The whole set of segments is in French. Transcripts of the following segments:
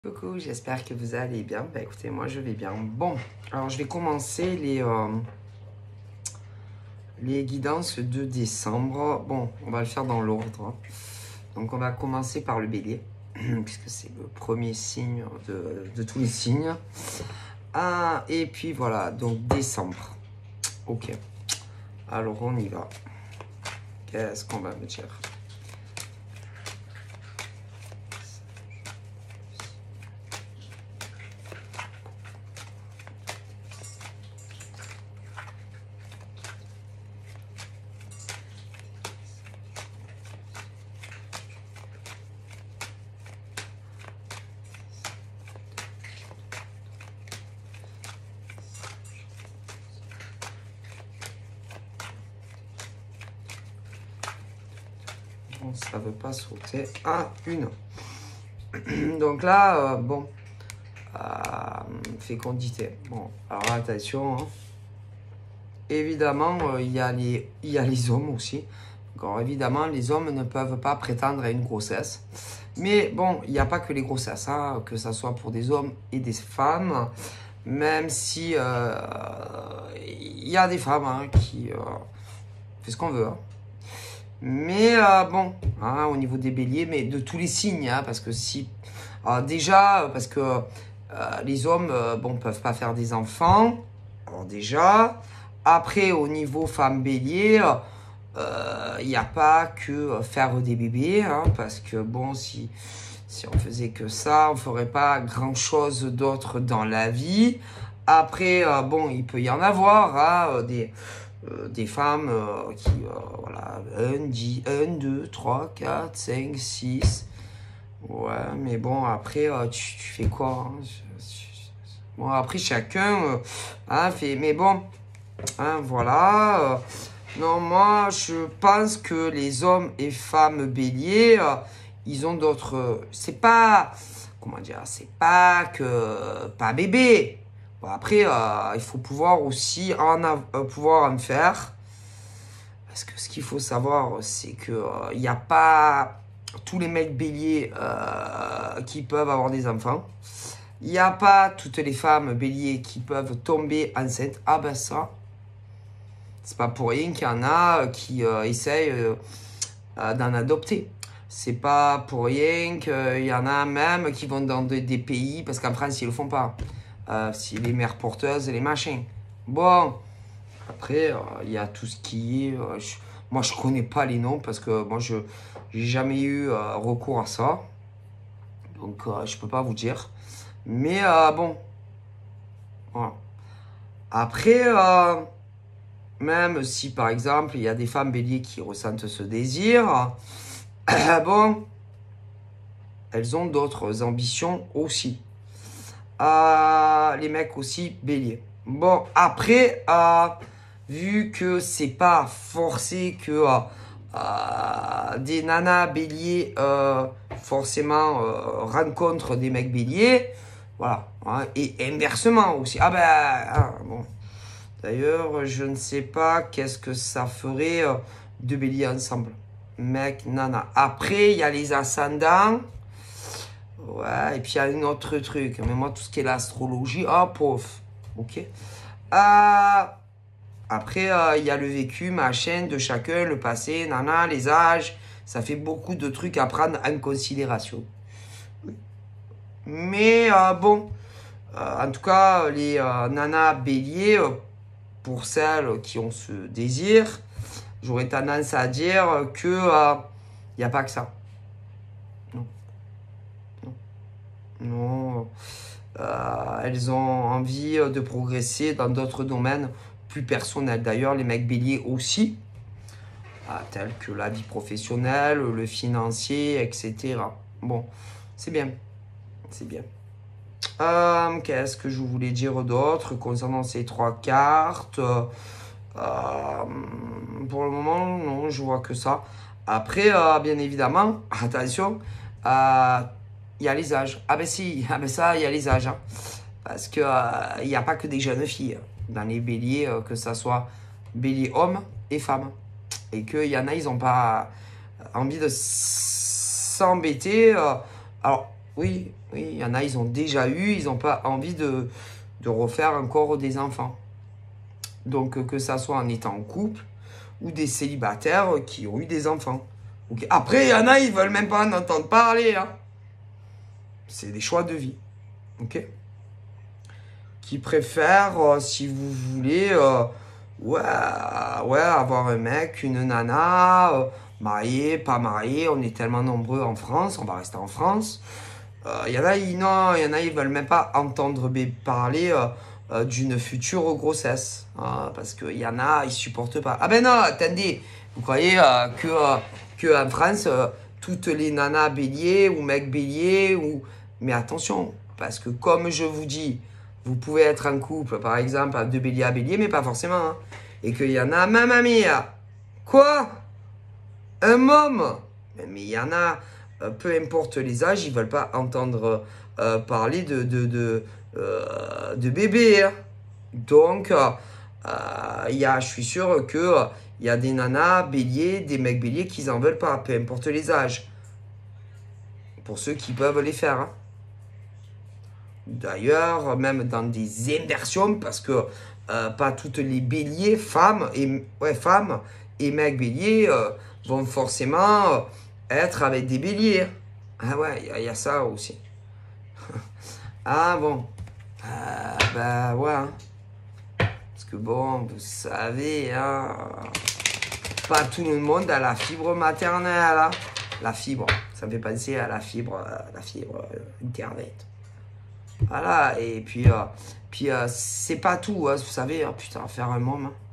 Coucou, j'espère que vous allez bien. Bah écoutez, moi je vais bien. Bon, alors je vais commencer les guidances de décembre. Bon, on va le faire dans l'ordre. Donc on va commencer par le bélier, puisque c'est le premier signe de tous les signes. Ah, et puis voilà, donc décembre. Ok, alors on y va. Qu'est-ce qu'on va me dire ? Bon, ça veut pas sauter à une. Donc là, bon, fécondité. Bon, alors attention, hein. Évidemment, il y a les hommes aussi. Alors évidemment, les hommes ne peuvent pas prétendre à une grossesse. Mais bon, il n'y a pas que les grossesses, hein, que ce soit pour des hommes et des femmes. Même si il y a des femmes qui font ce qu'on veut. Hein. Mais bon, hein, au niveau des béliers, mais de tous les signes, hein, parce que si... déjà, parce que les hommes, bon, peuvent pas faire des enfants. Alors déjà... Après, au niveau femme bélier, il n'y a pas que faire des bébés, hein, parce que bon, si on faisait que ça, on ne ferait pas grand-chose d'autre dans la vie. Après, bon, il peut y en avoir, hein, des femmes qui, voilà, 1, 2, 3, 4, 5, 6. Ouais, mais bon, après, tu fais quoi hein, bon, après, chacun hein, fait... Mais bon... Hein, voilà. Non, moi, je pense que les hommes et femmes béliers, ils ont d'autres... c'est pas... Comment dire? C'est pas que... Pas bébé. Bon, après, il faut pouvoir aussi pouvoir en faire. Parce que ce qu'il faut savoir, c'est que il n'y a pas tous les mecs béliers qui peuvent avoir des enfants. Il n'y a pas toutes les femmes béliers qui peuvent tomber enceintes. Ah ben ça... C'est pas pour rien qu'il y en a qui essayent d'en adopter. C'est pas pour rien qu'il y en a même qui vont dans des pays, parce qu'en France, ils le font pas. Si les mères porteuses et les machins. Bon, après, il y a tout ce qui est... moi, je connais pas les noms, parce que moi, je n'ai jamais eu recours à ça. Donc, je peux pas vous dire. Mais bon, voilà. Après... même si, par exemple, il y a des femmes béliers qui ressentent ce désir, bon, elles ont d'autres ambitions aussi. Les mecs aussi béliers. Bon, après, vu que c'est pas forcé que des nanas béliers forcément rencontrent des mecs béliers, voilà. Hein, et inversement aussi. Ah ben, bon. D'ailleurs, je ne sais pas qu'est-ce que ça ferait de bélier ensemble. Mec, nana. Après, il y a les ascendants. Ouais, et puis il y a un autre truc. Mais moi, tout ce qui est l'astrologie, pauvre. Ok. Après, il y a le vécu, machin, de chacun, le passé, nana, les âges. Ça fait beaucoup de trucs à prendre en considération. Mais bon, en tout cas, les nanas béliers... pour celles qui ont ce désir, j'aurais tendance à dire que n'y a pas que ça. Non. Non. Elles ont envie de progresser dans d'autres domaines plus personnels. D'ailleurs, les mecs béliers aussi, tels que la vie professionnelle, le financier, etc. Bon, c'est bien. C'est bien. Qu'est-ce que je voulais dire d'autre concernant ces 3 cartes pour le moment, non, je vois que ça. Après, bien évidemment, attention, il y a les âges. Ah ben si, ah ben ça, il y a les âges. Hein. Parce que il n'y a pas que des jeunes filles dans les béliers, que ça soit bélier hommes et femmes. Et qu'il y en a, ils n'ont pas envie de s'embêter. Alors, Oui, oui, il y en a, ils ont déjà eu, ils n'ont pas envie de refaire encore des enfants. Donc, que ça soit en étant en couple ou des célibataires qui ont eu des enfants. Okay. Après, il y en a, ils veulent même pas en entendre parler. Hein. C'est des choix de vie. Ok? Qui préfèrent, si vous voulez, ouais, avoir un mec, une nana, marié, pas marié. On est tellement nombreux en France, on va rester en France. Il y en a, ils veulent même pas entendre parler d'une future grossesse. Hein, parce qu'il y en a, ils supportent pas. Ah ben non, attendez, vous croyez que en France, toutes les nanas béliers ou mecs béliers, mais attention, parce que comme je vous dis, vous pouvez être en couple, par exemple, de bélier à bélier, mais pas forcément. Hein, et qu'il y en a, mamma mia, quoi? Un môme? Mais il y en a, peu importe les âges, ils veulent pas entendre parler de bébé. Hein. Donc, je suis sûr que il y a des nanas béliers, des mecs béliers qui n'en veulent pas, peu importe les âges. Pour ceux qui peuvent les faire. Hein. D'ailleurs, même dans des inversions, parce que pas toutes les béliers, femmes et mecs béliers vont forcément être avec des béliers. Ah ouais, il y a ça aussi. Ah bon. Bah ouais. Hein. Parce que bon, vous savez, hein, pas tout le monde a la fibre maternelle. Hein. La fibre, ça me fait penser à la fibre Internet. Voilà, et puis c'est pas tout, hein, vous savez, hein, putain, faire un môme. Hein.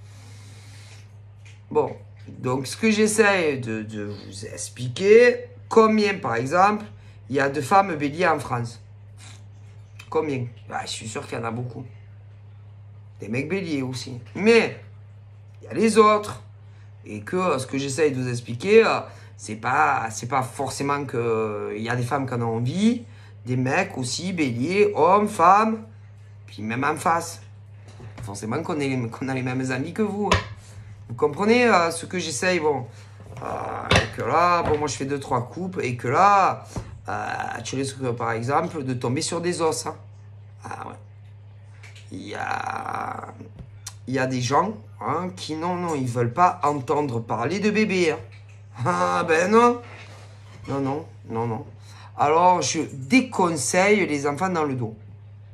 Bon, donc ce que j'essaie de vous expliquer, combien par exemple, il y a de femmes béliers en France? Combien? Je suis sûr qu'il y en a beaucoup. Des mecs béliers aussi. Mais, il y a les autres. Et que ce que j'essaie de vous expliquer, c'est pas forcément qu'il y a des femmes qui en ont envie. Des mecs aussi, béliers, hommes, femmes, puis même en face. Forcément qu'on a les mêmes amis que vous. Hein. Vous comprenez ce que j'essaye, bon. Et que là, bon, moi je fais 2-3 coupes, et que là, tu risques par exemple de tomber sur des os. Hein. Ah ouais. Il y a des gens hein, qui, non, ils veulent pas entendre parler de bébé. Hein. Ah ben non. Non. Alors, je déconseille les enfants dans le dos.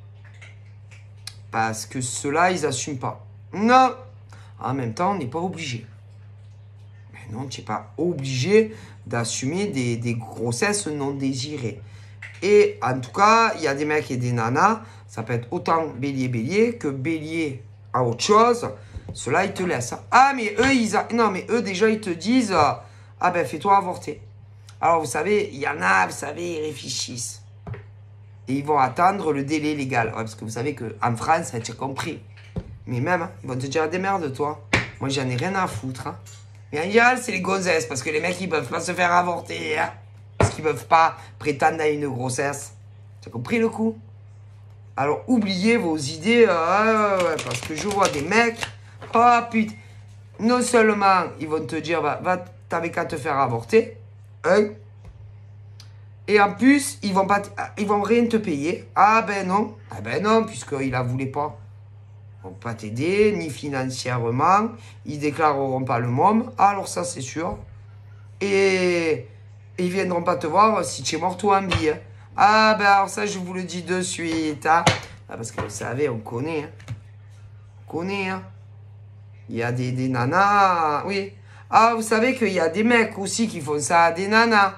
Parce que ceux-là, ils n'assument pas. Non. En même temps, on n'est pas obligé. Mais non, tu n'es pas obligé d'assumer des grossesses non désirées. Et en tout cas, il y a des mecs et des nanas, ça peut être autant bélier que bélier à autre chose. Ceux-là, ils te laissent. Ah, mais eux, déjà, ils te disent, ah ben, fais-toi avorter. Alors, vous savez, il y en a, ils réfléchissent. Et ils vont attendre le délai légal. Ouais, parce que vous savez qu'en France, tu as compris. Mais même, hein, ils vont te dire, démerde-toi. Moi, j'en ai rien à foutre. Hein. Mais en général, c'est les gonzesses. Parce que les mecs, ils peuvent pas se faire avorter. Hein, parce qu'ils peuvent pas prétendre à une grossesse. Tu as compris le coup? Alors, oubliez vos idées. Parce que je vois des mecs. Oh, putain. Non seulement, ils vont te dire, t'avais qu'à te faire avorter. Hein? Et en plus, ils vont rien te payer. Ah ben non, puisqu'ils la voulaient pas. Ils vont pas t'aider, ni financièrement. Ils déclareront pas le môme. Alors ça, c'est sûr. Et ils viendront pas te voir si tu es mort ou en vie. Hein. Ah ben alors ça, je vous le dis de suite. Hein. Parce que vous savez, on connaît. Hein. On connaît. Hein. Il y a des nanas. Oui. Ah, vous savez qu'il y a des mecs aussi qui font ça à des nanas.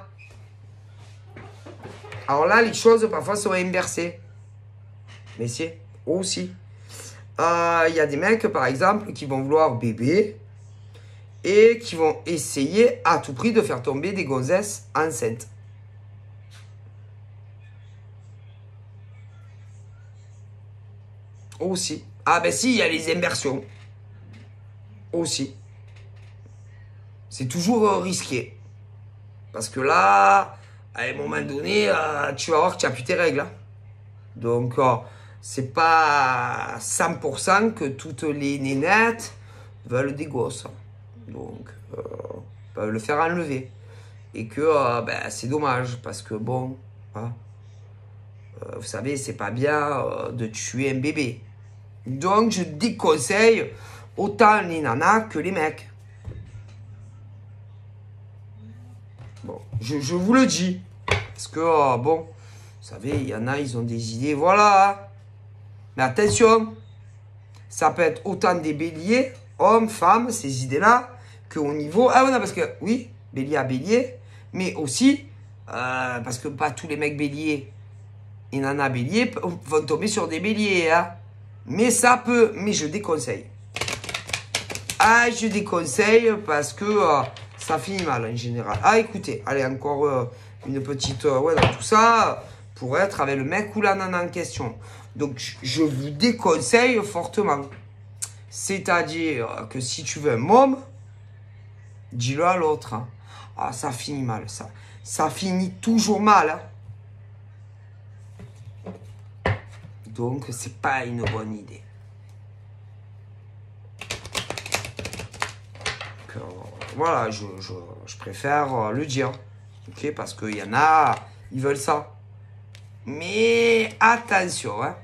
Alors là, les choses parfois sont inversées. Mais c'est aussi. Il y a des mecs, par exemple, qui vont vouloir bébé et qui vont essayer à tout prix de faire tomber des gonzesses enceintes. Aussi. Ah ben si, il y a les inversions. Aussi. C'est toujours risqué. Parce que là, à un moment donné, tu vas voir que tu n'as plus tes règles. Hein. Donc, c'est pas 100% que toutes les nénettes veulent des gosses. Donc, peuvent le faire enlever. Et que c'est dommage. Parce que bon, hein, vous savez, c'est pas bien de tuer un bébé. Donc, je déconseille autant les nanas que les mecs. Bon, je vous le dis. Parce que, bon, vous savez, il y en a, ils ont des idées, voilà. Mais attention, ça peut être autant des béliers, hommes, femmes, ces idées-là, qu'au niveau... Ah, non, parce que, oui, bélier à bélier, mais aussi, parce que pas tous les mecs béliers et nanas béliers vont tomber sur des béliers, hein. Mais ça peut, mais je déconseille. Ah, je déconseille parce que ça finit mal en général. Ah, écoutez, allez, encore une petite... ouais, dans tout ça, pour être avec le mec ou la nana en question. Donc, je vous déconseille fortement. C'est-à-dire que si tu veux un môme, dis-le à l'autre. Hein. Ah, ça finit mal, ça. Ça finit toujours mal. Hein. Donc, c'est pas une bonne idée. Donc, voilà, je préfère le dire. Ok, parce qu'il y en a, ils veulent ça. Mais attention, hein.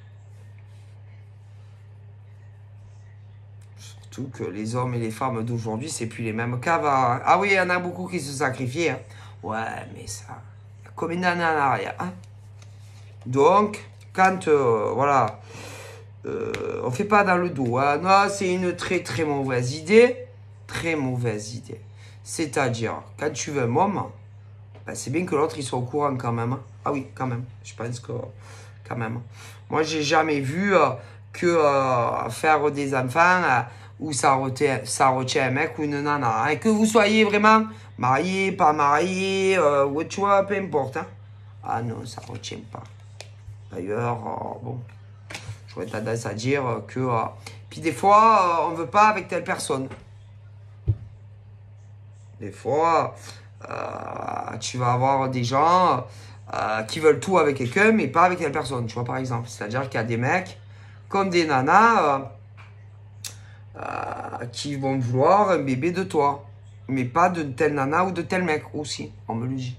Surtout que les hommes et les femmes d'aujourd'hui, c'est plus les mêmes qu'avant. Hein. Ah oui, il y en a beaucoup qui se sacrifient. Hein. Ouais, mais ça, il y a comme une année en arrière. Hein. Donc, quand, voilà, on fait pas dans le dos. Hein. Non, c'est une très très mauvaise idée. Très mauvaise idée. C'est-à-dire, quand tu veux un môme, ben, c'est bien que l'autre il soit au courant quand même. Hein. Ah oui, quand même. Je pense que quand même. Moi, j'ai jamais vu que faire des enfants où ça retient un mec ou une nana. Et que vous soyez vraiment marié, pas marié, ou tu vois, peu importe. Hein. Ah non, ça retient pas. D'ailleurs, bon, j'aurais tendance à dire que... puis des fois, on veut pas avec telle personne. Des fois, tu vas avoir des gens qui veulent tout avec quelqu'un, mais pas avec telle personne, tu vois, par exemple. C'est-à-dire qu'il y a des mecs, comme des nanas, qui vont vouloir un bébé de toi. Mais pas de telle nana ou de tel mec aussi, on me le dit.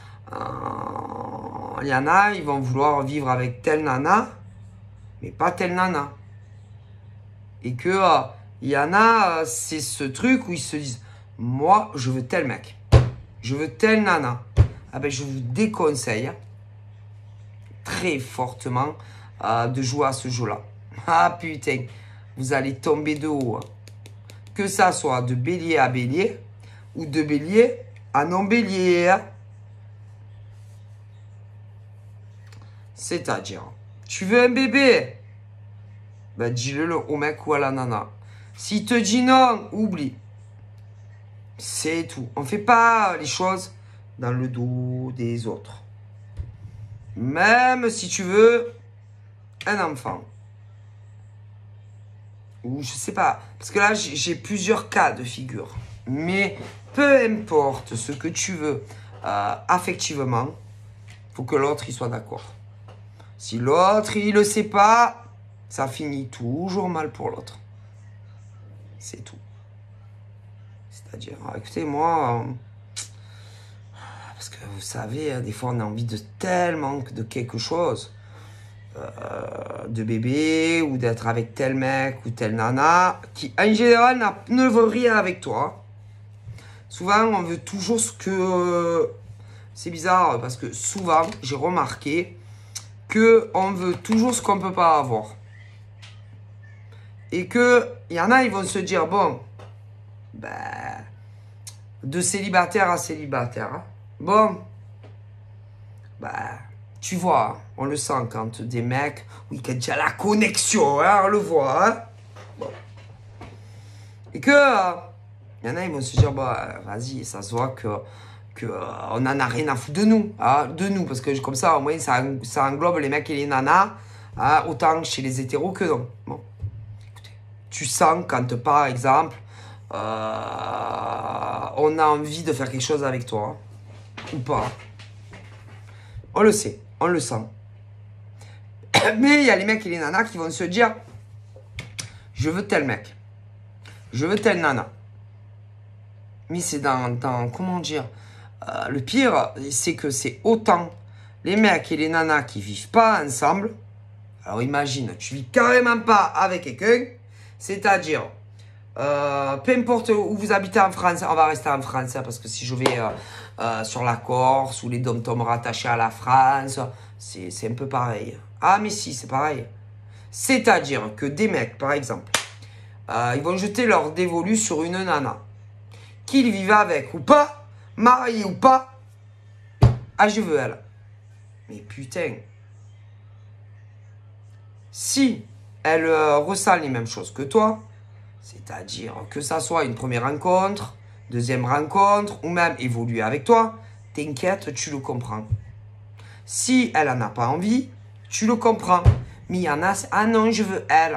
Il y en a, ils vont vouloir vivre avec telle nana, mais pas telle nana. Et que il y en a, c'est ce truc où ils se disent, moi, je veux tel mec. Je veux telle nana. Ah ben, je vous déconseille très fortement de jouer à ce jeu-là. Ah putain, vous allez tomber de haut. Hein. Que ça soit de bélier à bélier ou de bélier à non-bélier. Hein. C'est-à-dire, tu veux un bébé? Ben, dis-le au mec ou à la nana. S'il te dit non, oublie. C'est tout. On ne fait pas les choses dans le dos des autres. Même si tu veux un enfant. Ou je sais pas. Parce que là, j'ai plusieurs cas de figure. Mais peu importe ce que tu veux affectivement, il faut que l'autre il soit d'accord. Si l'autre il le sait pas, ça finit toujours mal pour l'autre. C'est tout. C'est-à-dire, écoutez, moi, parce que vous savez, des fois on a envie de tellement de quelque chose, de bébé, ou d'être avec tel mec ou telle nana, qui en général ne veut rien avec toi. Souvent, on veut toujours ce que... c'est bizarre, parce que souvent, j'ai remarqué qu'on veut toujours ce qu'on ne peut pas avoir. Et qu'il y en a, ils vont se dire, bon... ben, de célibataire à célibataire. Hein. Bon, ben, tu vois, on le sent quand des mecs, oui, quand il y a la connexion, hein, on le voit. Hein. Bon. Et que, il y en a, ils vont se dire, bah, vas-y, ça se voit que on n'en a rien à foutre de nous, hein, parce que comme ça, au moins, ça englobe les mecs et les nanas, hein, autant chez les hétéros que non. Bon, écoutez, tu sens quand, par exemple, on a envie de faire quelque chose avec toi, hein, ou pas. On le sait, on le sent. Mais il y a les mecs et les nanas qui vont se dire, je veux tel mec, je veux telle nana. Mais c'est dans comment dire, le pire, c'est que c'est autant les mecs et les nanas qui vivent pas ensemble. Alors imagine, tu vis carrément pas avec quelqu'un. C'est-à-dire, peu importe où vous habitez en France, on va rester en France, hein, parce que si je vais sur la Corse ou les dom-toms rattachés à la France, c'est un peu pareil. Ah mais si, c'est pareil. C'est-à-dire que des mecs, par exemple, ils vont jeter leur dévolu sur une nana. Qu'ils vivent avec ou pas, mariés ou pas, ah je veux elle. Mais putain, si elle ressent les mêmes choses que toi, c'est-à-dire que ça soit une première rencontre, deuxième rencontre, ou même évoluer avec toi, t'inquiète, tu le comprends. Si elle n'en a pas envie, tu le comprends. Mais il y en a, ah non, je veux elle.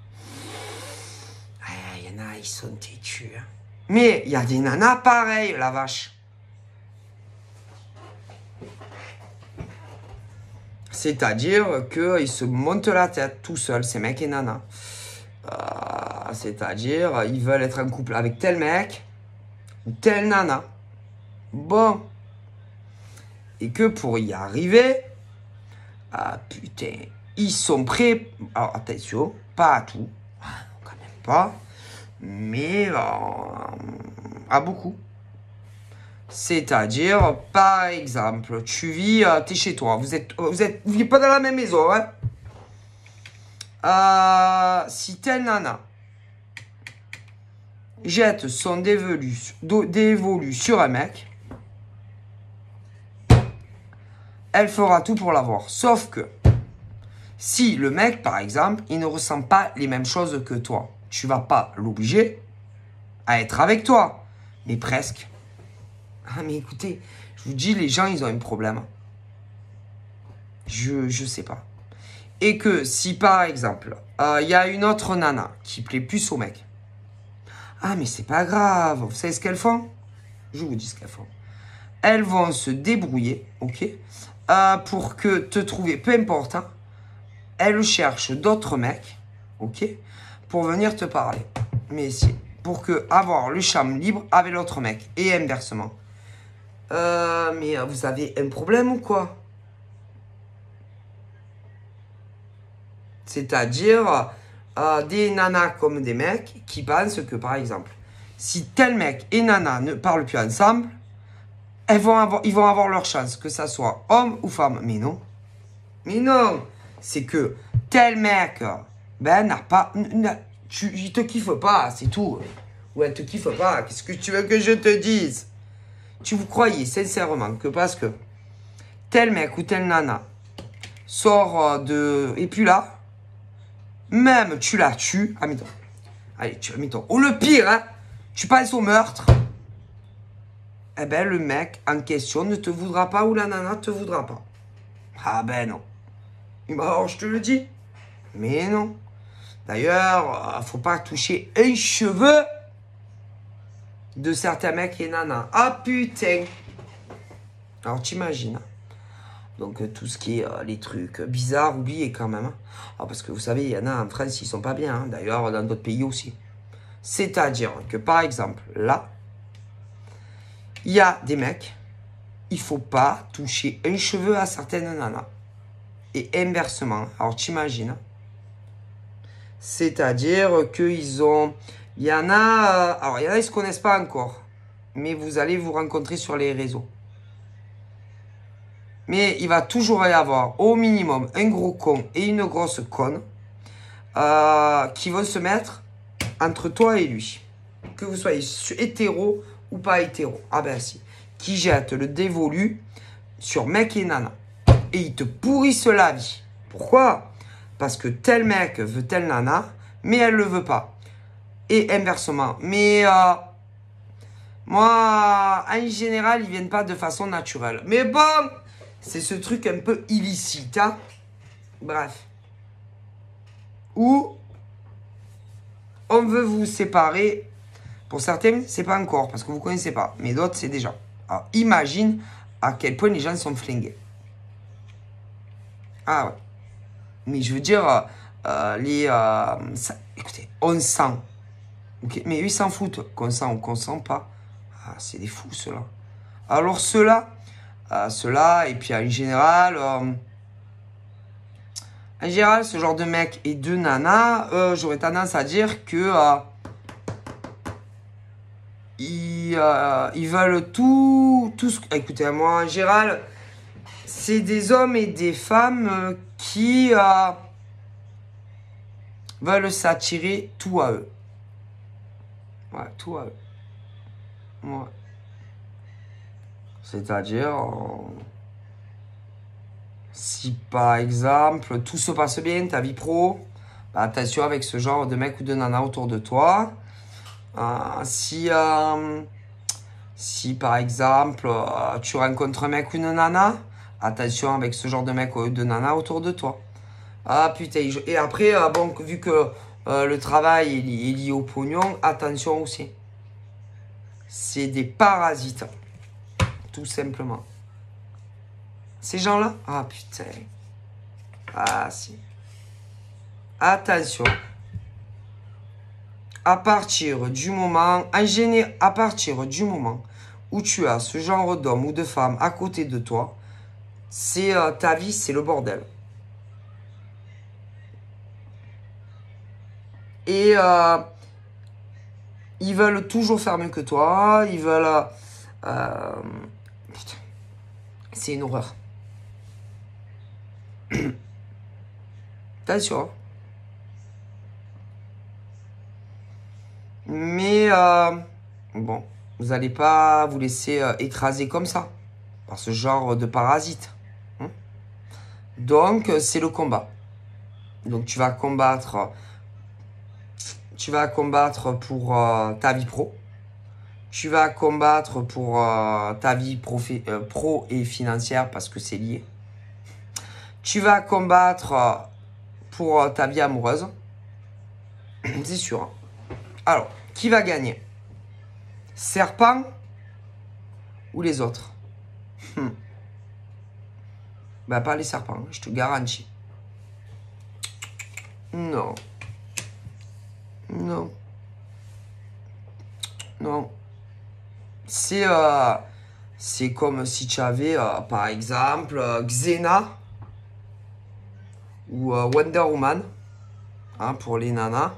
Il y en a, ils sont têtus. Hein. Mais il y a des nanas pareilles, la vache. C'est-à-dire qu'ils se montent la tête tout seuls, ces mecs et nanas. C'est-à-dire, ils veulent être en couple avec tel mec ou telle nana. Bon. Et que pour y arriver, ah putain, ils sont prêts. Alors attention, pas à tout, quand même pas, mais à beaucoup. C'est-à-dire, par exemple, tu vis, t'es chez toi, vous vivez pas dans la même maison, hein. Si telle nana jette son dévolu sur un mec, elle fera tout pour l'avoir. Sauf que, si le mec, par exemple, il ne ressent pas les mêmes choses que toi, tu vas pas l'obliger à être avec toi, mais presque. Ah mais écoutez, je vous dis, les gens, ils ont un problème. Je sais pas. Et que si, par exemple, y a une autre nana qui plaît plus au mec, ah mais c'est pas grave, vous savez ce qu'elles font? Je vous dis ce qu'elles font. Elles vont se débrouiller, ok, pour que te trouver, peu importe, hein, elles cherchent d'autres mecs, ok, pour venir te parler. Mais si, pour que avoir le champ libre avec l'autre mec, et inversement. Mais vous avez un problème ou quoi? C'est-à-dire des nanas comme des mecs qui pensent que, par exemple, si tel mec et nana ne parlent plus ensemble, ils vont avoir leur chance, que ça soit homme ou femme. Mais non. Mais non. C'est que tel mec, ben, n'a pas... il te kiffe pas, c'est tout. Ou elle te kiffe pas. Qu'est-ce que tu veux que je te dise? Tu vous croyez sincèrement que parce que tel mec ou telle nana sort de... Et puis là, même tu la tues. Ah, mettons. Allez, tu mettons. Ou le pire, hein, tu passes au meurtre. Eh ben, le mec en question ne te voudra pas ou la nana te voudra pas. Ah ben non. Alors, je te le dis. Mais non. D'ailleurs, faut pas toucher un cheveu de certains mecs et nanas. Ah putain. Alors, t'imagines. Donc, tout ce qui est les trucs bizarres, oubliez quand même. Hein. Ah, parce que vous savez, il y en a en France, ils sont pas bien. Hein. D'ailleurs, dans d'autres pays aussi. C'est-à-dire que, par exemple, là, il y a des mecs, il faut pas toucher un cheveu à certaines nanas. Et inversement, alors t'imagines. C'est-à-dire qu'ils ont... Il y en a... alors, il y en a, ils ne se connaissent pas encore. Mais vous allez vous rencontrer sur les réseaux. Mais il va toujours y avoir au minimum un gros con et une grosse conne qui vont se mettre entre toi et lui. Que vous soyez hétéro ou pas hétéro. Ah ben si. Qui jette le dévolu sur mec et nana. Et ils te pourrissent la vie. Pourquoi? Parce que tel mec veut telle nana, mais elle ne le veut pas. Et inversement. Mais moi, en général, ils viennent pas de façon naturelle. Mais bon, c'est ce truc un peu illicite. Hein. Bref. Ou on veut vous séparer. Pour certains, c'est pas encore, parce que vous connaissez pas. Mais d'autres, c'est déjà. Alors, imagine à quel point les gens sont flingués. Ah ouais. Mais je veux dire, écoutez, on sent. Okay, mais eux, ils s'en foutent. Qu'on sent ou qu'on sent pas. Ah, c'est des fous, ceux-là. Alors, ceux-là, cela. Et puis en général, ce genre de mec et de nana, j'aurais tendance à dire que ils veulent tout. Écoutez, moi, en général, c'est des hommes et des femmes qui veulent s'attirer tout à eux. Ouais, tout à eux. Ouais. C'est-à-dire, si par exemple, tout se passe bien, ta vie pro, bah, attention avec ce genre de mec ou de nana autour de toi. Si par exemple, tu rencontres un mec ou une nana, attention avec ce genre de mec ou de nana autour de toi. Ah putain, et après, bon, vu que le travail est lié au pognon, attention aussi. C'est des parasites. Tout simplement. Ces gens-là, ah putain. Ah si. Attention. À partir du moment où tu as ce genre d'homme ou de femme à côté de toi, c'est ta vie, c'est le bordel. Et ils veulent toujours faire mieux que toi. Ils veulent... putain. C'est une horreur. Attention. Mais bon, vous n'allez pas vous laisser écraser comme ça par ce genre de parasite. Hein. Donc, c'est le combat. Donc, tu vas combattre pour ta vie pro. Tu vas combattre pour ta vie pro et financière parce que c'est lié. Tu vas combattre pour ta vie amoureuse. C'est sûr. Alors, qui va gagner? Serpent ou les autres? Bah, pas les serpents, je te garantis. Non. Non. Non. C'est comme si tu avais, par exemple, Xena ou Wonder Woman, hein, pour les nanas,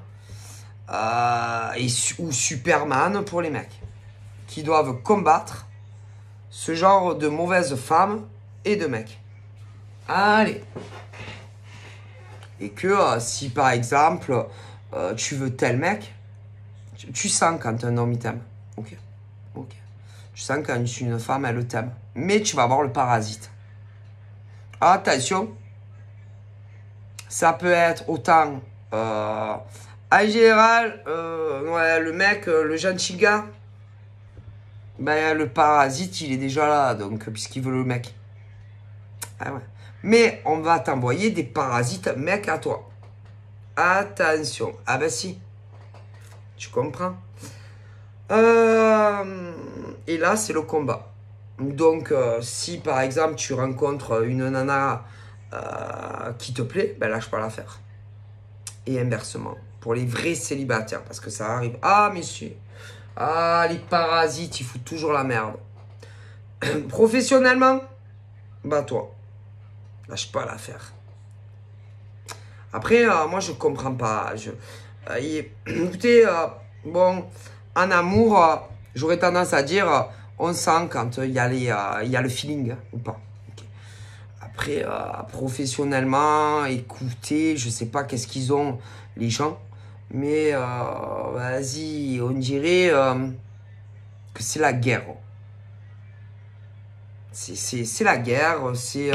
ou Superman pour les mecs, qui doivent combattre ce genre de mauvaises femmes et de mecs. Allez. Et que si par exemple, tu veux tel mec, tu sens quand un homme il t'aime. Ok. Tu sens quand une femme elle t'aime. Mais tu vas avoir le parasite. Attention. Ça peut être autant... en général, ouais, le mec, le gentil gars, ben, le parasite, il est déjà là, donc, puisqu'il veut le mec. Ah ouais. Mais on va t'envoyer des parasites mec à toi. Attention. Ah ben si. Tu comprends? Et là, c'est le combat. Donc, si par exemple, tu rencontres une nana qui te plaît, ben lâche pas l'affaire. Et inversement. Pour les vrais célibataires, parce que ça arrive. Ah, messieurs. Ah, les parasites, ils foutent toujours la merde. Professionnellement, bah toi. Lâche pas l'affaire. Après, moi, je comprends pas. Écoutez, bon, en amour, j'aurais tendance à dire, on sent quand il y a le feeling, ou pas. Okay. Après, professionnellement, écoutez, je sais pas qu'est-ce qu'ils ont, les gens. Mais, vas-y, on dirait que c'est la guerre. C'est la guerre, c'est...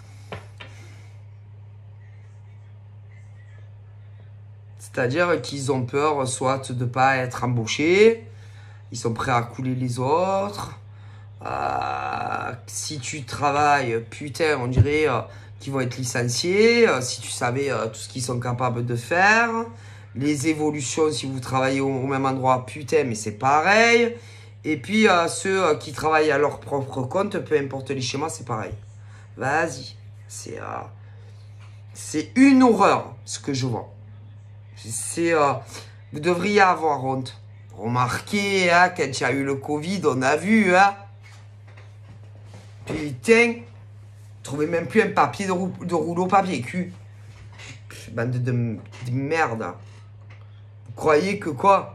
c'est-à-dire qu'ils ont peur soit de ne pas être embauchés, ils sont prêts à couler les autres. Si tu travailles, putain, on dirait qu'ils vont être licenciés. Si tu savais tout ce qu'ils sont capables de faire. Les évolutions, si vous travaillez au même endroit, putain, mais c'est pareil. Et puis, ceux qui travaillent à leur propre compte, peu importe les schémas, c'est pareil. Vas-y. C'est une horreur, ce que je vois. Vous devriez avoir honte. Remarquez, hein, quand il y a eu le Covid, on a vu, hein. Putain, trouvez même plus un papier de rouleau papier cul. Bande de merde. Vous croyez que quoi?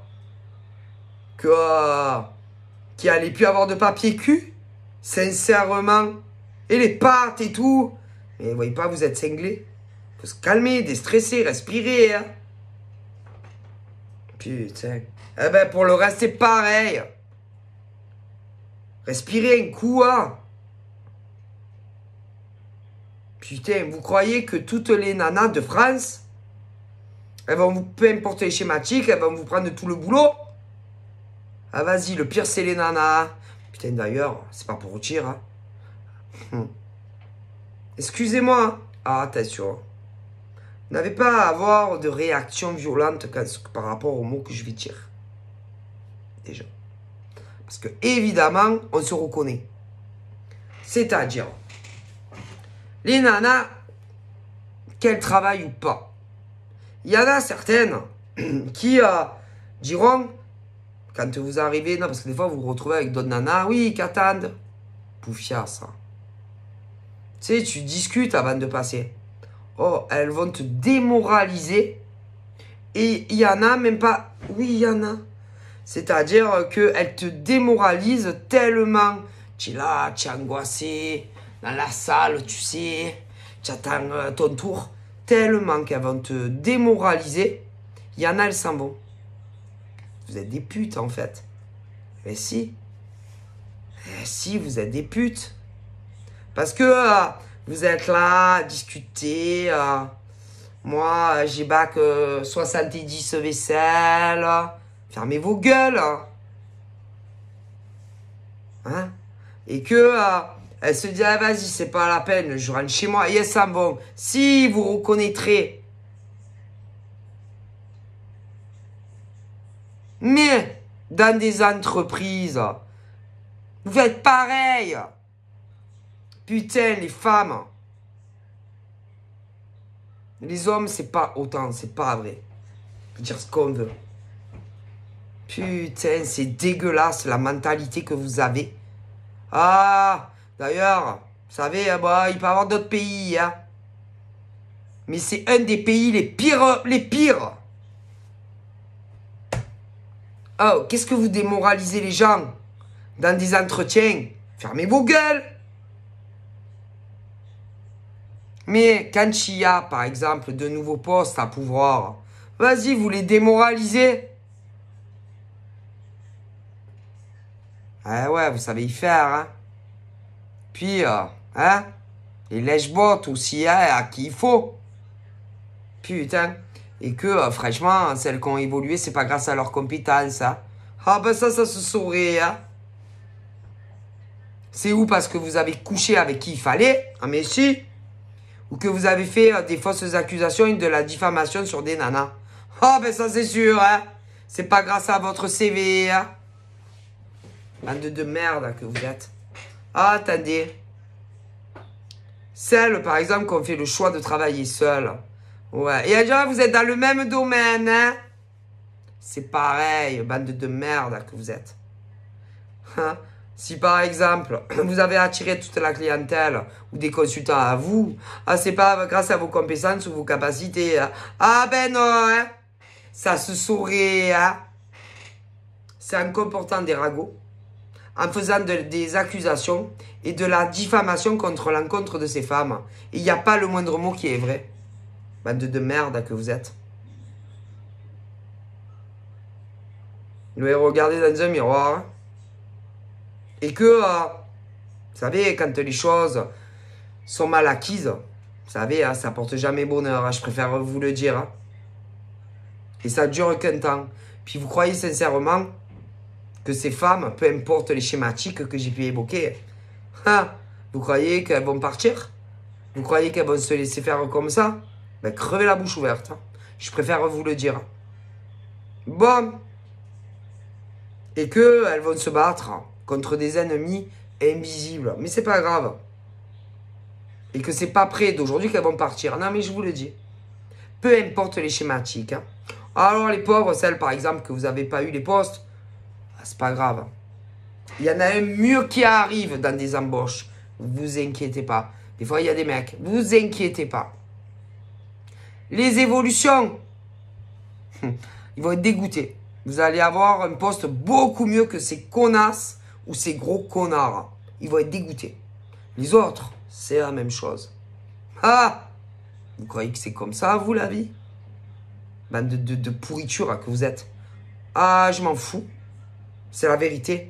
Qu'il allait plus avoir de papier cul? Sincèrement. Et les pâtes et tout. Mais vous voyez pas, vous êtes cinglés. Faut se calmer, déstresser, respirer. Hein. Putain. Eh ben, pour le reste, c'est pareil. Respirez un coup, hein. Putain, vous croyez que toutes les nanas de France, elles vont vous, peu importe les schématiques, elles vont vous prendre tout le boulot? Ah, vas-y, le pire, c'est les nanas. Putain, d'ailleurs, c'est pas pour vous dire, hein. Excusez-moi. Ah, attention. Vous n'avez pas à avoir de réaction violente par rapport aux mots que je vais dire. Déjà. Parce que, évidemment, on se reconnaît. C'est-à-dire, les nanas, qu'elles travaillent ou pas. Il y en a certaines qui diront, quand vous arrivez, non, parce que des fois, vous vous retrouvez avec d'autres nanas, oui, qu'attendent. Poufia, ça. Tu sais, tu discutes avant de passer. Oh, elles vont te démoraliser. Et il y en a même pas... Oui, il y en a. C'est-à-dire qu'elles te démoralisent tellement. Tu es là, tu es angoissé. Dans la salle, tu sais. Tu attends ton tour. Tellement qu'elles vont te démoraliser. Il y en a, elles s'en vont. Vous êtes des putes, en fait. Mais si. Si, vous êtes des putes. Parce que vous êtes là à discuter. Moi, j'ai bac 70 vaisselle. Fermez vos gueules. Hein? Et que elle se dit, ah, vas-y, c'est pas la peine, je rentre chez moi. Et elles s'en vont. Si vous reconnaîtrez. Mais dans des entreprises, vous faites pareil. Putain, les femmes. Les hommes, c'est pas autant, c'est pas vrai. On peut dire ce qu'on veut. Putain, c'est dégueulasse la mentalité que vous avez. Ah, d'ailleurs, vous savez, bah, il peut y avoir d'autres pays, hein. Mais c'est un des pays les pires, les pires. Oh, qu'est-ce que vous démoralisez les gens dans des entretiens? Fermez vos gueules. Mais quand il y a, par exemple, de nouveaux postes à pouvoir, vas-y, vous les démoralisez. Ah ouais, vous savez y faire, hein. Puis, hein, les lèche-bottes aussi, hein, à qui il faut. Putain. Et que, franchement, celles qui ont évolué, c'est pas grâce à leurs compétences, hein. Ah ben ça se saurait, hein. C'est où parce que vous avez couché avec qui il fallait, ah mais si. Ou que vous avez fait des fausses accusations et de la diffamation sur des nanas. Ah ben ça c'est sûr, hein. C'est pas grâce à votre CV, hein. Bande de merde que vous êtes. Ah, attendez. Celles, par exemple, qui ont fait le choix de travailler seules. Ouais. Et déjà, vous êtes dans le même domaine, hein. C'est pareil, bande de merde que vous êtes. Hein? Si par exemple, vous avez attiré toute la clientèle ou des consultants à vous, ah, c'est pas grâce à vos compétences ou vos capacités. Hein? Ah ben non, hein? Ça se saurait. Hein? C'est en comportant des ragots, en faisant des accusations et de la diffamation contre l'encontre de ces femmes. Il n'y a pas le moindre mot qui est vrai. Bande de merde que vous êtes. Vous devez regarder dans un miroir. Hein? Et que, vous savez, quand les choses sont mal acquises, vous savez, hein, ça porte jamais bonheur, hein, je préfère vous le dire. Hein. Et ça dure qu'un temps. Puis vous croyez sincèrement que ces femmes, peu importe les schématiques que j'ai pu évoquer, hein, vous croyez qu'elles vont partir? Vous croyez qu'elles vont se laisser faire comme ça? Ben, crevez la bouche ouverte. Hein. Je préfère vous le dire. Bon. Et qu'elles vont se battre contre des ennemis invisibles. Mais c'est pas grave. Et que c'est pas près d'aujourd'hui qu'elles vont partir. Non, mais je vous le dis. Peu importe les schématiques. Hein. Alors, les pauvres, celles, par exemple, que vous n'avez pas eu les postes, c'est pas grave. Il y en a un mieux qui arrive dans des embauches Vous inquiétez pas. Des fois, il y a des mecs. Vous inquiétez pas. Les évolutions, ils vont être dégoûtés. Vous allez avoir un poste beaucoup mieux que ces connasses ou ces gros connards. Ils vont être dégoûtés. Les autres, c'est la même chose. Ah! Vous croyez que c'est comme ça, vous, la vie? Bande de pourriture que vous êtes. Ah, je m'en fous. C'est la vérité.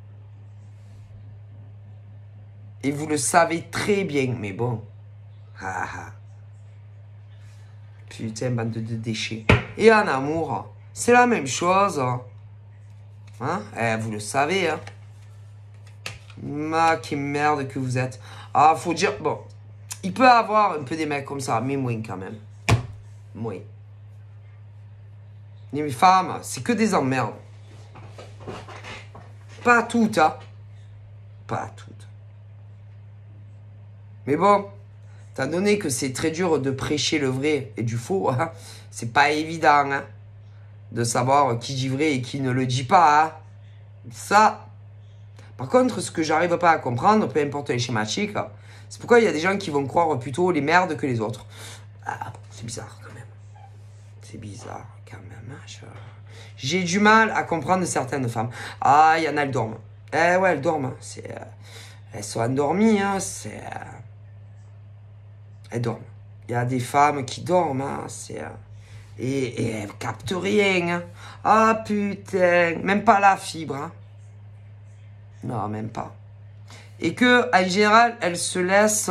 Et vous le savez très bien, mais bon. Ah, ah. Putain, bande de déchets. Et en amour, c'est la même chose. Hein? Vous le savez, hein? Ma, quelle merde que vous êtes. Ah, faut dire, bon, il peut y avoir un peu des mecs comme ça, mais moins quand même. Moins. Les femmes, c'est que des emmerdes. Pas toutes, hein. Pas toutes. Mais bon, étant donné que c'est très dur de prêcher le vrai et du faux, hein, c'est pas évident, hein, de savoir qui dit vrai et qui ne le dit pas, hein. Ça. Par contre, ce que j'arrive pas à comprendre, peu importe les schématiques, c'est pourquoi il y a des gens qui vont croire plutôt les merdes que les autres. Ah, c'est bizarre quand même. C'est bizarre quand même. Hein, j'ai du mal à comprendre certaines femmes. Ah, il y en a, elles dorment. Eh ouais, elles dorment. Elles sont endormies. Hein, elles dorment. Il y a des femmes qui dorment. Hein, et elles captent rien. Hein. Ah putain. Même pas la fibre. Hein. Non, même pas. Et que, en général, elles se laissent...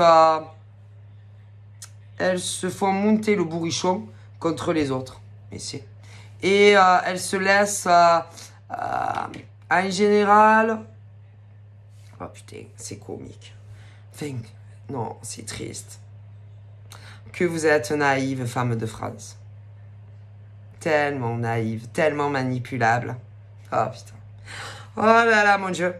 elles se font monter le bourrichon contre les autres. Mais c'est... Et elles se laissent... en général... Oh putain, c'est comique. Enfin, non, c'est triste. Que vous êtes naïve, femme de France. Tellement naïve, tellement manipulable. Oh putain. Oh là là, mon Dieu.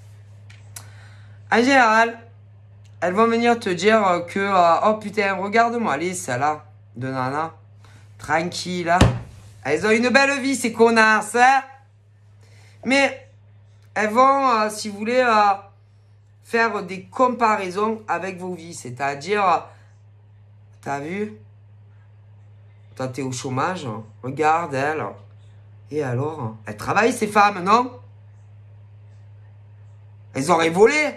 En général, elles vont venir te dire que... oh putain, regarde-moi, allez, celle-là, de nana. Tranquille, hein. Elles ont une belle vie, ces connasses, hein. Mais elles vont, si vous voulez, faire des comparaisons avec vos vies. C'est-à-dire, t'as vu? Toi, t'es au chômage. Regarde, elle. Et alors? Elles travaillent, ces femmes, non? Elles auraient volé.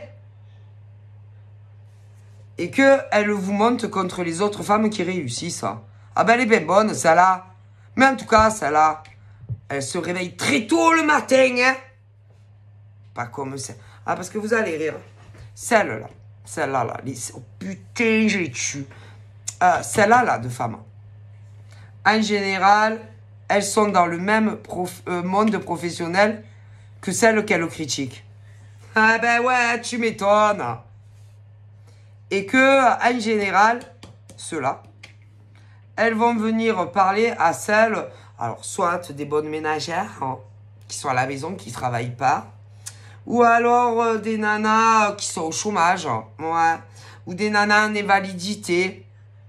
Et qu'elles vous montent contre les autres femmes qui réussissent. Ah ben, elle est bien bonne, celle-là. Mais en tout cas, celle-là, elle se réveille très tôt le matin, hein. Pas comme ça. Ah, parce que vous allez rire. Celle-là. Celle-là, là. Oh, putain, j'ai tué. Celle-là, là, de femmes. En général, elles sont dans le même monde professionnel que celles qu'elles critiquent. Ah ben ouais, tu m'étonnes. Et que, en général, ceux-là, elles vont venir parler à celles, alors soit des bonnes ménagères, hein, qui sont à la maison, qui ne travaillent pas, ou alors des nanas qui sont au chômage, hein, ouais, ou des nanas en invalidité.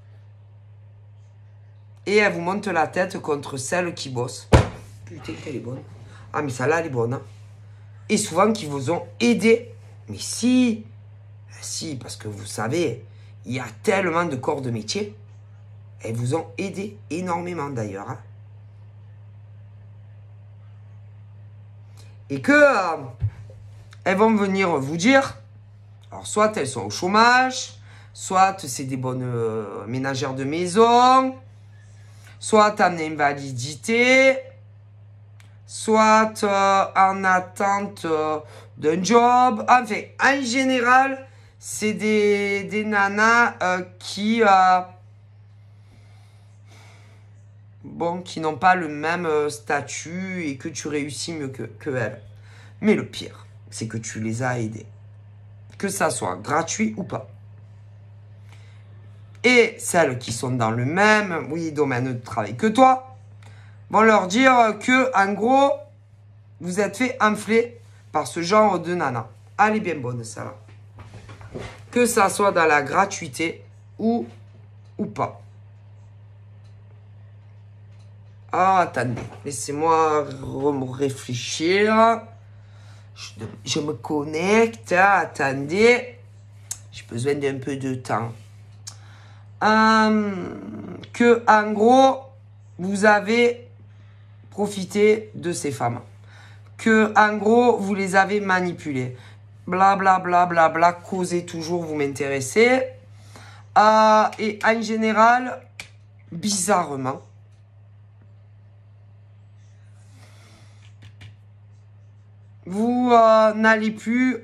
Et elles vous montent la tête contre celles qui bossent. Putain, qu'elle est bonne. Ah, mais celle-là, elle est bonne. Hein. Et souvent, qui vous ont aidé. Mais si... Si, parce que vous savez, il y a tellement de corps de métier. Elles vous ont aidé énormément d'ailleurs. Hein. Et que elles vont venir vous dire, alors soit elles sont au chômage, soit c'est des bonnes ménagères de maison, soit en invalidité, soit en attente d'un job. Enfin, en général... C'est des nanas qui n'ont pas le même statut et que tu réussis mieux que elles. Mais le pire, c'est que tu les as aidées. Que ça soit gratuit ou pas. Et celles qui sont dans le même domaine de travail que toi vont leur dire que, en gros, vous êtes fait enfler par ce genre de nana. Elle est bien bonne, celle-là. Que ça soit dans la gratuité ou pas. Ah, attendez. Laissez-moi réfléchir. Je me connecte. Attendez. J'ai besoin d'un peu de temps. Que, en gros, vous avez profité de ces femmes. Que, en gros, vous les avez manipulées. Bla, bla, bla, bla, bla. Causez toujours, vous m'intéressez. Et en général, bizarrement, vous n'allez plus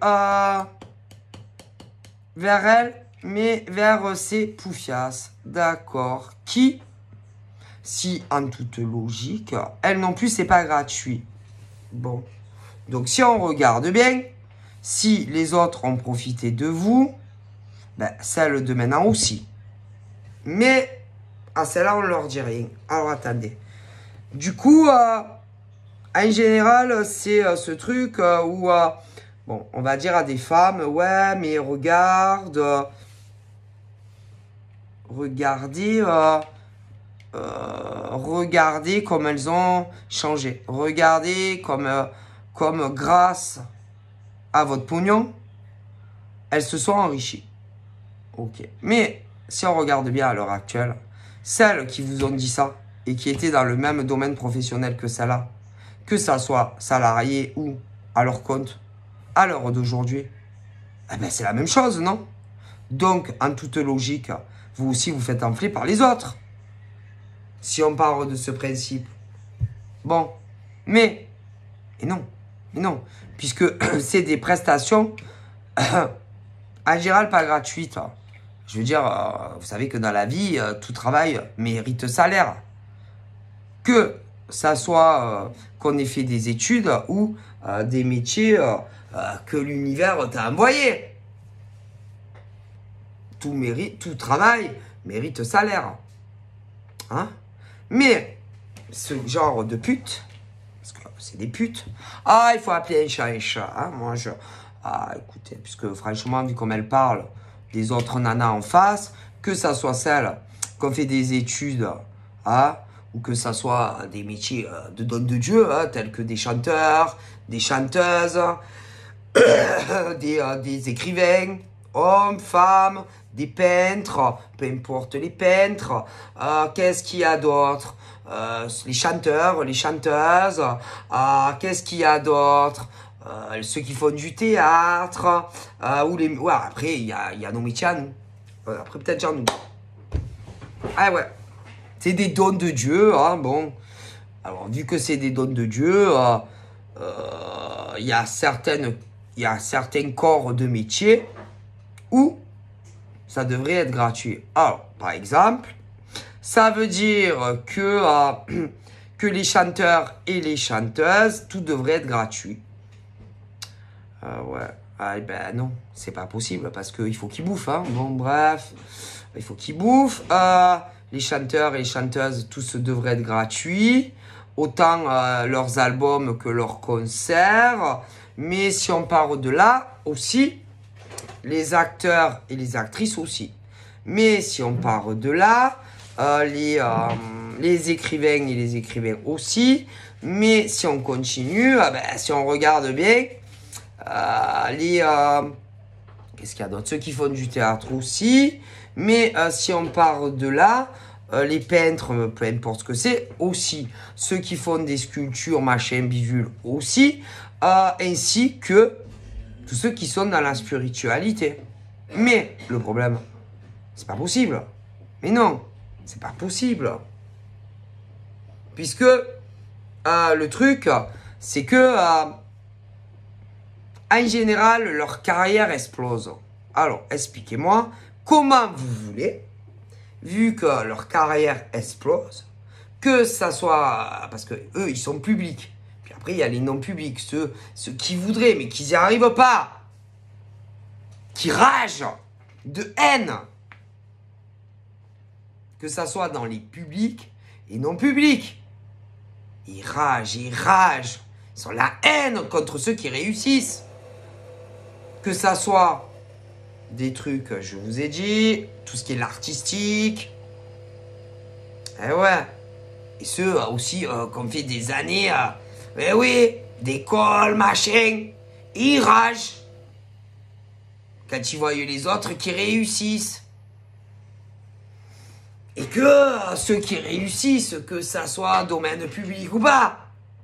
vers elle, mais vers ces poufias. D'accord. Qui, si en toute logique, elles non plus, c'est pas gratuit. Bon. Donc, si on regarde bien, si les autres ont profité de vous, ben, celles de maintenant aussi. Mais à celle-là, on ne leur dit rien. Alors, attendez. Du coup, en général, c'est ce truc où, bon, on va dire à des femmes, ouais, mais regarde, regardez comme elles ont changé. Regardez comme grâce à votre pognon, elles se sont enrichies. Ok. Mais si on regarde bien à l'heure actuelle, celles qui vous ont dit ça et qui étaient dans le même domaine professionnel que celle-là, que ça soit salarié ou à leur compte, à l'heure d'aujourd'hui, eh ben c'est la même chose, non? Donc, en toute logique, vous aussi vous faites enfler par les autres. Si on parle de ce principe. Bon, mais non, puisque c'est des prestations en général pas gratuites. Je veux dire, vous savez que dans la vie, tout travail mérite salaire. Que ça soit qu'on ait fait des études ou des métiers que l'univers t'a envoyé. Tout travail mérite salaire. Hein? Mais ce genre de pute, parce que c'est des putes, il faut appeler un chat. Hein? Moi, écoutez, puisque franchement, vu comme elle parle des autres nanas en face, que ça soit celles qui ont fait des études, ou que ça soit des métiers de don de Dieu, tels que des chanteurs, des chanteuses, des écrivains, hommes, femmes, des peintres, peu importe les peintres, qu'est-ce qu'il y a d'autre, les chanteurs, les chanteuses, qu'est-ce qu'il y a d'autre, ceux qui font du théâtre, après il y a nos métiers à nous, après peut-être genre nous. Ah ouais, c'est des dons de Dieu, hein, bon, alors vu que c'est des dons de Dieu, il y a certains corps de métier où ça devrait être gratuit. Alors, par exemple, ça veut dire que les chanteurs et les chanteuses, tout devrait être gratuit. Ouais. Ben non, c'est pas possible parce qu'il faut qu'ils bouffent. Hein. Bon, bref, il faut qu'ils bouffent. Les chanteurs et les chanteuses, tout ça devrait être gratuit. Autant leurs albums que leurs concerts. Mais si on part de là aussi, les acteurs et les actrices aussi. Mais si on part de là, les écrivains et les écrivains aussi. Mais si on continue, si on regarde bien, qu'est-ce qu'il y a d'autre? Ceux qui font du théâtre aussi. Mais si on part de là, les peintres, peu importe ce que c'est, aussi. Ceux qui font des sculptures, machin, bivule aussi. Ainsi que tous ceux qui sont dans la spiritualité. Mais le problème, c'est pas possible. Mais non, c'est pas possible. Puisque le truc, c'est que en général, leur carrière explose. Alors, expliquez-moi comment vous voulez, vu que leur carrière explose, que ça soit, parce que eux, ils sont publics. Puis après, il y a les non-publics, ceux qui voudraient, mais qui n'y arrivent pas. Qui ragent de haine. Que ça soit dans les publics et non publics. Ils ragent. Ils ont la haine contre ceux qui réussissent. Que ça soit des trucs, je vous ai dit, tout ce qui est l'artistique. Eh ouais. Et ceux aussi qui ont fait des années, d'école, machin. Ils ragent. quand ils voient les autres qui réussissent. Et que ceux qui réussissent, que ça soit domaine public ou pas,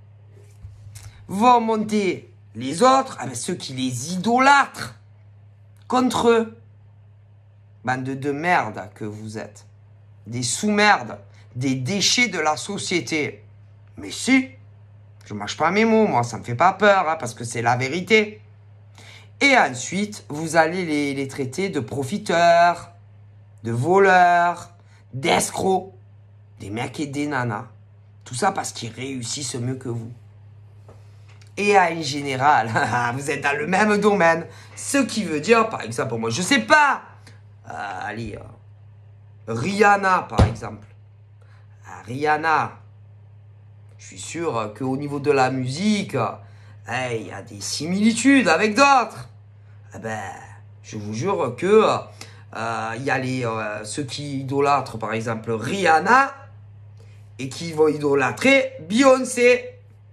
vont monter les autres, ceux qui les idolâtrent, contre eux. Bande de merde que vous êtes. Des sous-merdes, des déchets de la société. Mais si, je mâche pas mes mots, moi, ça me fait pas peur, hein, parce que c'est la vérité. Et ensuite, vous allez les traiter de profiteurs, de voleurs, d'escrocs, des mecs et des nanas. Tout ça parce qu'ils réussissent mieux que vous. Et en général, vous êtes dans le même domaine. Ce qui veut dire, par exemple, moi, je sais pas. Allez, Rihanna, par exemple. Rihanna, je suis sûr qu'au niveau de la musique, il y a des similitudes avec d'autres. Je vous jure que il y a ceux qui idolâtrent, par exemple, Rihanna et qui vont idolâtrer Beyoncé.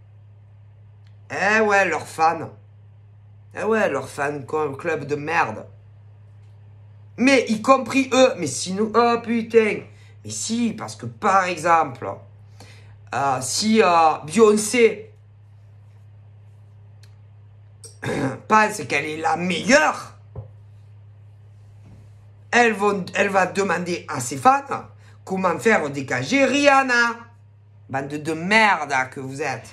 Eh ouais, leurs fans. Eh ouais, leurs fans club de merde. Mais y compris eux. Mais sinon, oh putain. Mais si, parce que par exemple, si Beyoncé pense qu'elle est la meilleure, elle va demander à ses fans comment faire dégager Rihanna. Bande de merde que vous êtes.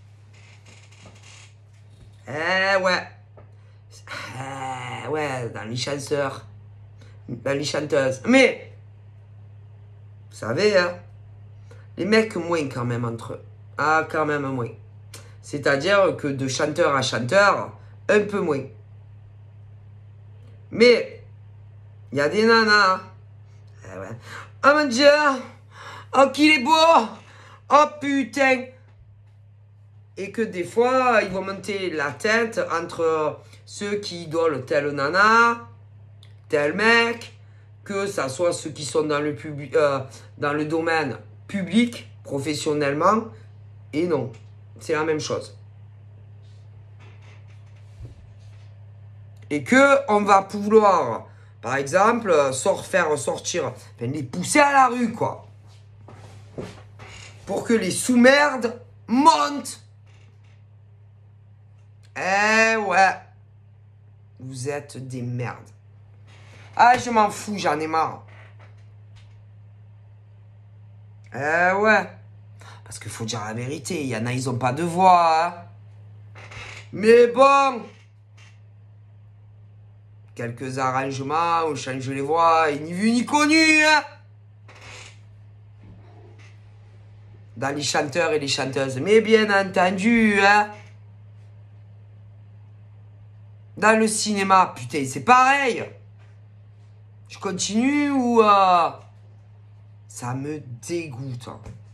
Ouais. Ouais, dans les chanteurs. Dans les chanteuses. Mais, vous savez, hein, les mecs moins quand même entre eux. Ah, quand même moins. C'est-à-dire que de chanteur à chanteur, un peu moins. Mais, il y a des nanas. Ouais. Oh mon Dieu. Oh, qu'il est beau. Oh putain. Et que des fois, ils vont monter la tête entre ceux qui idolent telle nana, tel mec, que ça soit ceux qui sont dans le domaine public, professionnellement, et non, c'est la même chose. Et que on va pouvoir, par exemple, faire sortir, les pousser à la rue, quoi. Pour que les sous-merdes montent. Eh ouais. Vous êtes des merdes. Ah, je m'en fous, j'en ai marre. Eh ouais. Parce qu'il faut dire la vérité, il y en a, ils ont pas de voix. Hein. Mais bon. Quelques arrangements, on change les voix, et ni vu ni connu. Hein. Dans les chanteurs et les chanteuses. Mais bien entendu, hein. Dans le cinéma, putain, c'est pareil. Je continue ou... Ça me dégoûte.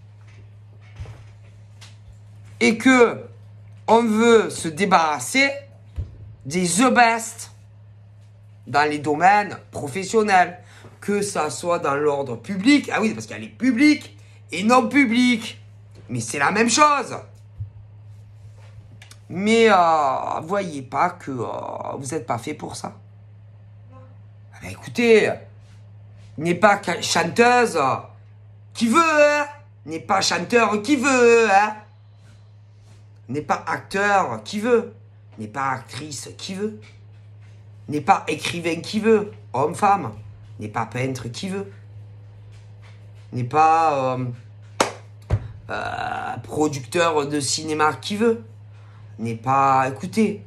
Et que on veut se débarrasser des the best dans les domaines professionnels. Que ça soit dans l'ordre public. Ah oui, parce qu'il y a les publics et non publics. Mais c'est la même chose. Mais voyez pas que vous n'êtes pas fait pour ça. Écoutez, n'est pas chanteuse qui veut, hein. N'est pas chanteur qui veut, hein. N'est pas acteur qui veut. N'est pas actrice qui veut. N'est pas écrivain qui veut. Homme, femme. N'est pas peintre qui veut. N'est pas producteur de cinéma qui veut. N'est pas... Écoutez.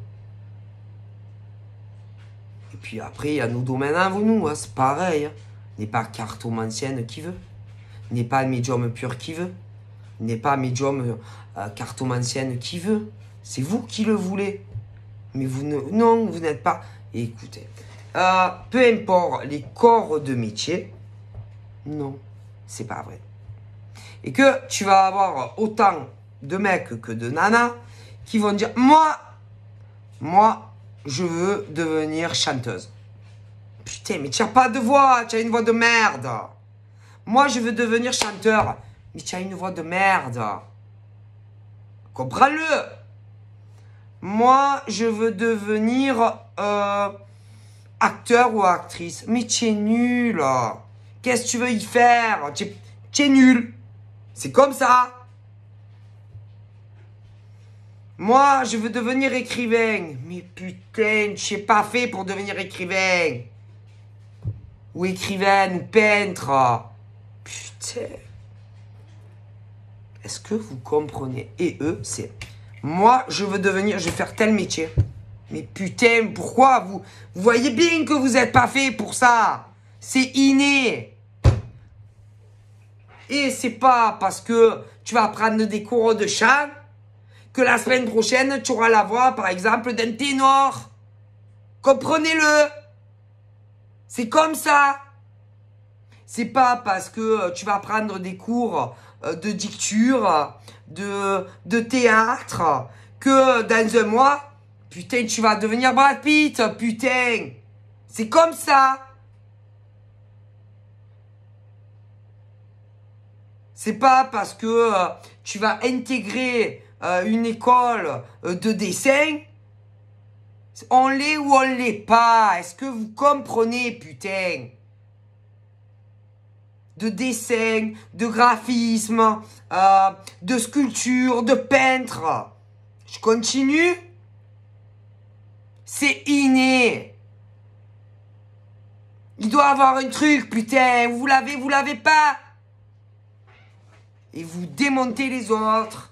Et puis après, il y a nos domaines à nous, hein, c'est pareil. Hein. N'est pas cartomancienne qui veut. N'est pas médium pur qui veut. N'est pas médium cartomancienne qui veut. C'est vous qui le voulez. Mais vous ne... Non, vous n'êtes pas... Écoutez. Peu importe les corps de métier. Non, c'est pas vrai. Et que tu vas avoir autant de mecs que de nanas qui vont dire, moi, je veux devenir chanteuse. Putain, mais tu n'as pas de voix, tu as une voix de merde. Moi, je veux devenir chanteur, mais tu as une voix de merde. Comprends-le. Moi, je veux devenir acteur ou actrice. Mais tu es nul. Qu'est-ce que tu veux y faire? Tu es nul. C'est comme ça. Moi, je veux devenir écrivain. Mais putain, tu n'es pas fait pour devenir écrivain. Ou écrivaine, ou peintre. Putain. Est-ce que vous comprenez? Et eux, c'est... Moi, je vais faire tel métier. Mais putain, pourquoi vous voyez bien que vous n'êtes pas fait pour ça. C'est inné. Et c'est pas parce que tu vas prendre des cours de chant que la semaine prochaine, tu auras la voix, par exemple, d'un ténor. Comprenez-le. C'est comme ça. C'est pas parce que tu vas prendre des cours de dicture, de théâtre, que dans un mois, putain, tu vas devenir Brad Pitt, putain. C'est comme ça. C'est pas parce que tu vas intégrer une école de dessin. On l'est ou on l'est pas. Est-ce que vous comprenez, putain? De dessin, de graphisme, de sculpture, de peintre. Je continue. C'est inné. Il doit avoir un truc, putain. Vous l'avez pas. Et vous démontez les autres.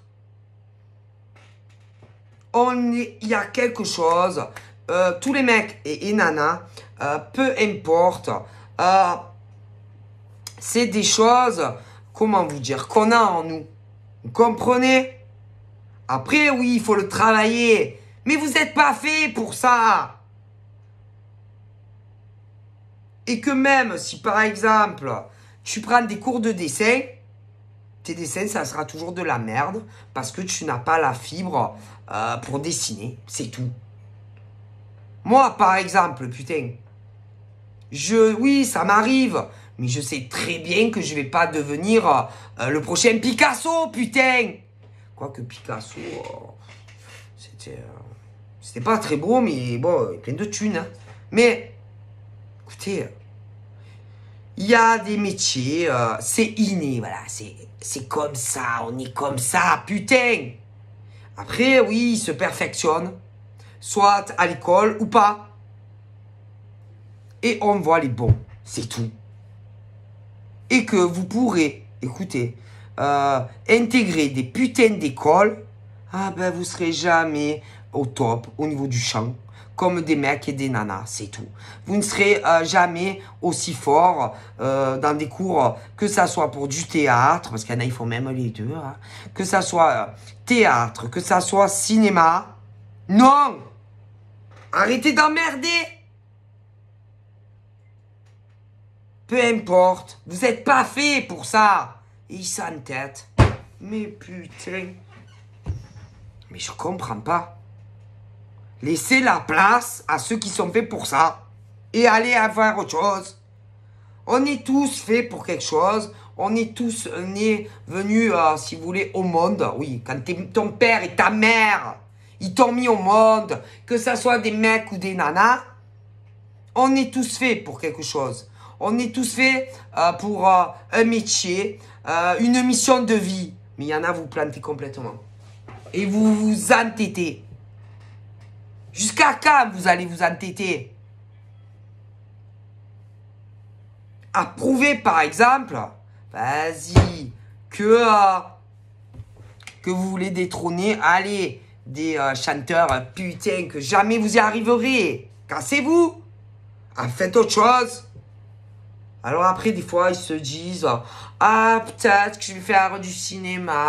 Il y a quelque chose. Tous les mecs et nanas, peu importe. C'est des choses, comment vous dire, qu'on a en nous. Vous comprenez? Après, oui, il faut le travailler. Mais vous n'êtes pas fait pour ça. Et que même si, par exemple, tu prends des cours de dessin, tes dessins, ça sera toujours de la merde parce que tu n'as pas la fibre pour dessiner. C'est tout. Moi, par exemple, putain, oui, ça m'arrive. Mais je sais très bien que je vais pas devenir le prochain Picasso, putain. Quoique Picasso, c'était pas très beau, mais bon, plein de thunes. Hein. Mais, écoutez, il y a des métiers, c'est inné, voilà, c'est comme ça, on est comme ça, putain. Après, oui, ils se perfectionnent, soit à l'école ou pas. Et on voit les bons, c'est tout. Et que vous pourrez, écoutez, intégrer des putains d'écoles, ah ben vous serez jamais au top au niveau du chant, comme des mecs et des nanas, c'est tout. Vous ne serez jamais aussi fort dans des cours, que ça soit pour du théâtre, parce qu'il y en a, ils font même les deux, hein, que ça soit théâtre, que ça soit cinéma. Non! Arrêtez d'emmerder! Peu importe, vous n'êtes pas fait pour ça. Et il s'entête. Mais putain. Mais je comprends pas. Laissez la place à ceux qui sont faits pour ça. Et allez avoir autre chose. On est tous faits pour quelque chose. On est tous nés, venus, si vous voulez, au monde. Oui, quand ton père et ta mère, ils t'ont mis au monde. Que ça soit des mecs ou des nanas. On est tous faits pour quelque chose. On est tous faits pour un métier, une mission de vie. Mais il y en a, vous plantez complètement. Et vous vous entêtez. Jusqu'à quand vous allez vous entêter? À prouver, par exemple, vas-y, que vous voulez détrôner, allez, des chanteurs, putain, que jamais vous y arriverez. Cassez-vous. Faites autre chose. Alors après, des fois, ils se disent « Ah, peut-être que je vais faire du cinéma. »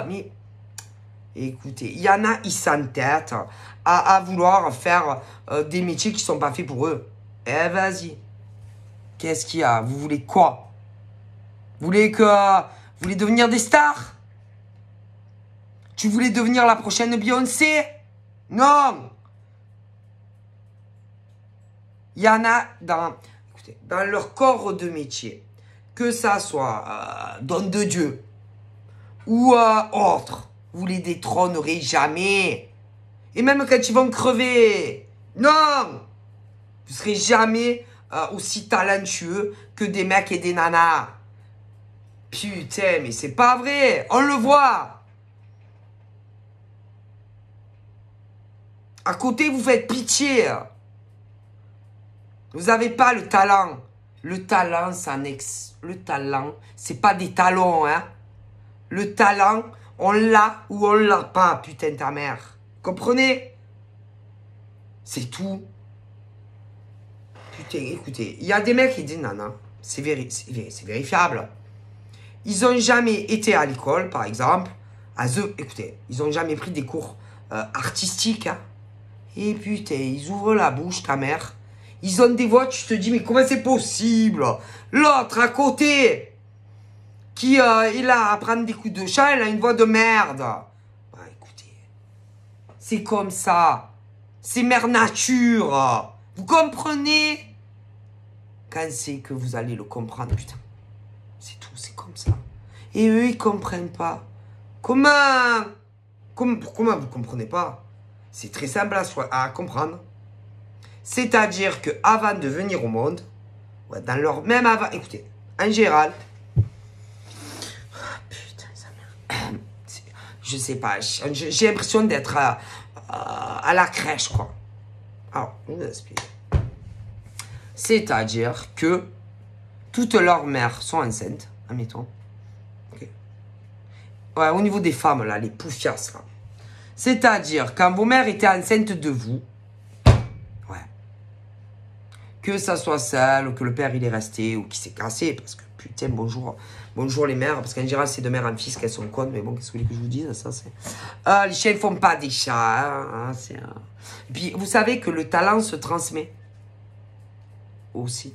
Mais écoutez, il y en a, ils s'entêtent à vouloir faire des métiers qui ne sont pas faits pour eux. Eh, vas-y. Qu'est-ce qu'il y a? Vous voulez quoi? Vous voulez devenir des stars? Tu voulais devenir la prochaine Beyoncé? Non. Il y en a dans leur corps de métier, que ça soit don de Dieu ou autre, vous les détrônerez jamais. Et même quand ils vont crever, non, Vous serez jamais aussi talentueux que des mecs et des nanas. Putain, mais c'est pas vrai. On le voit. À côté, vous faites pitié. Vous n'avez pas le talent. Le talent, le talent, c'est pas des talons, hein. Le talent, on l'a ou on l'a pas, putain ta mère. Comprenez? C'est tout. Putain, écoutez, il y a des mecs qui disent nana, c'est vérifiable. Ils ont jamais été à l'école, par exemple. Écoutez, ils ont jamais pris des cours artistiques. Hein. Et putain, ils ouvrent la bouche, ta mère. Ils ont des voix, tu te dis, mais comment c'est possible? L'autre à côté, qui est là à prendre des coups de chat, elle a une voix de merde. Bah, écoutez, c'est comme ça. C'est mère nature. Vous comprenez? Quand c'est que vous allez le comprendre, putain. C'est tout, c'est comme ça. Et eux, ils comprennent pas. Comment vous comprenez pas? C'est très simple à comprendre. C'est-à-dire que avant de venir au monde, ouais, dans leur même avant, écoutez, en général, putain, ça merde. Je sais pas, j'ai l'impression d'être à la crèche, quoi. Alors, je vous explique. C'est-à-dire que toutes leurs mères sont enceintes, admettons. Okay. Ouais, au niveau des femmes, là, les poufiasses, là. C'est-à-dire, quand vos mères étaient enceintes de vous, ouais, que ça soit celle, ou que le père il est resté, ou qui s'est cassé, parce que putain, bonjour les mères, parce qu'en général, c'est de mère en fils qu'elles sont connes, mais bon, qu'est-ce que vous voulez que je vous dise, ça, c'est... les chiens ne font pas des chats, hein, c'est... Et puis, vous savez que le talent se transmet aussi.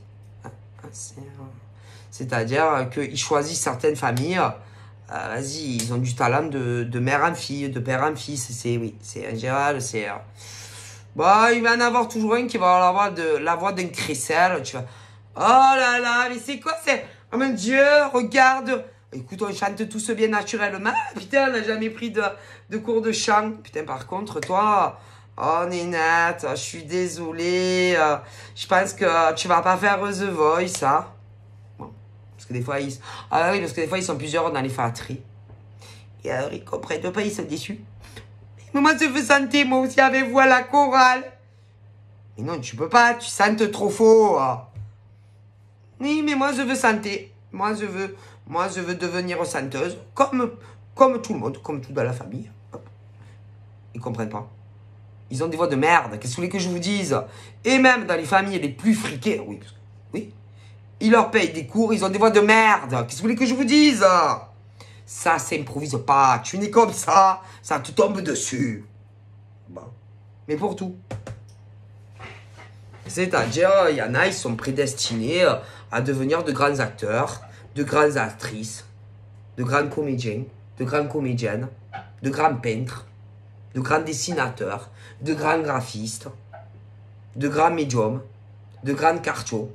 C'est-à-dire qu'ils choisissent certaines familles, vas-y, ils ont du talent de mère en fille, de père en fils, oui, c'est en général, c'est... Bah, il va en avoir toujours un qui va avoir la voix d'un crécelle, tu vois. Oh là là, mais c'est quoi, c'est... Oh mon Dieu, regarde. Écoute, on chante tous bien naturellement. Putain, on n'a jamais pris de cours de chant. Putain, par contre, toi... Oh, Nénette, je suis désolée. Je pense que tu vas pas faire The Voice, hein. Bon, parce que des fois, ah oui, parce que des fois, ils sont plusieurs dans les fratries. Et alors, ils comprennent pas, ils sont déçus. Mais moi, je veux chanter, moi aussi, avec vous à la chorale. Mais non, tu peux pas, tu chantes trop faux. Oui, mais moi, je veux chanter. Moi, je veux devenir chanteuse, comme tout le monde, comme tout dans la famille. Hop. Ils comprennent pas. Ils ont des voix de merde. Qu'est-ce que vous voulez que je vous dise? Et même dans les familles les plus friquées, oui, oui, ils leur payent des cours, ils ont des voix de merde. Qu'est-ce que vous voulez que je vous dise? Ça s'improvise pas. Tu n'es comme ça te tombe dessus. Bon. Mais pour tout. C'est-à-dire, il y en a, ils sont prédestinés à devenir de grands acteurs, de grandes actrices, de grands comédiens, de grandes comédiennes, de grands peintres, de grands dessinateurs, de grands graphistes, de grands médiums, de grands cartiaux.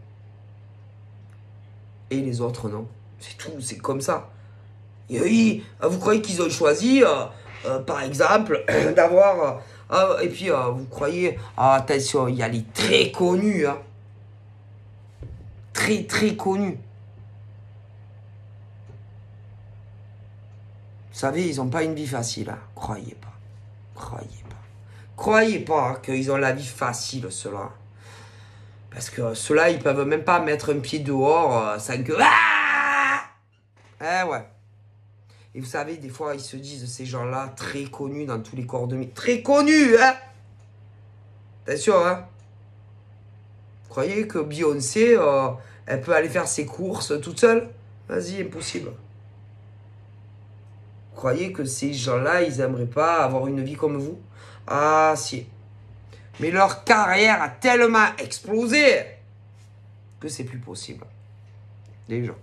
Et les autres, non. C'est tout, c'est comme ça. Et oui, vous croyez qu'ils ont choisi, par exemple, d'avoir... et puis, vous croyez... attention, il y a les très connus. Hein. Très, très connus. Vous savez, ils n'ont pas une vie facile. Hein. Croyez pas. Croyez pas. Croyez pas qu'ils ont la vie facile, ceux-là. Parce que ceux-là, ils peuvent même pas mettre un pied dehors sans que... Ah, eh ouais. Et vous savez, des fois, ils se disent, ces gens-là, très connus dans tous les corps de métier. Très connus, hein. Attention, hein. Vous croyez que Beyoncé, elle peut aller faire ses courses toute seule? Vas-y, impossible. Vous croyez que ces gens-là, ils aimeraient pas avoir une vie comme vous? Ah, si. Mais leur carrière a tellement explosé que c'est plus possible. Déjà.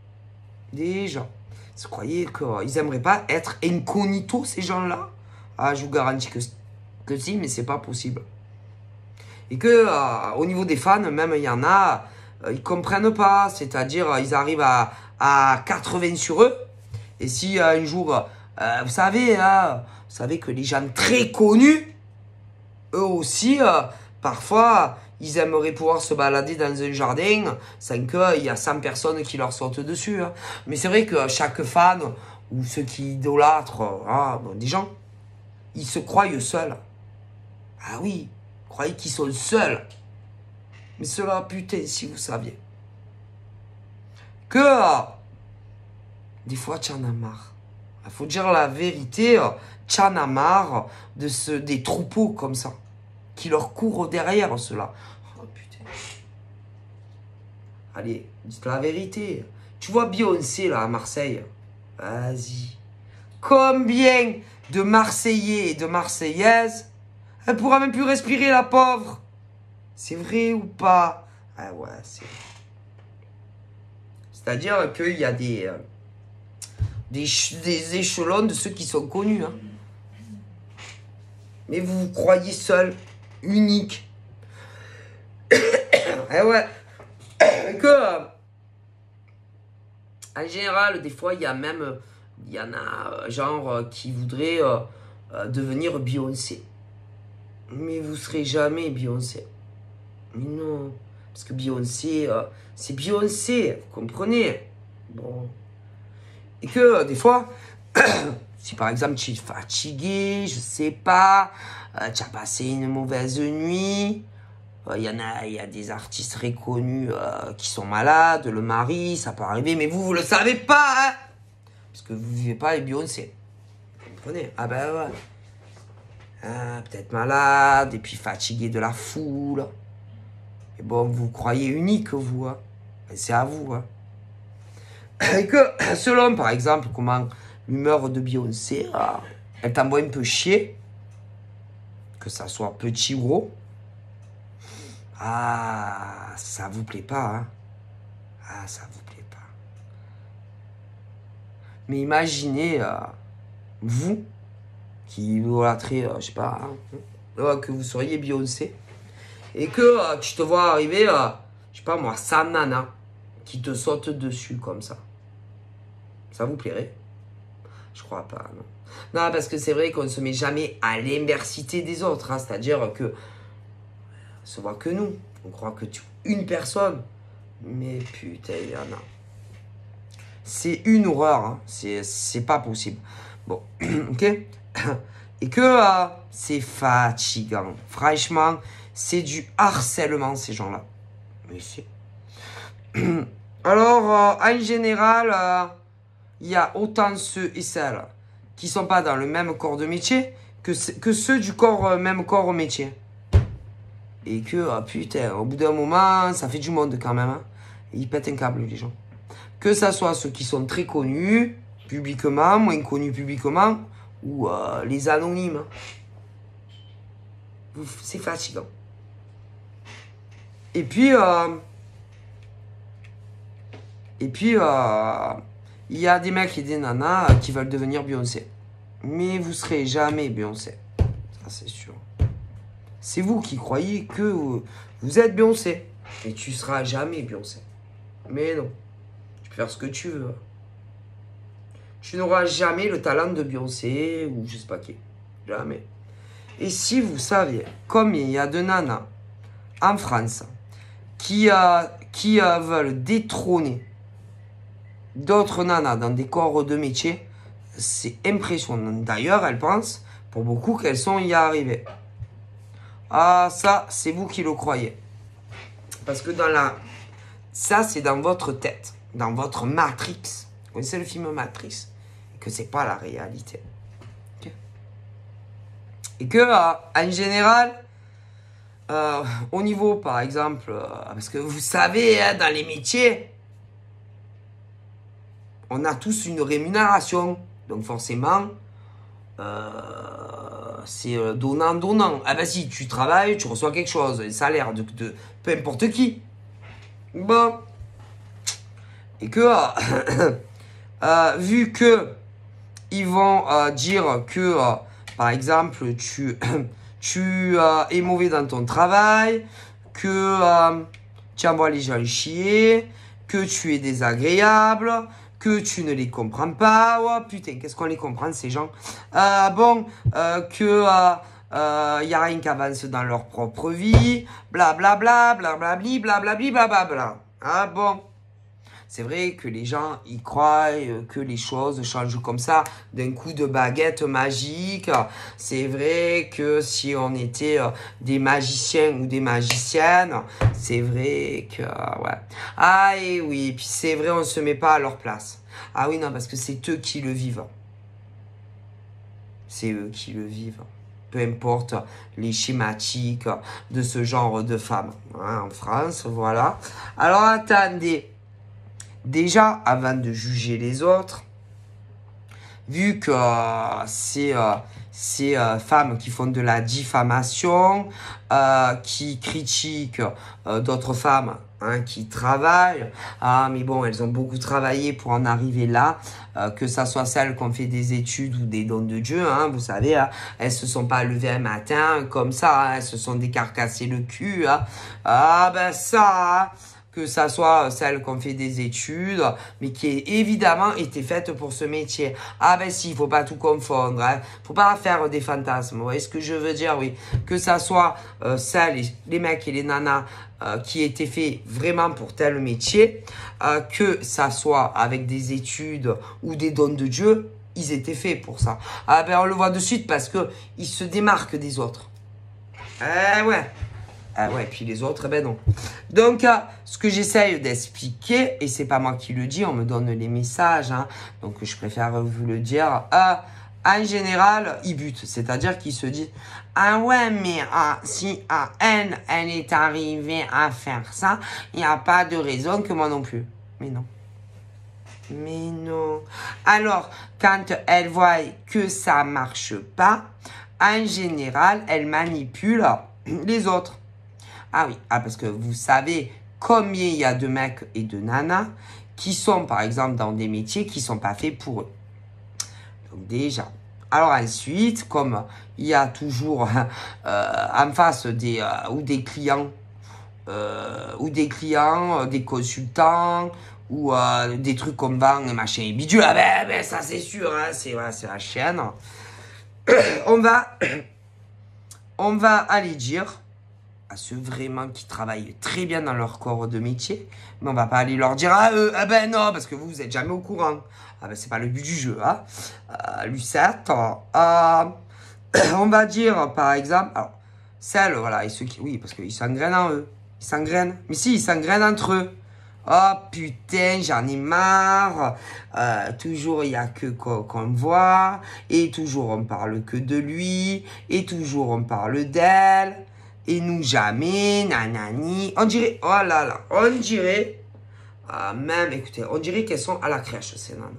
Vous croyez qu'ils n'aimeraient pas être incognito, ces gens-là? Ah, je vous garantis que si, mais c'est pas possible. Et que au niveau des fans, même il y en a, ils comprennent pas. C'est-à-dire, ils arrivent à 80 sur eux. Et si un jour, vous savez que les gens très connus, eux aussi, Parfois, ils aimeraient pouvoir se balader dans un jardin sans qu'il y a 100 personnes qui leur sautent dessus. Hein. Mais c'est vrai que chaque fan ou ceux qui idolâtrent des gens, ils se croient seuls. Ah oui, croyez qu'ils sont seuls. Mais cela, putain, si vous saviez. Que des fois, tu en as marre. Il faut dire la vérité, tu en as marre des troupeaux comme ça. Qui leur courent derrière, ceux-là. Oh putain. Allez, dites la vérité. Tu vois Beyoncé, là, à Marseille. Vas-y. Combien de Marseillais et de Marseillaises, elle pourra même plus respirer, la pauvre. C'est vrai ou pas? Ah ouais, c'est vrai. C'est-à-dire qu'il y a des échelons de ceux qui sont connus. Hein. Mais vous vous croyez seul, unique. Eh ouais. Que, en général, des fois, il y en a, genre, qui voudraient devenir Beyoncé. Mais vous serez jamais Beyoncé. Mais non. Parce que Beyoncé, c'est Beyoncé, vous comprenez? Bon. Et que, des fois, si par exemple tu es fatigué, je sais pas, tu as passé une mauvaise nuit, il y a des artistes reconnus qui sont malades, le mari, ça peut arriver, mais vous le savez pas, hein? Parce que vous vivez pas avec Beyoncé. Vous comprenez? Ah ben ouais. Ah, peut-être malade, et puis fatigué de la foule. Et bon, vous croyez unique, vous, hein? C'est à vous, hein? Et que, selon, par exemple, comment l'humeur de Beyoncé, elle t'envoie un peu chier, que ça soit petit ou gros, ça vous plaît pas, hein? Ah, ça vous plaît pas. Mais imaginez, vous, qui idolâtrez, je sais pas, hein, que vous seriez Beyoncé, et que tu te vois arriver, je sais pas moi, sa nana, qui te saute dessus comme ça. Ça vous plairait? Je crois pas, non. Non, parce que c'est vrai qu'on ne se met jamais à l'inversité des autres. Hein, c'est-à-dire que on se voit que nous. On croit que tu es une personne. Mais putain, il y en a. C'est une horreur. Hein, c'est pas possible. Bon, ok. Et que c'est fatigant. Franchement, c'est du harcèlement, ces gens-là. Mais c'est... Alors, en général... il y a autant ceux et celles qui ne sont pas dans le même corps de métier que ceux du même corps métier. Et que, putain, au bout d'un moment, ça fait du monde quand même. Hein. Et ils pètent un câble, les gens. Que ça soit ceux qui sont très connus publiquement, moins connus publiquement, ou les anonymes. C'est fatigant. Et puis, il y a des mecs et des nanas qui veulent devenir Beyoncé. Mais vous serez jamais Beyoncé. Ça, c'est sûr. C'est vous qui croyez que vous êtes Beyoncé. Et tu seras jamais Beyoncé. Mais non. Tu peux faire ce que tu veux. Tu n'auras jamais le talent de Beyoncé ou je sais pas qui. Jamais. Et si vous saviez combien il y a de nanas en France qui veulent détrôner d'autres nanas dans des corps de métier, c'est impressionnant. D'ailleurs, elles pensent, pour beaucoup, qu'elles sont y arrivées. Ah, ça, c'est vous qui le croyez. Parce que ça, c'est dans votre tête, dans votre Matrix. Vous connaissez le film Matrix? Et que c'est pas la réalité. Okay. Et que, en général, au niveau, par exemple, parce que vous savez, hein, dans les métiers, on a tous une rémunération. Donc forcément, c'est donnant-donnant. Ah ben si, tu travailles, tu reçois quelque chose. Un salaire de peu importe qui. Bon. Et que, vu que ils vont dire que, par exemple, tu es mauvais dans ton travail, que tu envoies les gens chier, que tu es désagréable, que tu ne les comprends pas. Oh putain, qu'est-ce qu'on les comprend, ces gens. Que Il n'y a rien qui avance dans leur propre vie, blablabla, blablabli, blablabli, blablabla. Ah bon? C'est vrai que les gens, ils croient que les choses changent comme ça, d'un coup de baguette magique. C'est vrai que si on était des magiciens ou des magiciennes, c'est vrai que, ouais. Ah et oui, puis c'est vrai, on ne se met pas à leur place. Ah oui, non, parce que c'est eux qui le vivent. C'est eux qui le vivent. Peu importe les schématiques de ce genre de femmes. Hein, en France, voilà. Alors, attendez. Déjà, avant de juger les autres, vu que ces femmes qui font de la diffamation, qui critiquent d'autres femmes hein, qui travaillent, ah mais bon, elles ont beaucoup travaillé pour en arriver là, que ça soit celles qui ont fait des études ou des dons de Dieu, hein, vous savez, hein, elles se sont pas levées un matin comme ça, hein, elles se sont décarcassées le cul, hein. Ah ben ça, hein, que ça soit celles qui ont fait des études, mais qui évidemment étaient faites pour ce métier. Ah ben si, il faut pas tout confondre, hein. Faut pas faire des fantasmes, vous voyez ce que je veux dire, oui. Que ça soit celles, les mecs et les nanas qui étaient faits vraiment pour tel métier, que ça soit avec des études ou des dons de Dieu, ils étaient faits pour ça. Ah ben on le voit de suite parce que ils se démarquent des autres. Eh ouais. Ah ouais, puis les autres, ben non. Donc, ce que j'essaye d'expliquer, et c'est pas moi qui le dis, on me donne les messages, hein, donc je préfère vous le dire. En général, ils butent, c'est-à-dire qu'ils se disent « Ah ouais, mais si elle est arrivée à faire ça, il n'y a pas de raison que moi non plus. » Mais non. Mais non. Alors, quand elle voit que ça marche pas, en général, elle manipule les autres. Ah oui, parce que vous savez combien il y a de mecs et de nanas qui sont, par exemple, dans des métiers qui ne sont pas faits pour eux. Donc déjà. Alors ensuite, comme il y a toujours en face des clients, des consultants, ou des trucs qu'on vend, machin et bidule, ah ben ça c'est sûr, hein, c'est la chaîne. on va aller dire à ceux vraiment qui travaillent très bien dans leur corps de métier, mais on va pas aller leur dire ah ben non parce que vous êtes jamais au courant. Ah ben c'est pas le but du jeu, hein. Lucette, on va dire par exemple, alors celles voilà et ceux qui oui parce qu'ils s'engrainent en eux, ils s'engrainent, mais si ils s'engrainent entre eux. Oh putain, j'en ai marre. Toujours il y a que qu'on voit, et toujours on parle que de lui, et toujours on parle d'elle. Et nous jamais, nanani. On dirait, oh là là, on dirait, même, écoutez, on dirait qu'elles sont à la crèche, ces nanas.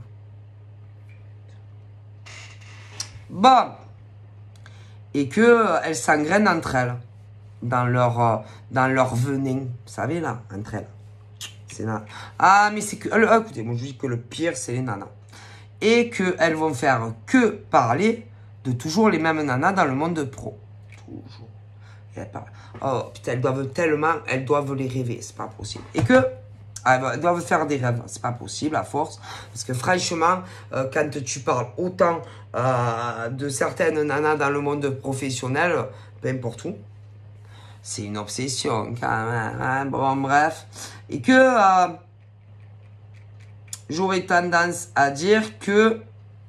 Bon. Et qu'elles s'engrainent entre elles. Dans leur venin. Vous savez, là, entre elles. C'est nanas. Ah, mais c'est que, écoutez, moi je vous dis que le pire, c'est les nanas. Et qu'elles vont faire que parler de toujours les mêmes nanas dans le monde pro. Toujours. Oh putain, elles doivent les rêver, c'est pas possible. Et que elles doivent faire des rêves, c'est pas possible à force. Parce que franchement, quand tu parles autant de certaines nanas dans le monde professionnel, peu importe où, c'est une obsession quand même. Hein, bon, bref. Et que j'aurais tendance à dire que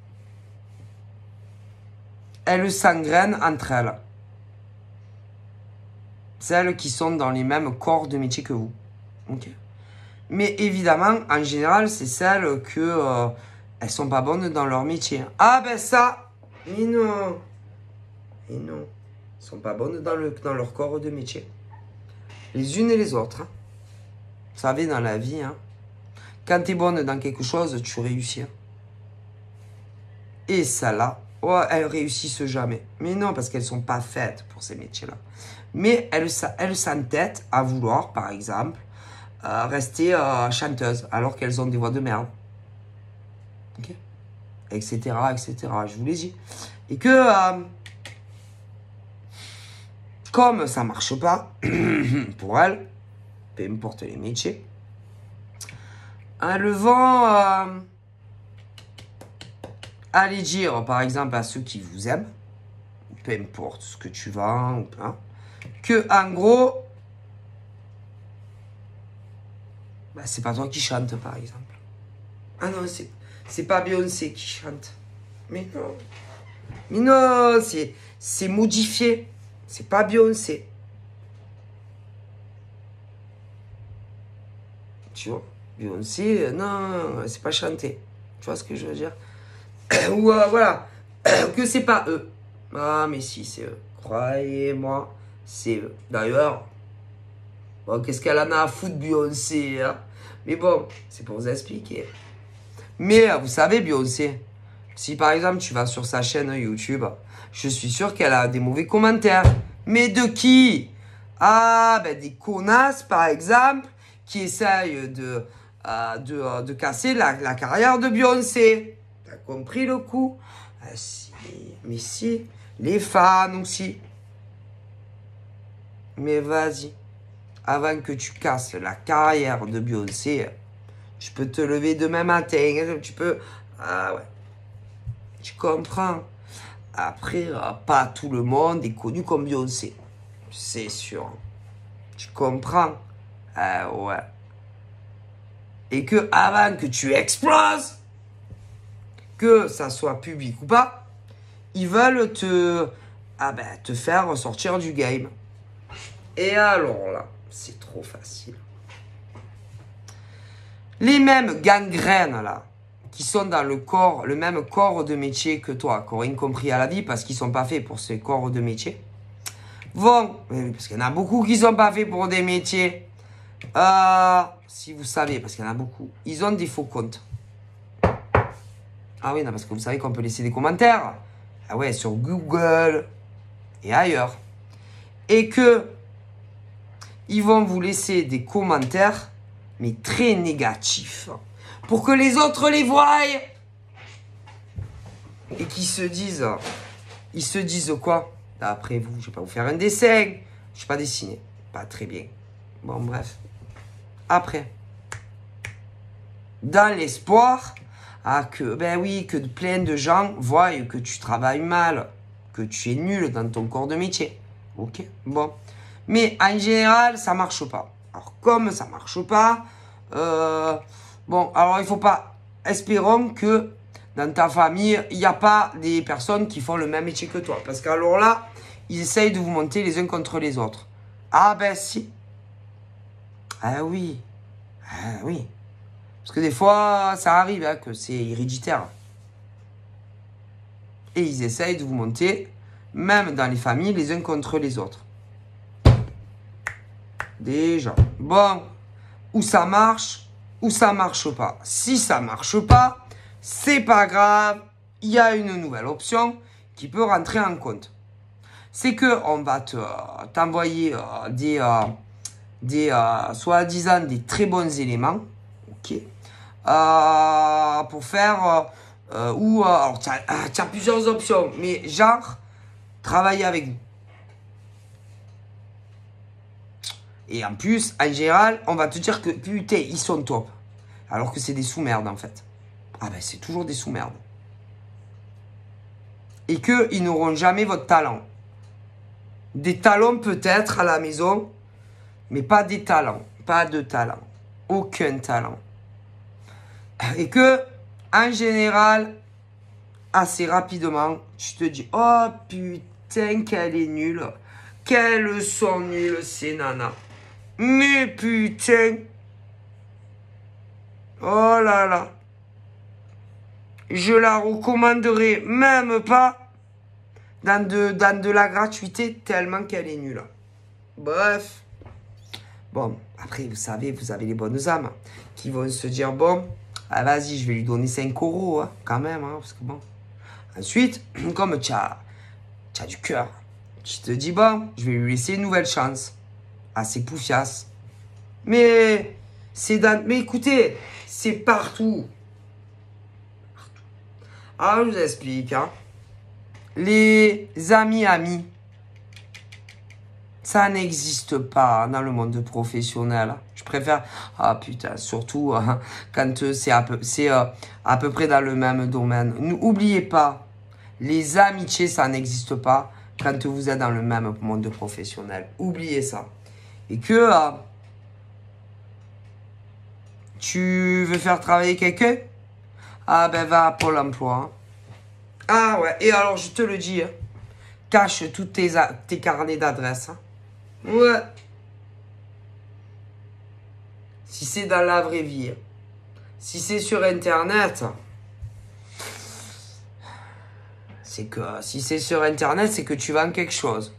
elles s'engrainent entre elles. Celles qui sont dans les mêmes corps de métier que vous. Okay. Mais évidemment, en général, c'est celles que elles sont pas bonnes dans leur métier. Ah ben ça, mais non. Et non. Elles sont pas bonnes dans leur corps de métier. Les unes et les autres. Hein. Vous savez, dans la vie, hein, quand tu es bonne dans quelque chose, tu réussis. Hein. Et celles-là, oh, elles réussissent jamais. Mais non, parce qu'elles sont pas faites pour ces métiers-là. Mais elles s'entêtent à vouloir, par exemple, rester chanteuses, alors qu'elles ont des voix de merde. Ok, etc., etc. Je vous l'ai dit. Et que, comme ça marche pas, pour elles, peu importe les métiers, elles vont aller dire, par exemple, à ceux qui vous aiment, peu importe ce que tu vends, hein, que en gros, bah, c'est pas toi qui chante par exemple. Ah non, c'est pas Beyoncé qui chante. Mais non. Mais non, c'est modifié. C'est pas Beyoncé. Tu vois, Beyoncé, non, c'est pas chanté. Tu vois ce que je veux dire? Ou voilà, que c'est pas eux. Ah, mais si, c'est eux. Croyez-moi, c'est eux. D'ailleurs, bon, qu'est-ce qu'elle en a à foutre, Beyoncé, hein? Mais bon, c'est pour vous expliquer. Mais vous savez, Beyoncé, si par exemple tu vas sur sa chaîne YouTube, je suis sûr qu'elle a des mauvais commentaires. Mais de qui? Ah, ben des connasses, par exemple, qui essayent de casser la carrière de Beyoncé. T'as compris le coup? Ah, si, mais si, les fans aussi. Mais vas-y, avant que tu casses la carrière de Beyoncé, je peux te lever demain matin, tu peux... Ah ouais, tu comprends? Après, pas tout le monde est connu comme Beyoncé. C'est sûr. Tu comprends? Ah ouais. Et que avant que tu exploses, que ça soit public ou pas, ils veulent te faire sortir du game. Et alors là, c'est trop facile. Les mêmes gangrènes là, qui sont dans le même corps de métier que toi, qui ont rien compris à la vie parce qu'ils sont pas faits pour ce corps de métier, vont, parce qu'il y en a beaucoup qui sont pas faits pour des métiers, si vous savez, parce qu'il y en a beaucoup, ils ont des faux comptes. Ah oui, non, parce que vous savez qu'on peut laisser des commentaires. Ah ouais, sur Google et ailleurs. Et que ils vont vous laisser des commentaires, mais très négatifs, pour que les autres les voient. Et qu'ils se disent, ils se disent quoi? D'après vous, je vais pas vous faire un dessin. Je sais pas dessiner. Pas très bien. Bon, bref. Après, dans l'espoir que, ben oui, que plein de gens voient que tu travailles mal, que tu es nul dans ton corps de métier. Ok, bon. Mais en général, ça marche pas. Alors, comme ça marche pas, bon, alors il faut pas... Espérons que dans ta famille, il n'y a pas des personnes qui font le même métier que toi. Parce qu'alors là, ils essayent de vous monter les uns contre les autres. Ah ben si. Ah oui. Ah oui. Parce que des fois, ça arrive hein, que c'est héréditaire. Et ils essayent de vous monter, même dans les familles, les uns contre les autres. Déjà. Bon. Ou ça marche, ou ça marche pas. Si ça marche pas, c'est pas grave. Il y a une nouvelle option qui peut rentrer en compte. C'est que on va t'envoyer des soi-disant des très bons éléments. Ok. Pour faire alors tu as plusieurs options, mais genre travailler avec nous. Et en plus, en général, on va te dire que putain, ils sont top. Alors que c'est des sous-merdes en fait. Ah ben c'est toujours des sous-merdes. Et qu'ils n'auront jamais votre talent. Des talents peut-être à la maison, mais pas des talents. Pas de talent. Aucun talent. Et que, en général, assez rapidement, tu te dis, oh putain, qu'elle est nulle. Qu'elles sont nulles ces nanas. Mais putain. Oh là là. Je la recommanderais même pas dans de la gratuité tellement qu'elle est nulle. Bref. Bon, après, vous savez, vous avez les bonnes âmes qui vont se dire, bon, ah, vas-y, je vais lui donner 5 euros, hein, quand même, hein, parce que bon. Ensuite, comme tu as du cœur, tu te dis, bon, je vais lui laisser une nouvelle chance. Assez poufiasse. Mais mais écoutez, c'est partout. Alors, je vous explique. Hein. Les amis, ça n'existe pas dans le monde professionnel. Je préfère... Ah putain, surtout quand c'est à peu près dans le même domaine. N'oubliez pas, les amitiés, ça n'existe pas. quand vous êtes dans le même monde professionnel. Oubliez ça. Et que tu veux faire travailler quelqu'un? Ah ben va à Pôle emploi. Ah ouais, et alors je te le dis, hein, cache tous tes carnets d'adresses. Hein. Ouais. Si c'est dans la vraie vie. Si c'est sur Internet, c'est que si c'est sur Internet, c'est que tu vends quelque chose.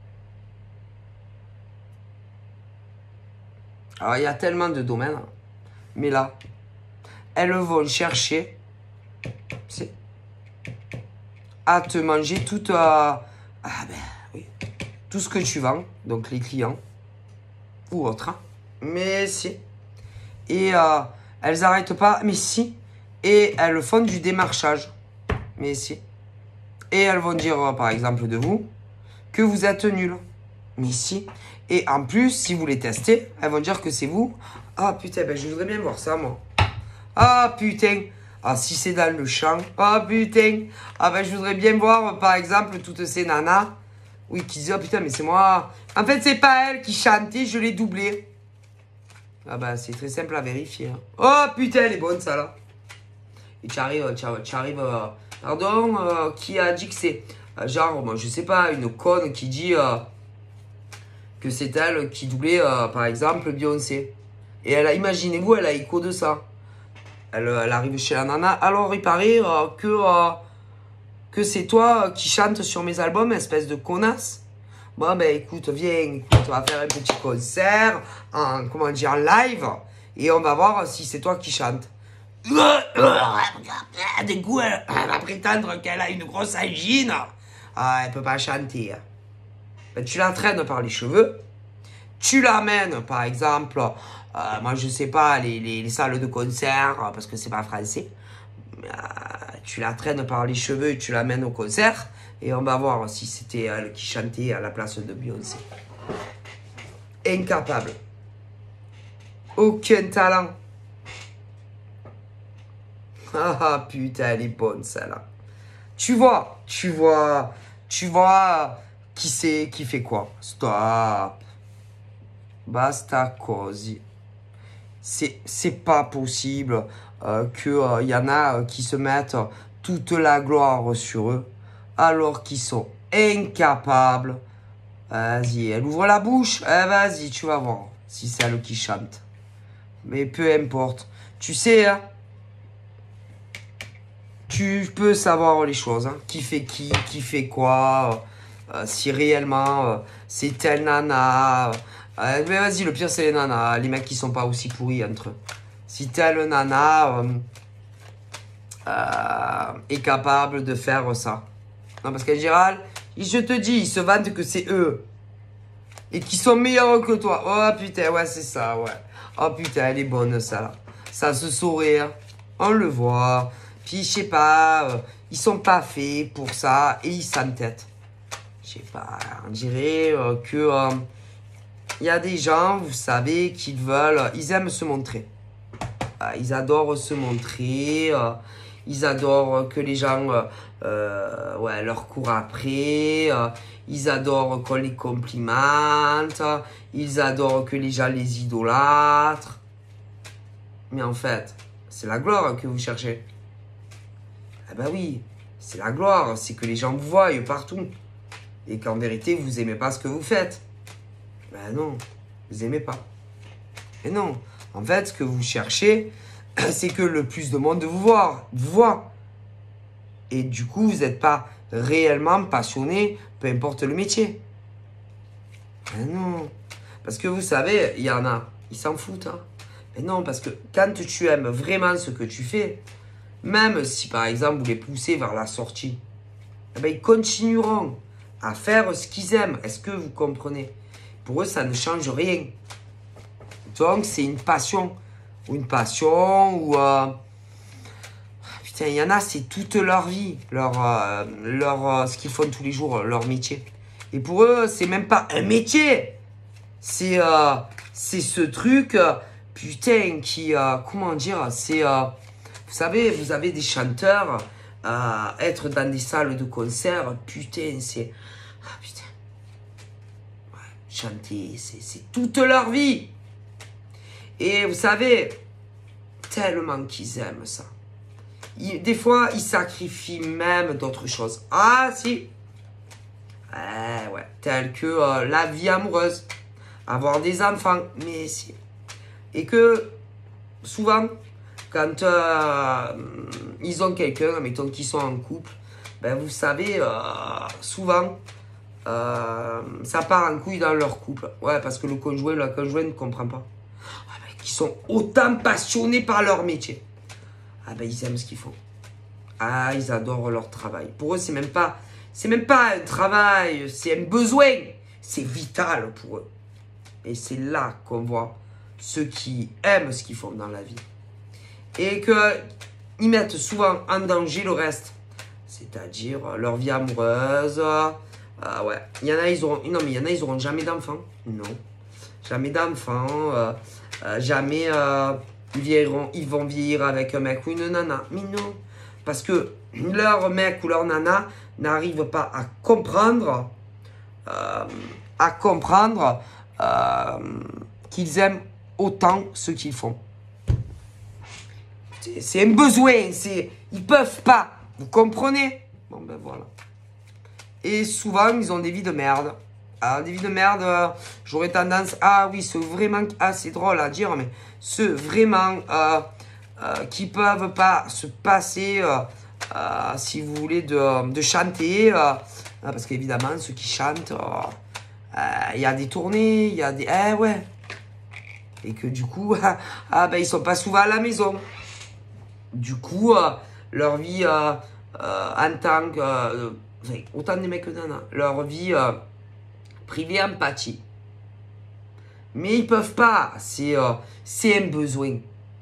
Alors, il y a tellement de domaines. Mais là, elles vont chercher à te manger tout, oui, tout ce que tu vends. Donc, les clients ou autres. Hein. Mais si. Et elles n'arrêtent pas. Mais si. Et elles font du démarchage. Mais si. Et elles vont dire, par exemple, de vous, que vous êtes nul. Mais si. Et en plus, si vous les testez, elles vont dire que c'est vous. Ah putain, ben je voudrais bien voir ça, moi. Ah putain. Ah, si c'est dans le champ. Ah putain. Ah ben je voudrais bien voir, par exemple, toutes ces nanas. Oui, qui disent, oh putain, mais c'est moi. En fait, c'est pas elle qui chantait, je l'ai doublée. Ah ben, c'est très simple à vérifier. Hein. Oh putain, elle est bonne, ça, là. Et tu arrives, pardon, qui a dit que c'est, genre, moi, je sais pas, une conne qui dit que c'est elle qui doublait, par exemple, Beyoncé. Et elle a, imaginez-vous, elle a écho de ça. Elle arrive chez la nana. Alors, il paraît que c'est toi qui chantes sur mes albums, espèce de connasse. Bon, ben, écoute, viens, écoute, on va faire un petit concert, comment dire, live, et on va voir si c'est toi qui chantes. Du coup, elle va prétendre qu'elle a une grosse angine. Ah, elle peut pas chanter. Ben, tu la traînes par les cheveux. Tu l'amènes, par exemple, moi je sais pas, les salles de concert, parce que c'est pas français. Tu la traînes par les cheveux et tu l'amènes au concert. Et on va voir si c'était elle qui chantait à la place de Beyoncé. Incapable. Aucun talent. Ah putain, elle est bonne celle-là. Tu vois qui c'est qui fait quoi. Stop. Basta così. C'est pas possible qu'il y en a qui se mettent toute la gloire sur eux alors qu'ils sont incapables. Vas-y, elle ouvre la bouche. Vas-y, tu vas voir si c'est elle qui chante. Mais peu importe. Tu sais, hein, tu peux savoir les choses. Hein, qui fait quoi. Si réellement c'est telle nana. Mais vas-y, le pire c'est les nanas. Les mecs qui sont pas aussi pourris entre eux. Si telle nana est capable de faire ça. Non, parce qu'en général, je te dis, ils se vantent que c'est eux. Et qui sont meilleurs que toi. Oh putain, ouais, c'est ça, ouais. Oh putain, elle est bonne, ça, là. Ça se saurait, hein. On le voit. Puis, je sais pas, ils sont pas faits pour ça. Et ils s'entêtent. Je sais pas, on dirait que... il y a des gens, vous savez, qui veulent... Ils aiment se montrer. Ils adorent se montrer. Ils adorent que les gens leur courent après. Ils adorent qu'on les complimente. Ils adorent que les gens les idolâtrent. Mais en fait, c'est la gloire que vous cherchez. Eh ben oui, c'est la gloire. C'est que les gens vous voient partout. Et qu'en vérité, vous aimez pas ce que vous faites. Ben non, vous aimez pas. Et non, en fait, ce que vous cherchez, c'est que le plus de monde vous voit. Et du coup, vous n'êtes pas réellement passionné, peu importe le métier. Ben non. Parce que vous savez, il y en a, ils s'en foutent. Hein. Mais non, parce que quand tu aimes vraiment ce que tu fais, même si par exemple vous les poussez vers la sortie, eh ben, ils continueront à faire ce qu'ils aiment. Est-ce que vous comprenez? Pour eux, ça ne change rien. Donc, c'est une passion. Ou une passion, ou... Putain, il y en a, c'est toute leur vie. Ce qu'ils font tous les jours, leur métier. Et pour eux, c'est même pas un métier. C'est ce truc, putain, qui... comment dire? C'est... vous savez, vous avez des chanteurs... être dans des salles de concert, putain, c'est... Ah putain. Ouais, chanter, c'est toute leur vie. Et vous savez, tellement qu'ils aiment ça. Des fois, ils sacrifient même d'autres choses. Ah si. Ouais, tel que la vie amoureuse, avoir des enfants, mais si. Et que souvent, quand ils ont quelqu'un, mettons qu'ils sont en couple, ben vous savez, souvent, ça part en couille dans leur couple. Ouais, parce que le conjoint, la conjointe ne comprend pas. Ah ben, ils sont autant passionnés par leur métier. Ah ben, ils aiment ce qu'ils font. Ah, ils adorent leur travail. Pour eux, c'est même pas un travail, c'est un besoin. C'est vital pour eux. Et c'est là qu'on voit ceux qui aiment ce qu'ils font dans la vie. Et qu'ils mettent souvent en danger le reste. C'est-à-dire leur vie amoureuse. Ouais. Il y en a, ils auront jamais d'enfants. Non. Jamais d'enfants. Jamais ils vont vieillir avec un mec ou une nana. Mais non. Parce que leur mec ou leur nana n'arrive pas à comprendre qu'ils aiment autant ce qu'ils font. C'est un besoin, ils peuvent pas. Vous comprenez? Bon ben voilà. Et souvent, ils ont des vies de merde. Alors, des vies de merde, j'aurais tendance... Ah oui, ceux vraiment... Ah, c'est drôle à dire, mais ceux vraiment qui peuvent pas se passer, si vous voulez, de chanter. Parce qu'évidemment, ceux qui chantent, il y a des tournées, il y a des... ouais. Et que du coup, ben, ils sont pas souvent à la maison. Du coup, leur vie en tant que... autant des mecs que nanas. Leur vie privée empathie. Mais ils peuvent pas. C'est un besoin.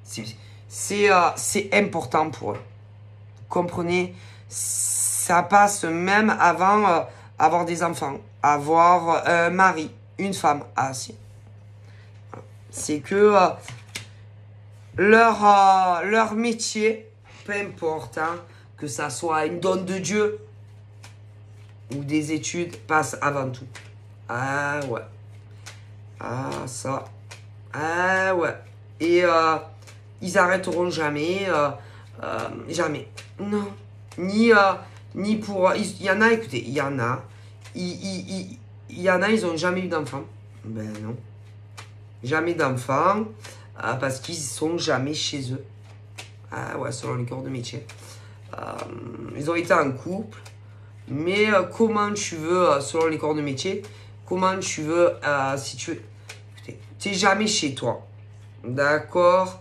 C'est important pour eux. Vous comprenez? Ça passe même avant avoir des enfants. Avoir un mari, une femme. Ah si. C'est que... leur métier, peu importe, hein, que ça soit une donne de Dieu ou des études, passe avant tout. Ah ouais. Ah ça. Ah ouais. Et ils arrêteront jamais. Jamais. Non. Ni pour... Il y en a, écoutez, il y en a. Il y en a, ils n'ont jamais eu d'enfants. Ben non. Jamais d'enfants. Parce qu'ils sont jamais chez eux. Ah ouais, selon les corps de métier. Ils ont été en couple. Mais comment tu veux, selon les corps de métier, comment tu veux, si tu veux... Tu n'es jamais chez toi. D'accord?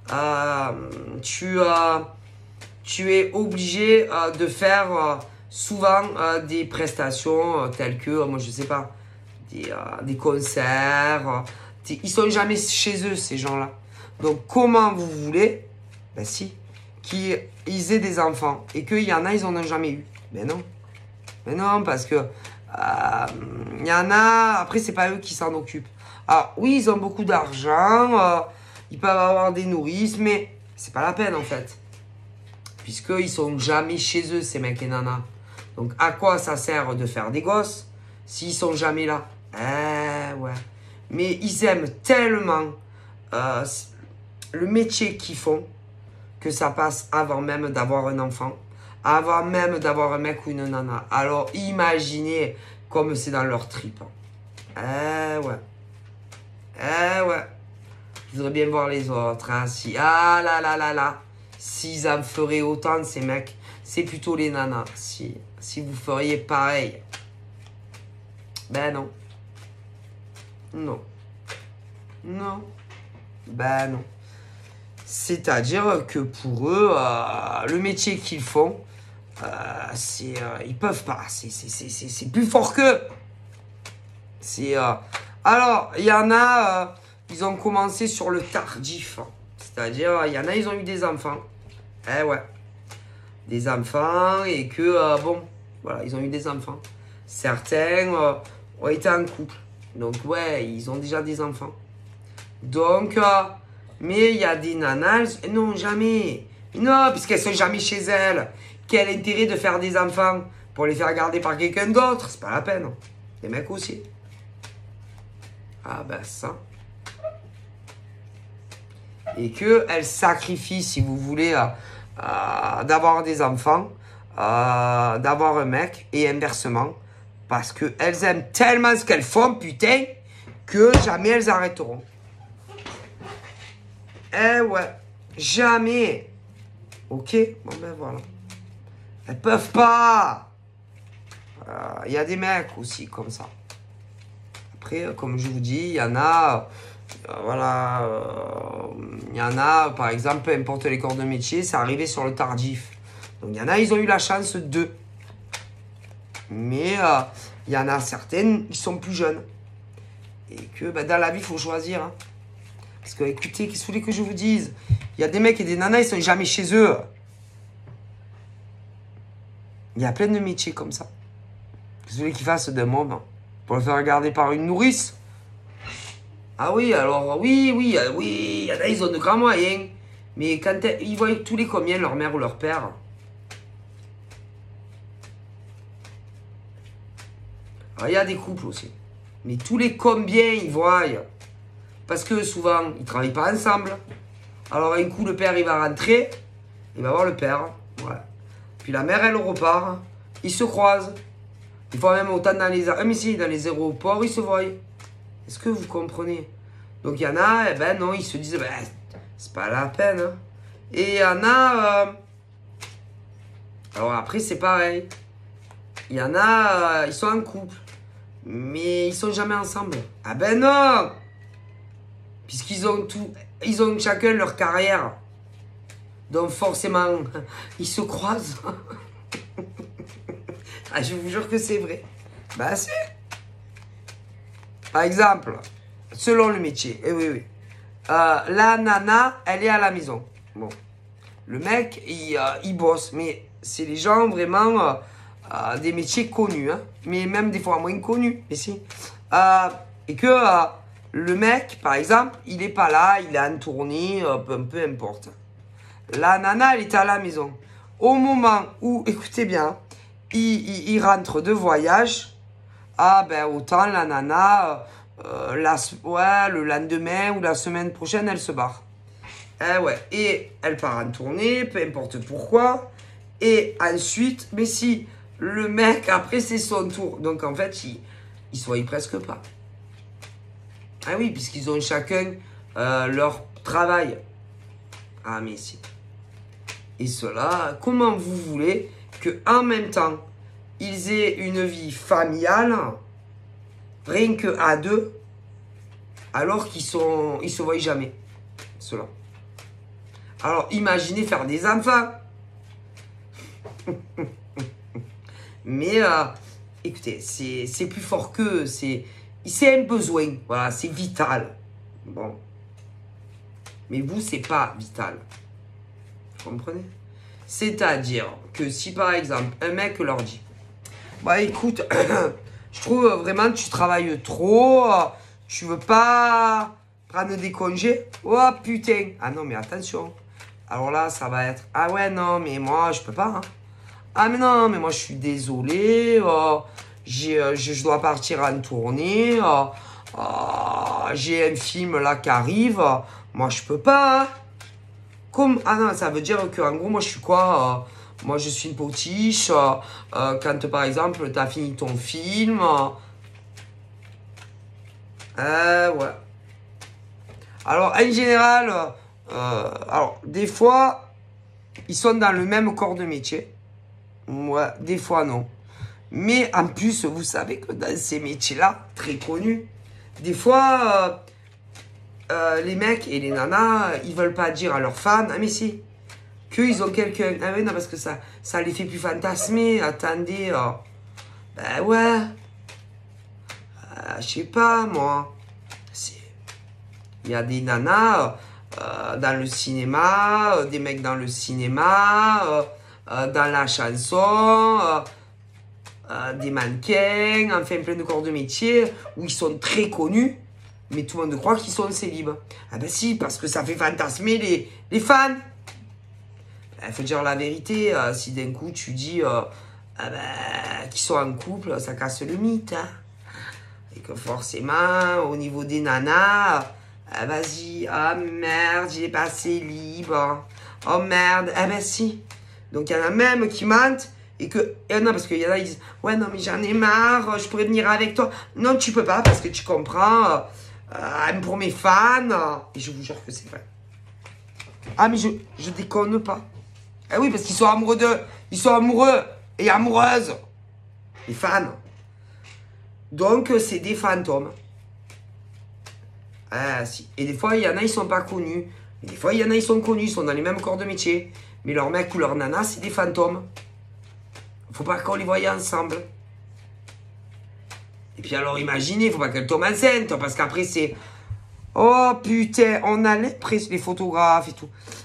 Tu es obligé de faire souvent des prestations telles que, moi je sais pas, des concerts... Ils sont jamais chez eux, ces gens-là. Donc, comment vous voulez, ben si, qu'ils aient des enfants et qu'il y en a, ils en ont jamais eu. Ben non. Ben non, parce que il y en a, après, c'est pas eux qui s'en occupent. Alors, oui, ils ont beaucoup d'argent, ils peuvent avoir des nourrices, mais c'est pas la peine, en fait. Puisqu'ils sont jamais chez eux, ces mecs et nanas. Donc, à quoi ça sert de faire des gosses s'ils sont jamais là? Ouais. Mais ils aiment tellement le métier qu'ils font que ça passe avant même d'avoir un enfant, avant même d'avoir un mec ou une nana. Alors imaginez comme c'est dans leur trip. Ouais. Je voudrais bien voir les autres. Hein, ah là. S'ils en feraient autant de ces mecs, c'est plutôt les nanas. Si vous feriez pareil. Ben non. Non. Ben non. C'est-à-dire que pour eux, le métier qu'ils font, ils peuvent pas. C'est plus fort qu'eux. Alors, il y en a, ils ont commencé sur le tardif. C'est-à-dire, il y en a, ils ont eu des enfants. Ouais. Des enfants et que, bon, voilà, ils ont eu des enfants. Certains ont été en couple. Donc, ouais, ils ont déjà des enfants. Donc, mais il y a des nanas, non, jamais. Non, puisqu'elles sont jamais chez elles. Quel intérêt de faire des enfants? pour les faire garder par quelqu'un d'autre, c'est pas la peine. Les mecs aussi. Ah ben ça. Et qu'elles sacrifient, si vous voulez, d'avoir des enfants, d'avoir un mec, et inversement. Parce qu'elles aiment tellement ce qu'elles font, putain, que jamais elles arrêteront. Eh ouais, jamais. Ok, bon ben voilà. Elles peuvent pas. Il y a des mecs aussi comme ça. Après, comme je vous dis, il y en a... voilà, il y en a, par exemple, peu importe les corps de métier, c'est arrivé sur le tardif. Donc, il y en a, ils ont eu la chance d'eux. Mais il y en a certaines, ils sont plus jeunes. Et que ben, dans la vie, il faut choisir. Hein. Parce que, écoutez, qu'est-ce que vous voulez que je vous dise? Il y a des mecs et des nanas, ils sont jamais chez eux. Il y a plein de métiers comme ça. Qu'est-ce que vous voulez qu'ils fassent d'un môme pour le faire regarder par une nourrice? Ah oui, alors, oui, il y en a, ils ont de grands moyens. Mais quand ils voient tous les combien, leur mère ou leur père. Alors, il y a des couples aussi. Mais tous les combien, ils voient. Parce que souvent, ils ne travaillent pas ensemble. Alors, un coup, le père, il va rentrer. Il va voir le père. Ouais. Puis la mère, elle repart. Ils se croisent. Des fois, même autant dans les aéroports, ils se voient. Est-ce que vous comprenez? Donc, il y en a, eh ben non, ils se disent, ben, c'est pas la peine. Hein. Et il y en a... alors après, c'est pareil. Il y en a, ils sont en couple. Mais ils sont jamais ensemble. Ah ben non! Puisqu'ils ont tout... Ils ont chacun leur carrière. Donc forcément, ils se croisent. Ah, je vous jure que c'est vrai. Bah c'est... Par exemple, selon le métier. Eh oui. La nana, elle est à la maison. Bon. Le mec, il bosse. Mais c'est les gens vraiment des métiers connus. Hein. Mais même des fois moins connus. Mais si. Et que le mec, par exemple, il n'est pas là. Il est en tournée. Peu importe. La nana, elle est à la maison. Au moment où, écoutez bien, il rentre de voyage, ah ben autant la nana, le lendemain ou la semaine prochaine, elle se barre. Eh ouais, et elle part en tournée, peu importe pourquoi. Et ensuite, mais si le mec, après c'est son tour. Donc en fait, il se voit presque pas. Ah oui, puisqu'ils ont chacun leur travail. Ah mais si. Et cela, comment vous voulez qu'en même temps, ils aient une vie familiale, rien qu'à deux, alors qu'ils se voient jamais, cela. Alors, imaginez faire des enfants. Mais, écoutez, c'est plus fort qu'eux, c'est un besoin, voilà, c'est vital. Bon. Mais vous, c'est pas vital. Vous comprenez? C'est-à-dire que si par exemple un mec leur dit, bah écoute, je trouve vraiment que tu travailles trop, tu veux pas prendre des congés? Oh putain! Ah non mais attention. Alors là ça va être, ah ouais non mais moi je peux pas. Hein. Ah mais non mais moi je suis désolé, je dois partir en tournée, j'ai un film là qui arrive, moi je peux pas. Hein. Ah non, ça veut dire qu'en gros, moi, je suis quoi moi, je suis une potiche. Quand, par exemple, tu as fini ton film. Ouais. Alors, en général, alors, des fois, ils sont dans le même corps de métier. Ouais, des fois, non. Mais en plus, vous savez que dans ces métiers-là, très connus, des fois... les mecs et les nanas, ils veulent pas dire à leurs fans, ah mais si, qu'ils ont quelqu'un. Ah mais non, parce que ça les fait plus fantasmer. Attendez, ben ouais, je sais pas moi. Il y a des nanas dans le cinéma, des mecs dans le cinéma, dans la chanson, des mannequins, enfin plein de corps de métier où ils sont très connus. Mais tout le monde croit qu'ils sont célibes. Ah ben si, parce que ça fait fantasmer les fans. Il faut dire la vérité. Si d'un coup tu dis ah ben, qui sont en couple, ça casse le mythe. Hein. Et que forcément, au niveau des nanas, ah, vas-y, oh merde, il est passé libre. Oh merde, eh ben si. Donc il y en a même qui mentent et que. Non, parce qu'il y en a, ils disent ouais, non, mais j'en ai marre, je pourrais venir avec toi. Non, tu peux pas parce que tu comprends. Pour mes fans. Et je vous jure que c'est vrai. Ah, mais je déconne pas. Ah oui, parce qu'ils sont amoureux d'eux. Ils sont amoureux et amoureuses. Les fans. Donc, c'est des fantômes. Ah, si. Et des fois, il y en a, ils sont pas connus. Et des fois, il y en a, ils sont connus. Ils sont dans les mêmes corps de métier. Mais leur mec ou leur nana, c'est des fantômes. Faut pas qu'on les voie ensemble. Et puis alors, imaginez, faut pas qu'elle tombe enceinte. Parce qu'après, c'est... Oh, putain, on a l'impression... Les photographes et tout.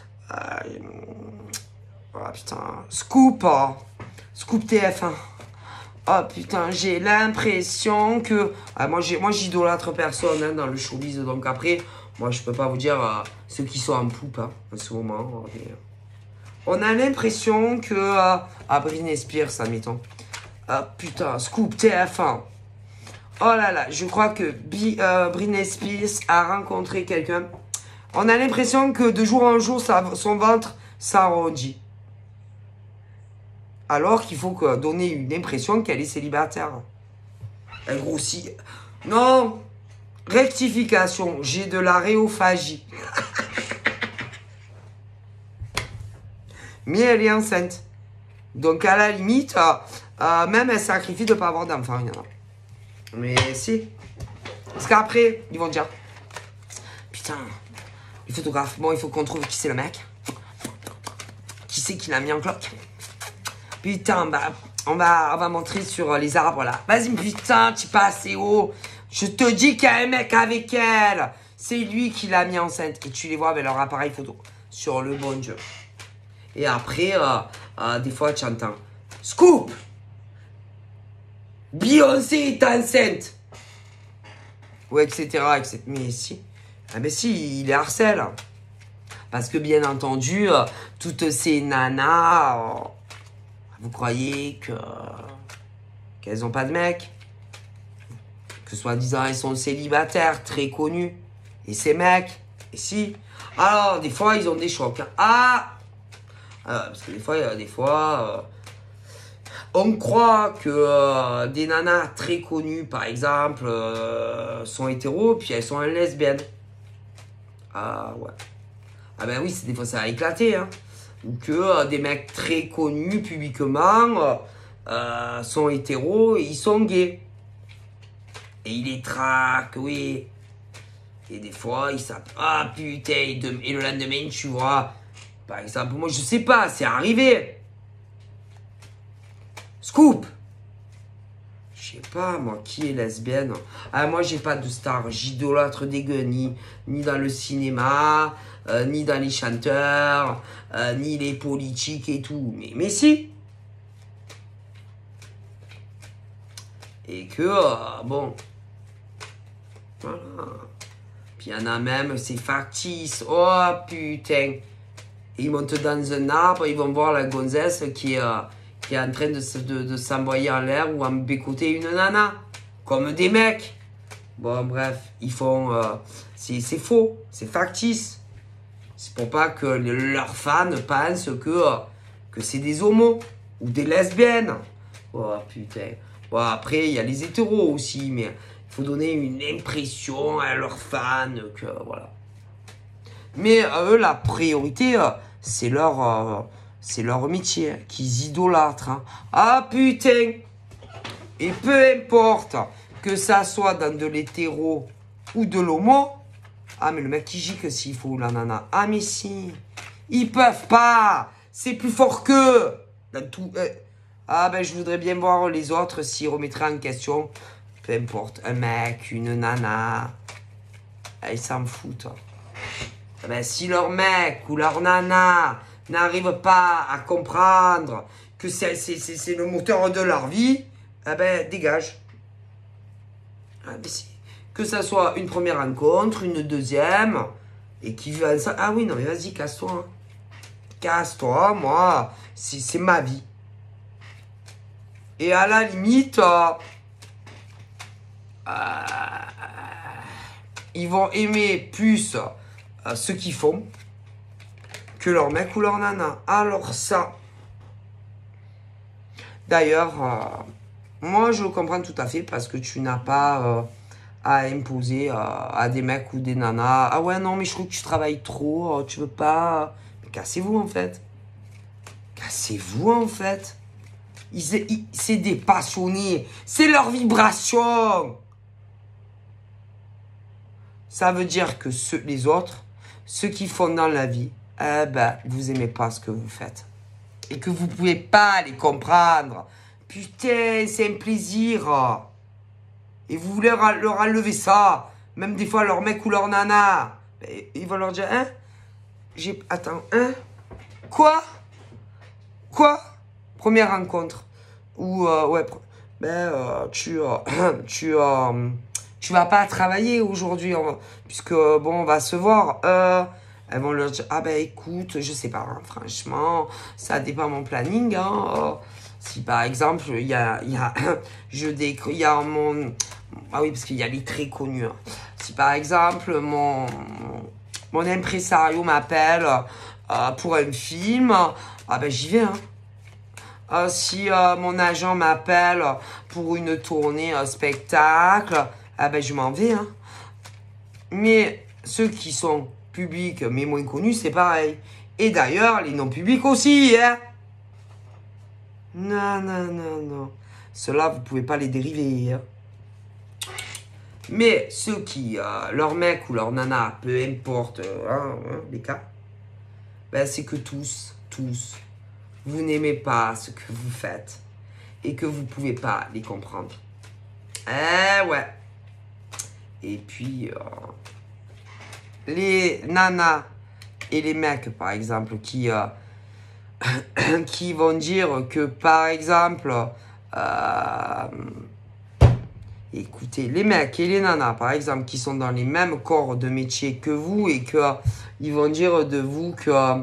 Oh, putain. Scoop. Scoop TF1. Oh putain, j'ai l'impression que... moi, j'idolâtre personne hein, dans le showbiz. Donc après, moi, je peux pas vous dire ceux qui sont en poupe hein, en ce moment. On a l'impression que... Britney Spears, admettons. Putain, Scoop TF1. Oh là là, je crois que Britney Spears a rencontré quelqu'un. On a l'impression que de jour en jour, son ventre s'arrondit. Alors qu'il faut donner une impression qu'elle est célibataire. Elle grossit. Non. Rectification. J'ai de la rhéophagie. Mais elle est enceinte. Donc à la limite, même elle sacrifie de ne pas avoir d'enfant. Mais si. Parce qu'après, ils vont dire, putain, les photographes, bon, il faut qu'on trouve qui c'est le mec. Qui c'est qui l'a mis en cloque. Putain, bah, on va montrer sur les arbres, là. Vas-y, putain, tu pas assez haut. Je te dis qu'il y a un mec avec elle. C'est lui qui l'a mis enceinte. Et tu les vois avec leur appareil photo. Sur le bon Dieu. Et après, des fois, tu entends. Scoop! Beyoncé est enceinte. Ouais, etc. Mais si. Ah, mais si, il est harcèle. Parce que, bien entendu, toutes ces nanas... vous croyez qu'elles n'ont pas de mec? Que soi-disant elles sont célibataires, très connues. Et ces mecs, et si. Alors, des fois, ils ont des chocs. Parce que des fois, on croit que des nanas très connues, par exemple, sont hétéros, puis elles sont lesbiennes. Ah, ouais. Ah ben oui, des fois, ça a éclaté, hein. Ou que des mecs très connus publiquement sont hétéros et ils sont gays. Et ils les traquent, oui. Et des fois, ils savent. Ah putain, et le lendemain, tu vois. Par exemple, moi, je sais pas, c'est arrivé. Scoop. Je sais pas, moi, qui est lesbienne. Ah, moi, j'ai pas de star. J'idolâtre des guenilles, ni dans le cinéma. Ni dans les chanteurs, ni les politiques et tout. Mais si. Et que, bon. Voilà. Puis il y en a même, c'est factice. Oh putain. Ils montent dans un arbre, ils vont voir la gonzesse qui est en train de s'envoyer en l'air ou en bécoter une nana. Comme des mecs. Bon, bref, ils font... c'est faux, c'est factice. C'est pour pas que leurs fans pensent que c'est des homos ou des lesbiennes. Oh putain. Bon, après, il y a les hétéros aussi, mais il faut donner une impression à leurs fans que voilà. Mais eux, la priorité, c'est leur métier qu'ils idolâtrent. Hein. Ah putain. Et peu importe que ça soit dans de l'hétéro ou de l'homo. Ah, mais le mec qui gicle s'il faut, la nana. Ah, mais si. Ils peuvent pas. C'est plus fort qu'eux. Dans tout. Ah, ben, je voudrais bien voir les autres s'ils remettraient en question. Peu importe. Un mec, une nana. Ah, ils s'en foutent. Ah, ben, si leur mec ou leur nana n'arrive pas à comprendre que c'est le moteur de leur vie, ah, ben, dégage. Ah, ben, si. Que ça soit une première rencontre, une deuxième, et qui vivent ça. Ah oui, non, mais vas-y, casse-toi. Hein. Casse-toi, moi, c'est ma vie. Et à la limite, ils vont aimer plus ce qu'ils font que leur mec ou leur nana. Alors ça, d'ailleurs, moi je le comprends tout à fait parce que tu n'as pas à imposer à des mecs ou des nanas. Ah ouais, non, mais je trouve que tu travailles trop, tu veux pas. Mais cassez-vous en fait. Cassez-vous en fait. C'est des passionnés. C'est leur vibration. Ça veut dire que les autres, ceux qui font dans la vie, eh ben, vous aimez pas ce que vous faites. Et que vous pouvez pas les comprendre. Putain, c'est un plaisir. Et vous voulez leur enlever ça. Même des fois, leur mec ou leur nana. Ils vont leur dire, hein? Attends, hein? Quoi? Quoi? Première rencontre. Ou, ouais, tu vas pas travailler aujourd'hui, puisque, bon, on va se voir. Elles vont leur dire, ah ben écoute, je sais pas, hein, franchement, ça dépend de mon planning. Hein, si par exemple, il y a mon... Ah oui, parce qu'il y a les très connus. Hein. Si par exemple, mon impresario m'appelle pour un film, ah ben j'y vais. Hein. Si mon agent m'appelle pour une tournée spectacle, ah ben je m'en vais. Hein. Mais ceux qui sont publics mais moins connus, c'est pareil. Et d'ailleurs, les non publics aussi. Hein. Non, non, non, non. Ceux-là, vous pouvez pas les dériver. Hein. Mais ceux qui, leur mec ou leur nana, peu importe les cas, ben c'est que tous, vous n'aimez pas ce que vous faites et que vous pouvez pas les comprendre. Eh ouais. Et puis, les nanas et les mecs, par exemple, qui vont dire que, par exemple, écoutez, les mecs et les nanas, par exemple, qui sont dans les mêmes corps de métier que vous et que ils vont dire de vous que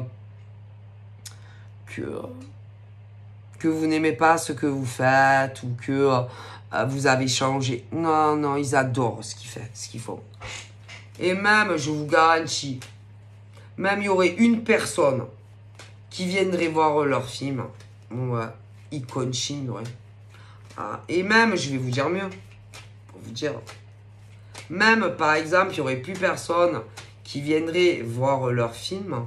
vous n'aimez pas ce que vous faites ou que vous avez changé. Non, non, ils adorent ce qu'ils font. Et même, je vous garantis, même il y aurait une personne qui viendrait voir leur film. Ouais, ils continueraient. Et même, je vais vous dire mieux. Pour vous dire. Même, par exemple, il n'y aurait plus personne qui viendrait voir leur film.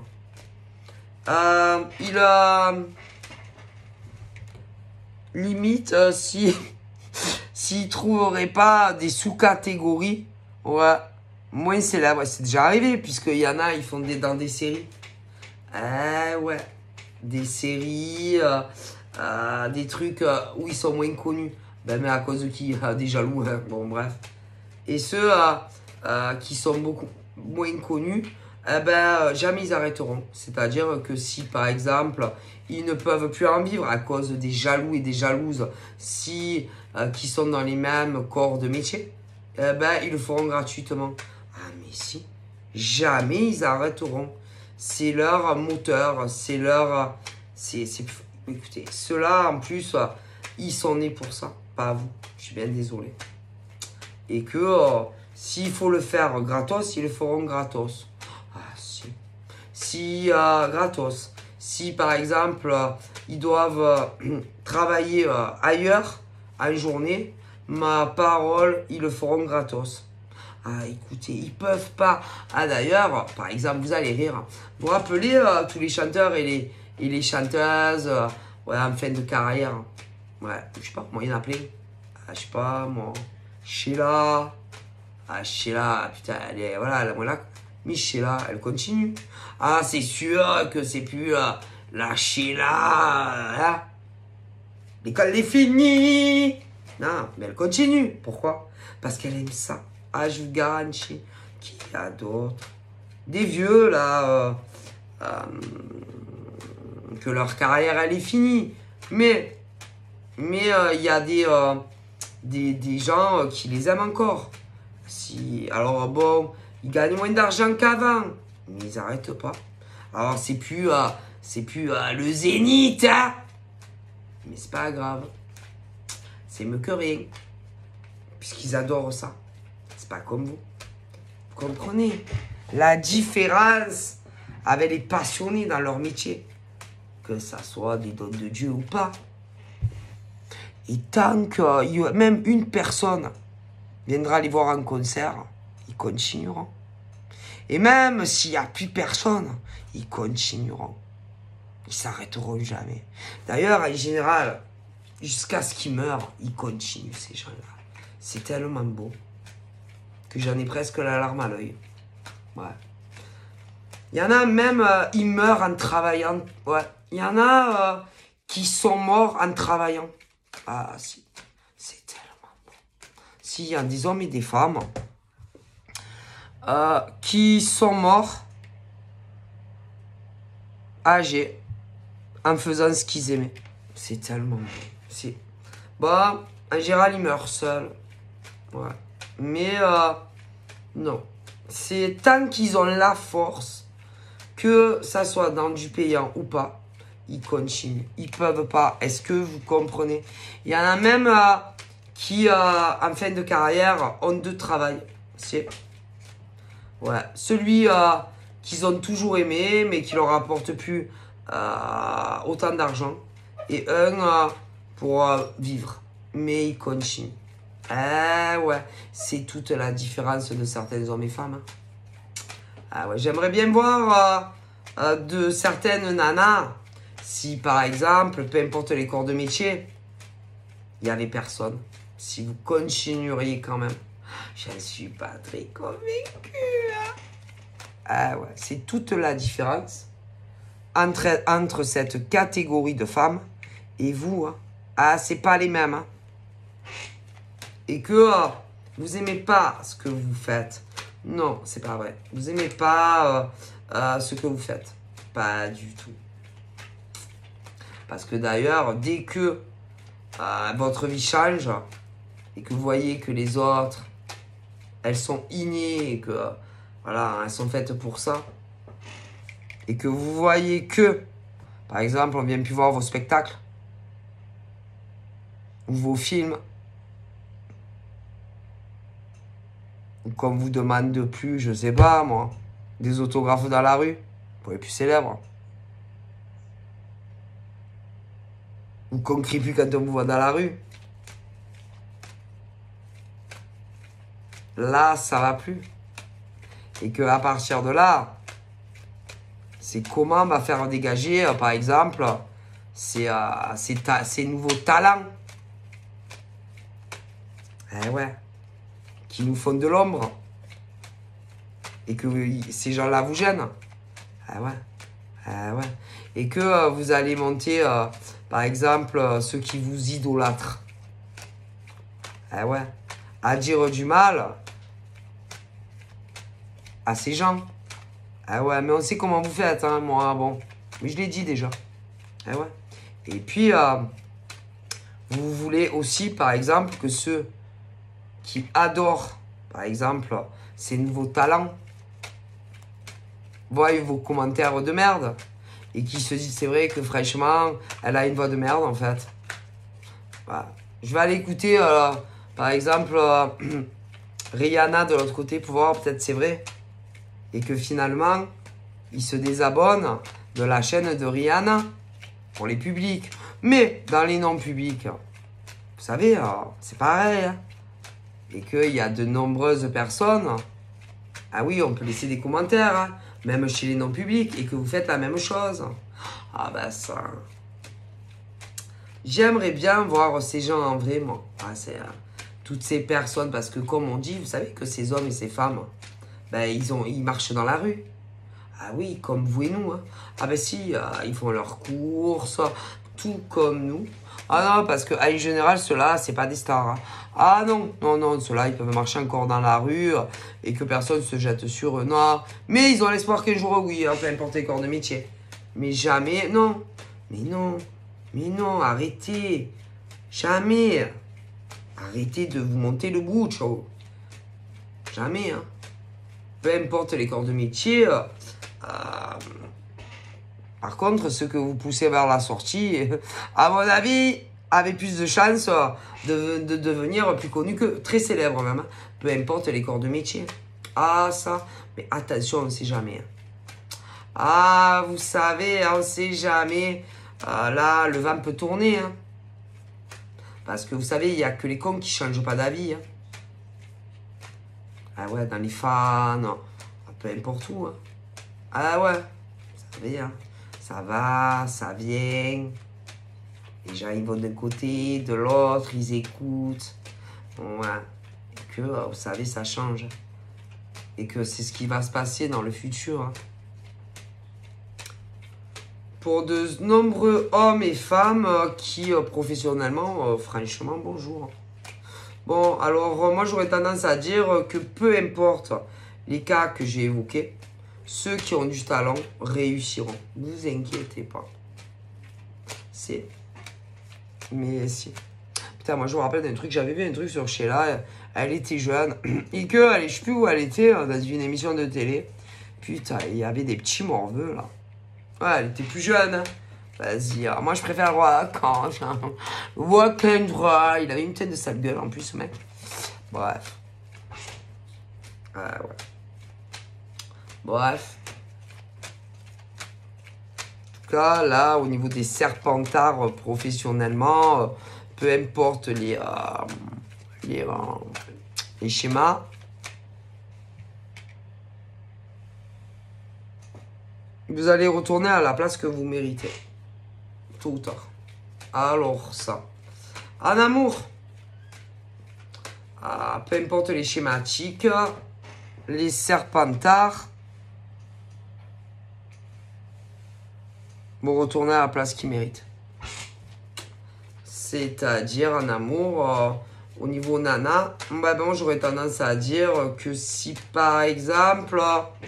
Limite, s'ils ne trouveraient pas des sous-catégories, ouais, moins célèbres. C'est déjà arrivé, puisqu'il y en a, ils font dans des séries. Ouais, des séries, des trucs où ils sont moins connus. Ben, mais à cause de qui? Des jaloux, hein. Bon, bref. Et ceux qui sont beaucoup moins connus, jamais ils arrêteront. C'est-à-dire que si, par exemple, ils ne peuvent plus en vivre à cause des jaloux et des jalouses qui sont dans les mêmes corps de métier, ils le feront gratuitement. Ah, mais si, jamais ils arrêteront. C'est leur moteur, c'est leur... Écoutez, ceux-là, en plus, ils sont nés pour ça, pas vous. Je suis bien désolé. Et que s'il faut le faire gratos, ils le feront gratos. Ah, si. Si, gratos. Si, par exemple, ils doivent travailler ailleurs, en journée, ma parole, ils le feront gratos. Ah, écoutez, ils peuvent pas. Ah, d'ailleurs, par exemple, vous allez rire. Vous vous rappelez tous les chanteurs et les chanteuses en fin de carrière. Ouais, je sais pas, moi, il y en a plein. Ah, je sais pas, moi, Sheila. Ah, Sheila, putain, elle est, voilà, la voilà. Mais Sheila, elle continue. Ah, c'est sûr que c'est plus la Sheila. Hein? L'école est finie. Non, mais elle continue. Pourquoi? Parce qu'elle aime ça. Ah, je vous garantis. Qui y a d'autres? Des vieux, là, que leur carrière, elle est finie. Mais il y a des gens qui les aiment encore. Alors, bon, ils gagnent moins d'argent qu'avant. Mais ils n'arrêtent pas. Alors, c'est plus le zénith, hein. Mais c'est pas grave. c'est mieux que rien. Puisqu'ils adorent ça. C'est pas comme vous. Vous comprenez la différence avec les passionnés dans leur métier. Que ça soit des dons de Dieu ou pas. Et tant que même une personne viendra les voir en concert, ils continueront. Et même s'il n'y a plus personne, ils continueront. Ils s'arrêteront jamais. D'ailleurs, en général, jusqu'à ce qu'ils meurent, ils continuent, ces gens-là. C'est tellement beau que j'en ai presque la larme à l'œil. Ouais. Il y en a même, ils meurent en travaillant. Ouais. Il y en a qui sont morts en travaillant. Ah, si. C'est tellement beau. Si, il y a des hommes et des femmes qui sont morts âgés en faisant ce qu'ils aimaient. C'est tellement beau. Si. Bon, en général, ils meurent seuls. Ouais. Mais non. C'est tant qu'ils ont la force, que ça soit dans du payant ou pas, ils continuent. Ils peuvent pas. Est-ce que vous comprenez? Il y en a même qui, en fin de carrière, ont deux travails. C'est ouais. Celui qu'ils ont toujours aimé, mais qui leur apporte plus autant d'argent. Et un pour vivre. Mais ils continuent. Ah ouais, c'est toute la différence de certains hommes et femmes. Hein. Ah ouais, j'aimerais bien voir de certaines nanas, si par exemple, peu importe les corps de métier, il n'y avait personne. Si vous continueriez quand même. Je ne suis pas très convaincue. Hein. Ah ouais, c'est toute la différence entre cette catégorie de femmes et vous. Hein. Ah, c'est pas les mêmes. Hein. Et que vous aimez pas ce que vous faites. Non, c'est pas vrai. Vous aimez pas ce que vous faites. Pas du tout. Parce que d'ailleurs, dès que votre vie change et que vous voyez que les autres, elles sont innées et que voilà, elles sont faites pour ça. Et que vous voyez que, par exemple, on vient plus voir vos spectacles ou vos films. Qu'on vous demande de plus, je sais pas moi, des autographes dans la rue, pour les plus célèbres. Ou qu'on crie plus quand on vous voit dans la rue. Là, ça va plus. Et que à partir de là, c'est comment on va faire dégager, par exemple, ces nouveaux talents. Eh ouais. Qui nous font de l'ombre et que ces gens-là vous gênent. Ah ouais. Ah ouais. Et que vous allez monter, par exemple, ceux qui vous idolâtrent. Ah ouais. À dire du mal à ces gens. Ah ouais, mais on sait comment vous faites, hein, moi, bon. Mais je l'ai dit déjà. Ah ouais. Et puis, vous voulez aussi, par exemple, que ceux qui adorent, par exemple, ces nouveaux talents, voient vos commentaires de merde et qui se disent, c'est vrai que franchement, elle a une voix de merde, en fait. Voilà. Je vais aller écouter, par exemple, Rihanna de l'autre côté pour voir, peut-être c'est vrai. Et que finalement, ils se désabonnent de la chaîne de Rihanna pour les publics. Mais dans les non-publics, vous savez, c'est pareil, hein. Et qu'il y a de nombreuses personnes, ah oui, on peut laisser des commentaires, hein, même chez les non-publics, et que vous faites la même chose. Ah ben ça... J'aimerais bien voir ces gens en vrai, moi. Ah, c'est toutes ces personnes, parce que comme on dit, vous savez que ces hommes et ces femmes, ben, ils marchent dans la rue. Ah oui, comme vous et nous. Hein. Ah ben si, ils font leurs courses, tout comme nous. Ah non, parce qu'en général, ceux-là, c'est pas des stars. Hein. Ah non, non, non, ceux-là, ils peuvent marcher encore dans la rue et que personne se jette sur eux. Non, mais ils ont l'espoir qu'un jour, oui, hein, peu importe les corps de métier. Mais jamais, non. Mais non, mais non, arrêtez. Jamais. Arrêtez de vous monter le bout, ciao. Jamais, hein. Peu importe les corps de métier. Par contre, ceux que vous poussez vers la sortie, à mon avis, avec plus de chances de devenir plus connu que très célèbre même. Hein. Peu importe les corps de métier. Ah, ça. Mais attention, on ne sait jamais. Ah, vous savez, on ne sait jamais. Ah, là, le vent peut tourner. Hein. Parce que vous savez, il n'y a que les cons qui ne changent pas d'avis. Hein. Ah ouais, dans les fans, peu importe où. Hein. Ah ouais, vous savez, hein. Ça va, ça vient. Les gens, ils vont d'un côté, de l'autre, ils écoutent. Ouais. Et que, vous savez, ça change. Et que c'est ce qui va se passer dans le futur. Hein. Pour de nombreux hommes et femmes qui, professionnellement, franchement, bonjour. Bon, alors, moi, j'aurais tendance à dire que peu importe les cas que j'ai évoqués, ceux qui ont du talent réussiront. Ne vous inquiétez pas. C'est... Mais si. Putain, moi je me rappelle d'un truc, j'avais vu un truc sur Sheila, elle était jeune, et que, je sais plus où elle était, dans une émission de télé. Putain, il y avait des petits morveux là. Ouais, elle était plus jeune. Hein. Vas-y, moi je préfère quand Rock'n'Roll. Il avait une tête de sale gueule en plus, ce mec. Bref. Ouais. Bref. Cas, là, au niveau des serpentards professionnellement, peu importe les schémas, vous allez retourner à la place que vous méritez, tôt ou tard. Alors ça, en amour, peu importe les schématiques, les serpentards, vont retourner à la place qu'ils méritent. C'est-à-dire en amour, au niveau nana, bah bon, j'aurais tendance à dire que si par exemple,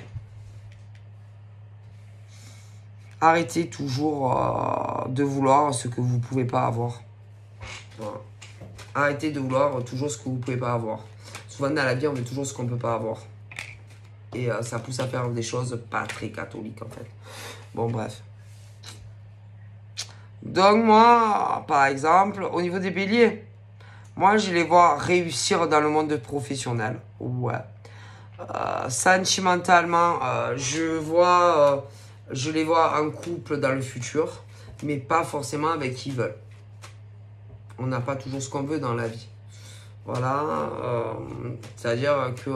arrêtez toujours de vouloir ce que vous ne pouvez pas avoir. Voilà. Arrêtez de vouloir toujours ce que vous ne pouvez pas avoir. Souvent dans la vie, on veut toujours ce qu'on ne peut pas avoir. Et ça pousse à faire des choses pas très catholiques en fait. Bon, bref. Donc moi, par exemple, au niveau des béliers, moi je les vois réussir dans le monde professionnel. Ouais. Sentimentalement, je les vois en couple dans le futur, mais pas forcément avec qui ils veulent. On n'a pas toujours ce qu'on veut dans la vie. Voilà. C'est-à-dire que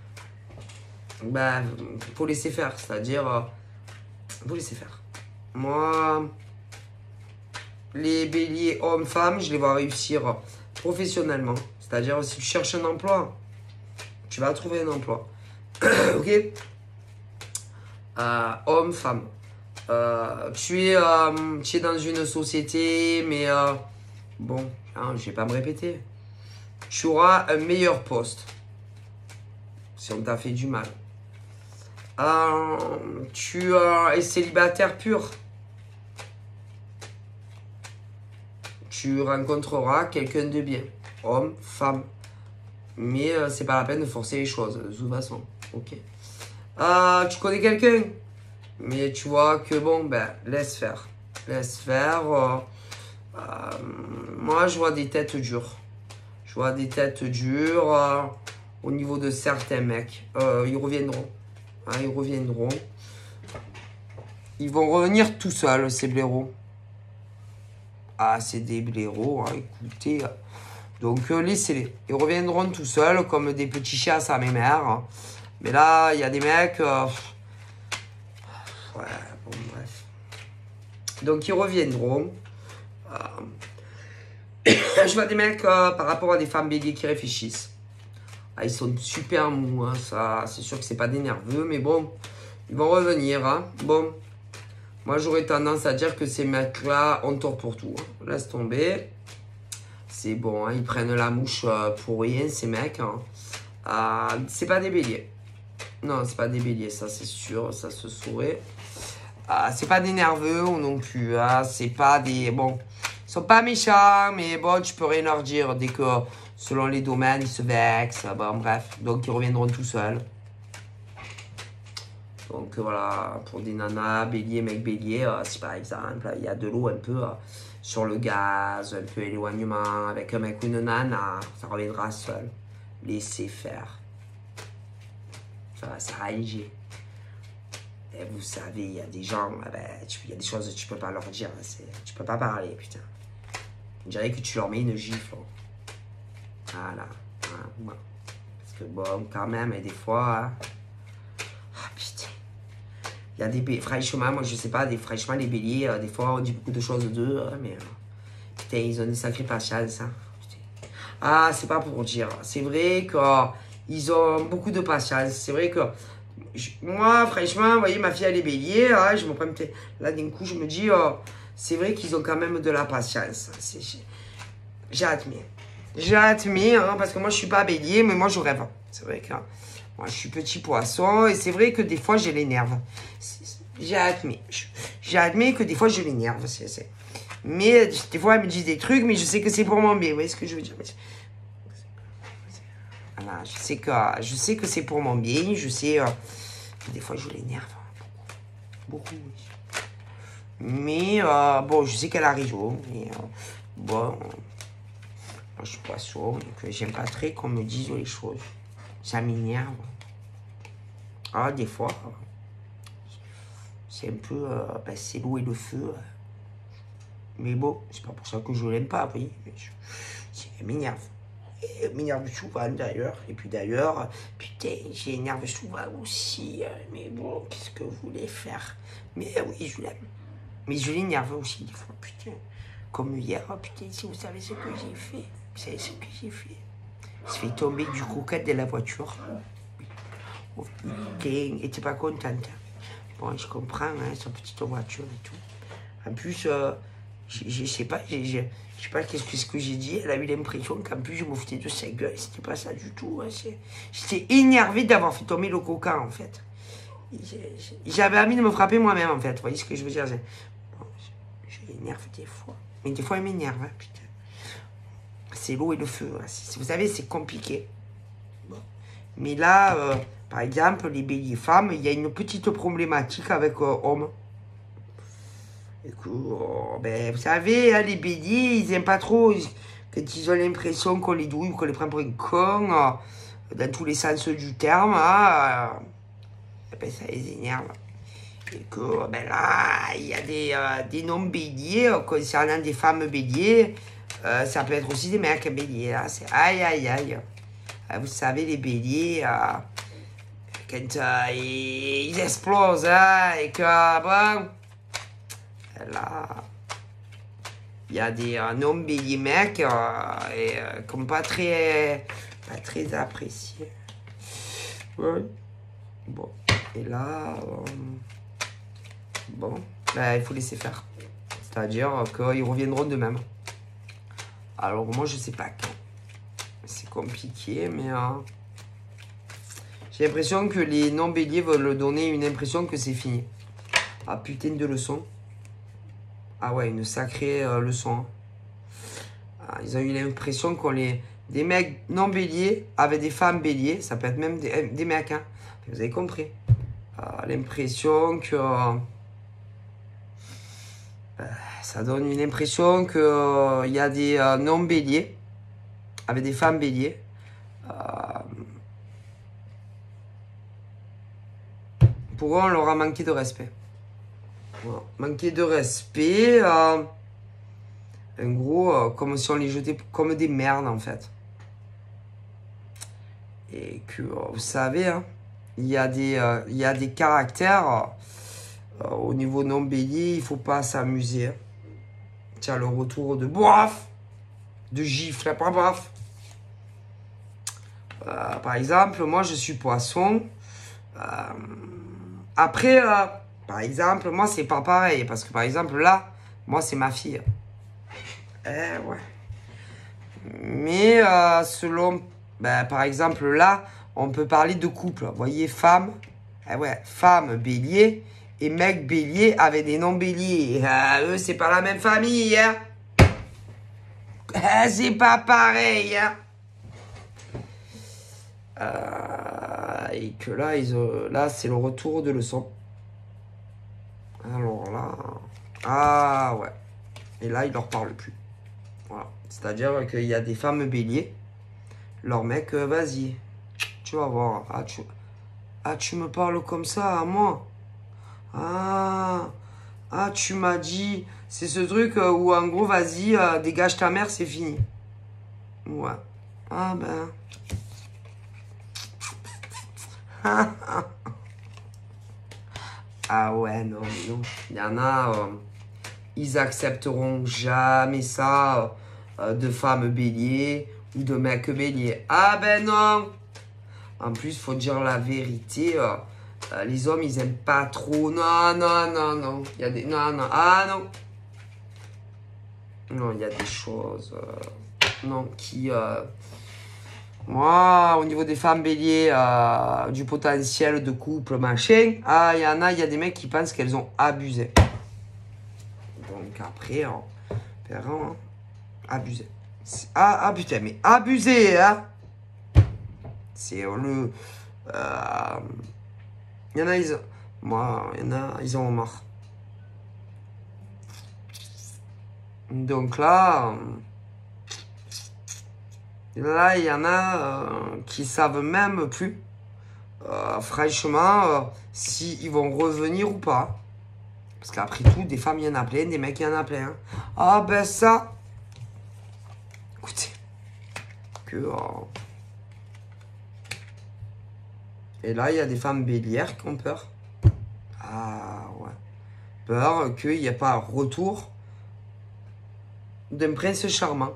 faut laisser faire. C'est-à-dire, faut laisser faire. Moi... Les béliers hommes-femmes, je les vois réussir professionnellement. C'est-à-dire, si tu cherches un emploi, tu vas trouver un emploi. Ok. Homme-femme. Tu es dans une société, mais bon, hein, je vais pas me répéter. Tu auras un meilleur poste. Si on t'a fait du mal. Tu es célibataire pur. Tu rencontreras quelqu'un de bien, homme, femme. Mais c'est pas la peine de forcer les choses, de toute façon. Ok. Tu connais quelqu'un, mais tu vois que bon, laisse faire. Laisse faire. Moi, je vois des têtes dures. Je vois des têtes dures au niveau de certains mecs. Ils reviendront. Hein, ils reviendront. Ils vont revenir tout seuls, ces blaireaux. Ah, c'est des blaireaux, hein, écoutez. Donc, laissez-les. Ils reviendront tout seuls, comme des petits chiens à sa mémère. Hein. Mais là, il y a des mecs... ouais, bon, bref. Donc, ils reviendront. Je vois des mecs par rapport à des femmes béliers qui réfléchissent. Ah, ils sont super mous, hein, ça. C'est sûr que c'est pas des nerveux, mais bon. Ils vont revenir, hein. Bon. Moi, j'aurais tendance à dire que ces mecs-là ont tort pour tout. Hein. Laisse tomber. C'est bon, hein, ils prennent la mouche pour rien, ces mecs. Hein. C'est pas des béliers. Non, c'est pas des béliers, ça c'est sûr, ça se saurait. C'est pas des nerveux non plus. Hein. C'est pas des... Bon, ils sont pas méchants, mais bon, tu peux rien leur dire. Dès que, selon les domaines, ils se vexent. Bon, bref, donc ils reviendront tout seuls. Donc voilà, pour des nanas, bélier, mec bélier, si par exemple il y a de l'eau un peu, sur le gaz, un peu éloignement avec un mec ou une nana, ça reviendra seul. Laissez faire. Ça va s'arranger. Et vous savez, il y a des gens, il y a des choses que tu peux pas leur dire. Tu peux pas parler, putain. On dirait que tu leur mets une gifle. Voilà. Bon. Parce que bon, quand même, et des fois... Ah, putain. Il y a des... Franchement, moi, je sais pas, franchement, les béliers, des fois, on dit beaucoup de choses d'eux, mais... putain, ils ont une sacrée patience, hein. Ah, c'est pas pour dire. C'est vrai qu'ils ont beaucoup de patience. C'est vrai que... moi, franchement, vous voyez, ma fille, elle est bélier. Hein, je me prends peut-être... Là, d'un coup, je me dis... c'est vrai qu'ils ont quand même de la patience. J'admets. J'admets, hein, parce que moi, je suis pas bélier, mais moi, je rêve. C'est vrai que moi, je suis petit poisson, et c'est vrai que des fois, je l'énerve. J'admets. J'admets que des fois, je l'énerve. Mais des fois, elle me dit des trucs, mais je sais que c'est pour mon bien. Vous voyez ce que je veux dire? Voilà, je sais que c'est pour mon bien. Je sais que des fois, je l'énerve. Beaucoup, oui. Mais, bon, je sais qu'elle a raison. Mais, bon... je suis poisson, donc j'aime pas très qu'on me dise les choses. Ça m'énerve. Ah, des fois, c'est un peu, c'est l'eau et le feu. Mais bon, c'est pas pour ça que je l'aime pas, vous voyez. Ça m'énerve. Elle m'énerve souvent d'ailleurs. Et puis d'ailleurs, putain, j'énerve souvent aussi. Mais bon, qu'est-ce que vous voulez faire? Mais oui, je l'aime. Mais je l'énerve aussi des fois, putain. Comme hier, oh, putain, si vous savez ce que j'ai fait. Vous savez ce que j'ai fait? Je fait tomber du croquette de la voiture. Oh, putain, elle était pas contente. Bon, je comprends, hein, sa petite voiture et tout. En plus, je sais pas, qu'est-ce que j'ai dit. Elle a eu l'impression qu'en plus, je me foutais de sa gueule. C'était pas ça du tout. Hein, j'étais énervé d'avoir fait tomber le coca, en fait. J'avais envie de me frapper moi-même, en fait. Vous voyez ce que je veux dire? Bon, je l'énerve des fois. Mais des fois, elle m'énerve, hein, putain. C'est l'eau et le feu. Hein. Vous savez, c'est compliqué. Bon. Mais là, par exemple, les béliers femmes, il y a une petite problématique avec hommes. Ben, vous savez, hein, les béliers, ils n'aiment pas trop quand ils ont l'impression qu'on les douille ou qu'on les prend pour un con, dans tous les sens du terme. Hein, ben, ça les énerve. Et que, ben là, il y a des noms béliers concernant des femmes béliers. Ça peut être aussi des mecs béliers. Hein. C'est aïe, aïe, aïe. Vous savez, les béliers, quand ils explosent, hein, et que, bon, là, il y a des noms béliers mecs, comme pas très appréciés. Ouais. Bon, et là, bon, ben, il faut laisser faire. C'est-à-dire qu'ils reviendront d'eux-mêmes. Alors moi, je sais pas quand. C'est compliqué, mais j'ai l'impression que les non-béliers veulent donner une impression que c'est fini. Ah, putain de leçon. Ah ouais, une sacrée leçon. Ah, ils ont eu l'impression qu'on des mecs non-béliers avec des femmes béliers. Ça peut être même des mecs, hein. Vous avez compris. L'impression que... ça donne une impression qu'il y a des non-béliers avec des femmes béliers. Pour eux, on leur a manqué de respect. Voilà. Manqué de respect. En gros, comme si on les jetait comme des merdes, en fait. Et que, vous savez, hein, il y a des caractères... au niveau non-bélier, il ne faut pas s'amuser. Hein. Tiens, le retour de bof, de gifle, pas bof. Par exemple, moi, je suis poisson. Après, par exemple, moi, c'est pas pareil. Parce que, par exemple, là, moi, c'est ma fille. Ouais. Mais, selon... Ben, par exemple, là, on peut parler de couple. Vous voyez, femme. Ouais, femme, bélier. Et mec bélier avec des noms béliers. Eux, c'est pas la même famille. Hein. C'est pas pareil. Hein. Et que là, là c'est le retour de leçon. Alors là... Ah ouais. Et là, ils leur parlent plus. Voilà. C'est-à-dire qu'il y a des femmes béliers. Leur mec, vas-y. Tu vas voir. Tu me parles comme ça à moi. Tu m'as dit. C'est ce truc où en gros, vas-y, dégage ta mère, c'est fini. Ouais. Ah ben. Ah ouais, non, non. Il y en a, ils accepteront jamais ça de femmes béliers ou de mecs béliers. Ah ben non. En plus, faut dire la vérité. Les hommes, ils aiment pas trop. Non, non, non, non. Il y a des... Non, non. Ah non. Non, il y a des choses... non, qui... Moi, au niveau des femmes béliers, du potentiel de couple, machin, il y en a, il y a des mecs qui pensent qu'elles ont abusé. Donc après, on verra, hein, abusé. Ah putain, mais abusé, hein. C'est le... il y en a, ils en ont marre. Donc là... Là, il y en a qui savent même plus, franchement, s'ils vont revenir ou pas. Parce qu'après tout, des femmes, il y en a plein, des mecs, il y en a plein. Hein. Ah ben ça, écoutez, et là, il y a des femmes bélières qui ont peur. Ah ouais. Peur qu'il n'y ait pas un retour d'un prince charmant.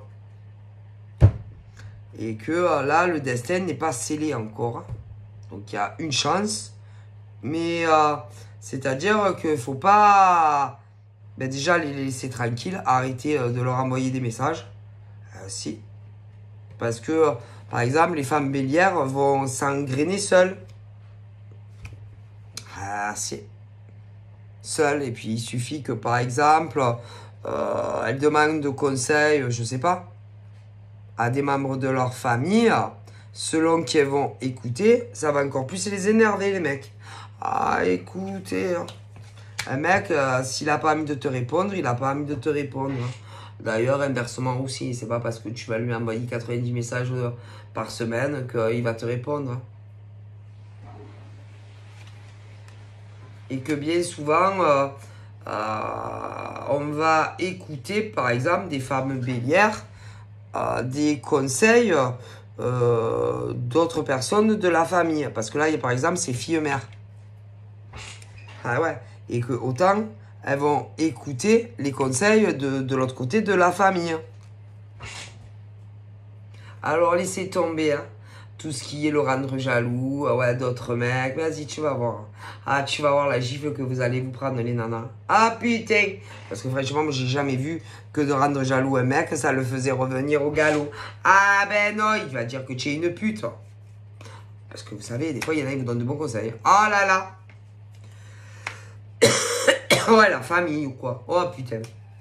Et que là, le destin n'est pas scellé encore. Donc, il y a une chance. Mais, c'est-à-dire qu'il ne faut pas... Ben, déjà, les laisser tranquilles. Arrêter de leur envoyer des messages. Si. Parce que, par exemple, les femmes bélières vont s'engrainer seules. Ah, si. Seules. Et puis, il suffit que, par exemple, elles demandent de conseils, je ne sais pas, à des membres de leur famille, selon qui elles vont écouter, ça va encore plus les énerver, les mecs. Ah, écoutez, un mec, s'il n'a pas envie de te répondre, il n'a pas envie de te répondre. D'ailleurs, inversement aussi, c'est pas parce que tu vas lui envoyer 90 messages par semaine qu'il va te répondre. Et que bien souvent, on va écouter, par exemple, des femmes bélières, des conseils d'autres personnes de la famille. Parce que là, il y a par exemple ces filles-mères. Ah ouais. Et que autant, elles vont écouter les conseils de l'autre côté de la famille. Alors, laissez tomber, hein. Tout ce qui est le rendre jaloux, ouais, d'autres mecs. Vas-y, tu vas voir. Ah, tu vas voir la gifle que vous allez vous prendre, les nanas. Ah, putain. Parce que franchement, moi, j'ai jamais vu que de rendre jaloux un mec, ça le faisait revenir au galop. Ah, ben non, il va dire que tu es une pute. Parce que vous savez, des fois, il y en a qui vous donnent de bons conseils. Oh là là. Ouais, la famille ou quoi. Oh, putain.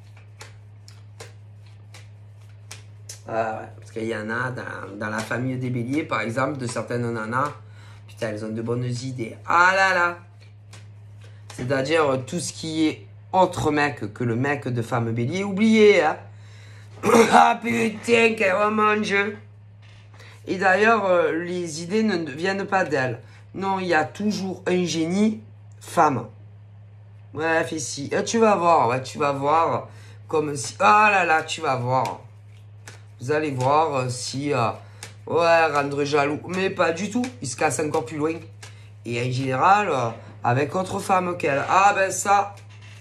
Parce qu'il y en a dans la famille des béliers, par exemple, de certaines nanas. Putain, elles ont de bonnes idées. Ah là là. C'est-à-dire tout ce qui est autre mec que le mec de femme bélier, oubliez, hein. Ah putain, oh mon Dieu. Et d'ailleurs, les idées ne viennent pas d'elle. Non, il y a toujours un génie femme. Bref, ici. Tu vas voir, ouais, tu vas voir. Comme si... Ah là là, tu vas voir. Vous allez voir si... ouais, rendre jaloux. Mais pas du tout. Il se casse encore plus loin. Et en général, avec autre femme qu'elle. Ah ben ça.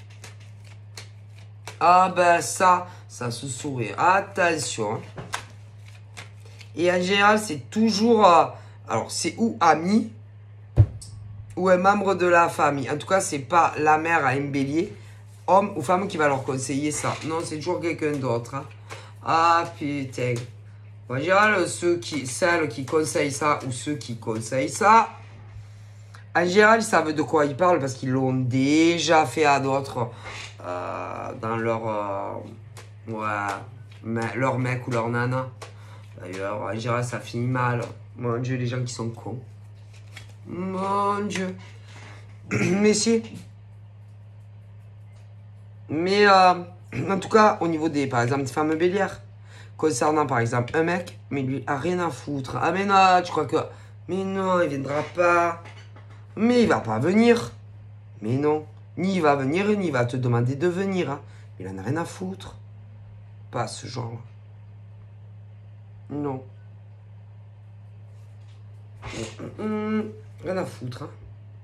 Ah ben ça. Ça se sourit. Attention. Et en général, c'est toujours... alors, c'est ou ami ou un membre de la famille. En tout cas, c'est pas la mère à un bélier, homme ou femme qui va leur conseiller ça. Non, c'est toujours quelqu'un d'autre. Hein. Ah putain. En général, celles qui conseillent ça ou ceux qui conseillent ça, en général, ils savent de quoi ils parlent parce qu'ils l'ont déjà fait à d'autres dans leur, leur mec ou leur nana. D'ailleurs, en général, ça finit mal. Mon Dieu, les gens qui sont cons. Mon Dieu. Mais si. Mais En tout cas, au niveau des, par exemple, des femmes bélières. Concernant, par exemple, un mec, mais lui a rien à foutre. Ah, mais non, tu crois que... Mais non, il viendra pas. Mais il va pas venir. Mais non. Ni il va venir, ni il va te demander de venir. Hein. Il en a rien à foutre. Pas ce genre. Non. Rien à foutre. Hein.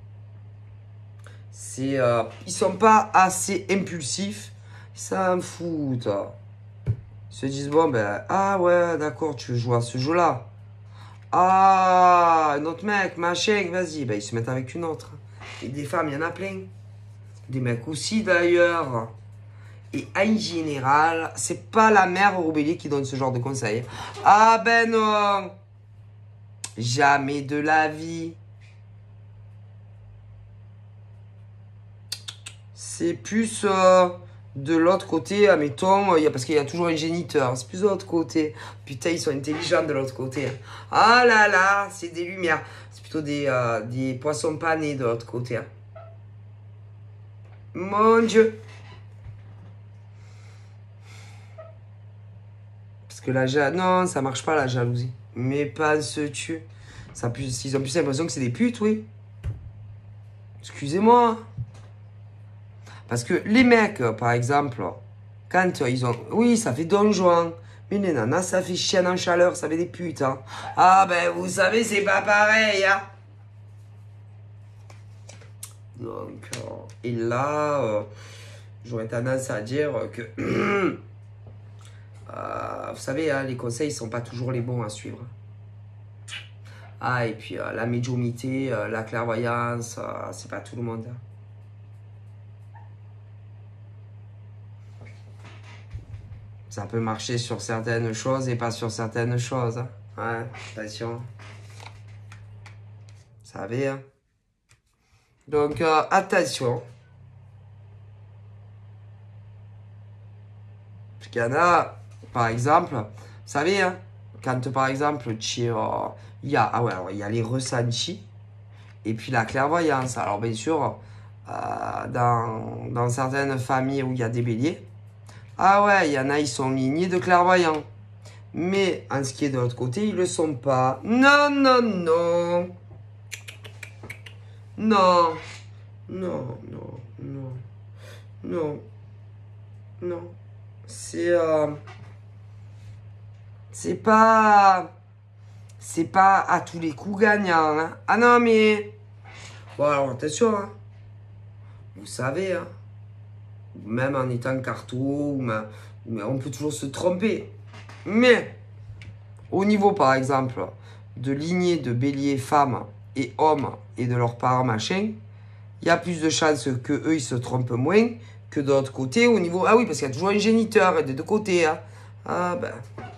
C'est, ils sont pas assez impulsifs. Ils s'en foutent. Ils se disent, bon, ben, ah ouais, d'accord, tu veux jouer à ce jeu-là. Ah, un autre mec, machin, vas-y. Ben, ils se mettent avec une autre. Et des femmes, il y en a plein. Des mecs aussi, d'ailleurs. Et en général, c'est pas la mère au bélier qui donne ce genre de conseils. Ah ben non. Jamais de la vie. C'est plus de l'autre côté, admettons, parce qu'il y a toujours un géniteur. C'est plus de l'autre côté. Putain, ils sont intelligents de l'autre côté. Ah là là, c'est des lumières. C'est plutôt des poissons panés de l'autre côté. Hein. Mon Dieu. Parce que la jalousie... Non, ça marche pas la jalousie. Mais pas se tuer. Ils ont plus l'impression que c'est des putes, oui. Excusez-moi. Parce que les mecs, par exemple, quand ils ont... Oui, ça fait Don Juan. Mais les nanas, ça fait chien en chaleur, ça fait des putes. Hein. Ah ben, vous savez, c'est pas pareil. Hein. Donc, et là, j'aurais tendance à dire que... vous savez, hein, les conseils ne sont pas toujours les bons à suivre. Ah, et puis la médiumnité, la clairvoyance, c'est pas tout le monde. Hein. Ça peut marcher sur certaines choses et pas sur certaines choses. Hein. Ouais, attention. Vous savez. Hein. Donc, attention. Parce qu'il y en a, par exemple, vous savez, hein, quand par exemple, il y a, ah ouais, alors, il y a les ressentis et puis la clairvoyance. Alors, bien sûr, dans certaines familles où il y a des béliers, ah ouais, il y en a, ils sont lignés de clairvoyants. Mais en ce qui est de l'autre côté, ils ne le sont pas. Non, non, non. Non. Non, non, non. Non. Non. C'est pas à tous les coups gagnant. Hein. Ah non, mais... Bon, alors, attention. Hein. Vous savez, hein. Même en étant carto, mais on peut toujours se tromper. Mais, au niveau, par exemple, de lignée de bélier femmes et hommes et de leurs parents, machin, il y a plus de chances que eux ils se trompent moins que de l'autre côté au niveau... Ah oui, parce qu'il y a toujours un géniteur des deux côtés. Hein. Ah ben...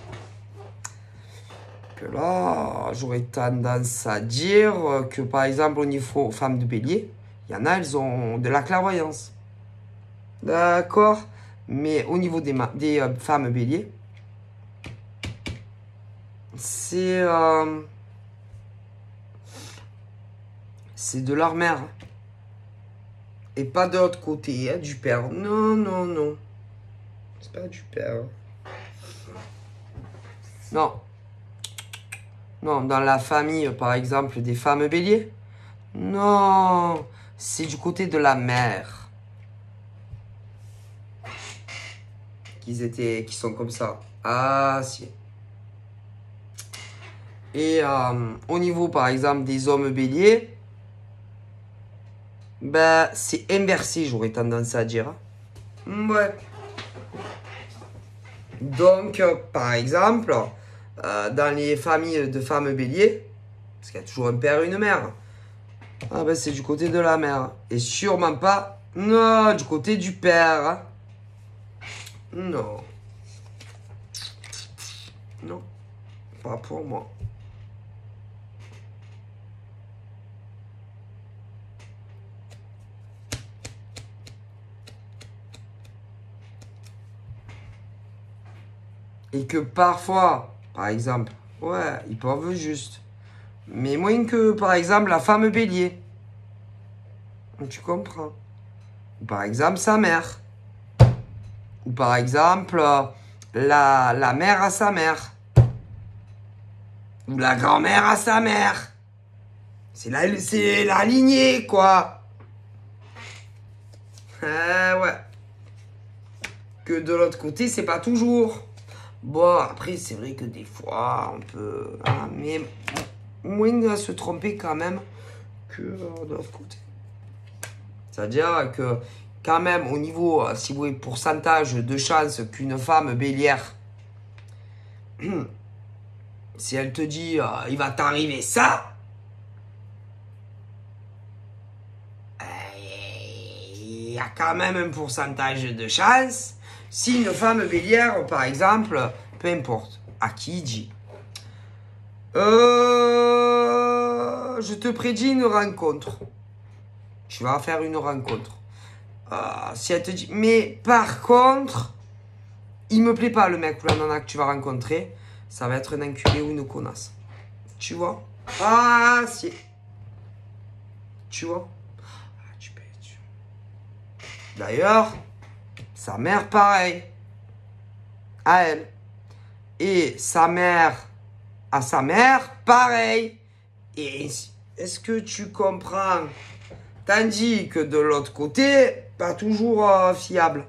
Que là, j'aurais tendance à dire que, par exemple, au niveau femmes de bélier, il y en a, elles ont de la clairvoyance. D'accord? Mais au niveau des femmes béliers, c'est de leur mère. Et pas de l'autre côté, hein, du père. Non, non, non. C'est pas du père. Non. Non, dans la famille, par exemple, des femmes béliers. Non. C'est du côté de la mère. Qui sont comme ça. Ah, si. Et au niveau, par exemple, des hommes béliers, ben, c'est inversé, j'aurais tendance à dire. Ouais. Donc, par exemple, dans les familles de femmes béliers, parce qu'il y a toujours un père et une mère, ah ben, c'est du côté de la mère. Et sûrement pas, non, du côté du père. Non. Non. Pas pour moi. Et que parfois, par exemple, ouais, ils peuvent juste. Mais moins que, par exemple, la femme bélier. Tu comprends. Ou par exemple, sa mère. Ou par exemple, la mère à sa mère. Ou la grand-mère à sa mère. C'est la lignée, quoi. Ouais. Que de l'autre côté, c'est pas toujours. Bon, après, c'est vrai que des fois, on peut... Hein, mais moins se tromper quand même que de l'autre côté. C'est-à-dire que quand même, au niveau, si vous voulez, pourcentage de chance qu'une femme bélière, si elle te dit, il va t'arriver ça, il y a quand même un pourcentage de chance. Si une femme bélière, par exemple, peu importe à qui il dit, je te prédis une rencontre. Tu vas faire une rencontre. Si elle te dit, mais par contre, il me plaît pas le mec ou la nana que tu vas rencontrer, ça va être un enculé ou une connasse. Tu vois? Ah, si. Tu vois? Ah, tu peux. D'ailleurs, sa mère, pareil. À elle. Et sa mère, à sa mère, pareil. Et est-ce que tu comprends? Tandis que de l'autre côté, pas toujours fiable.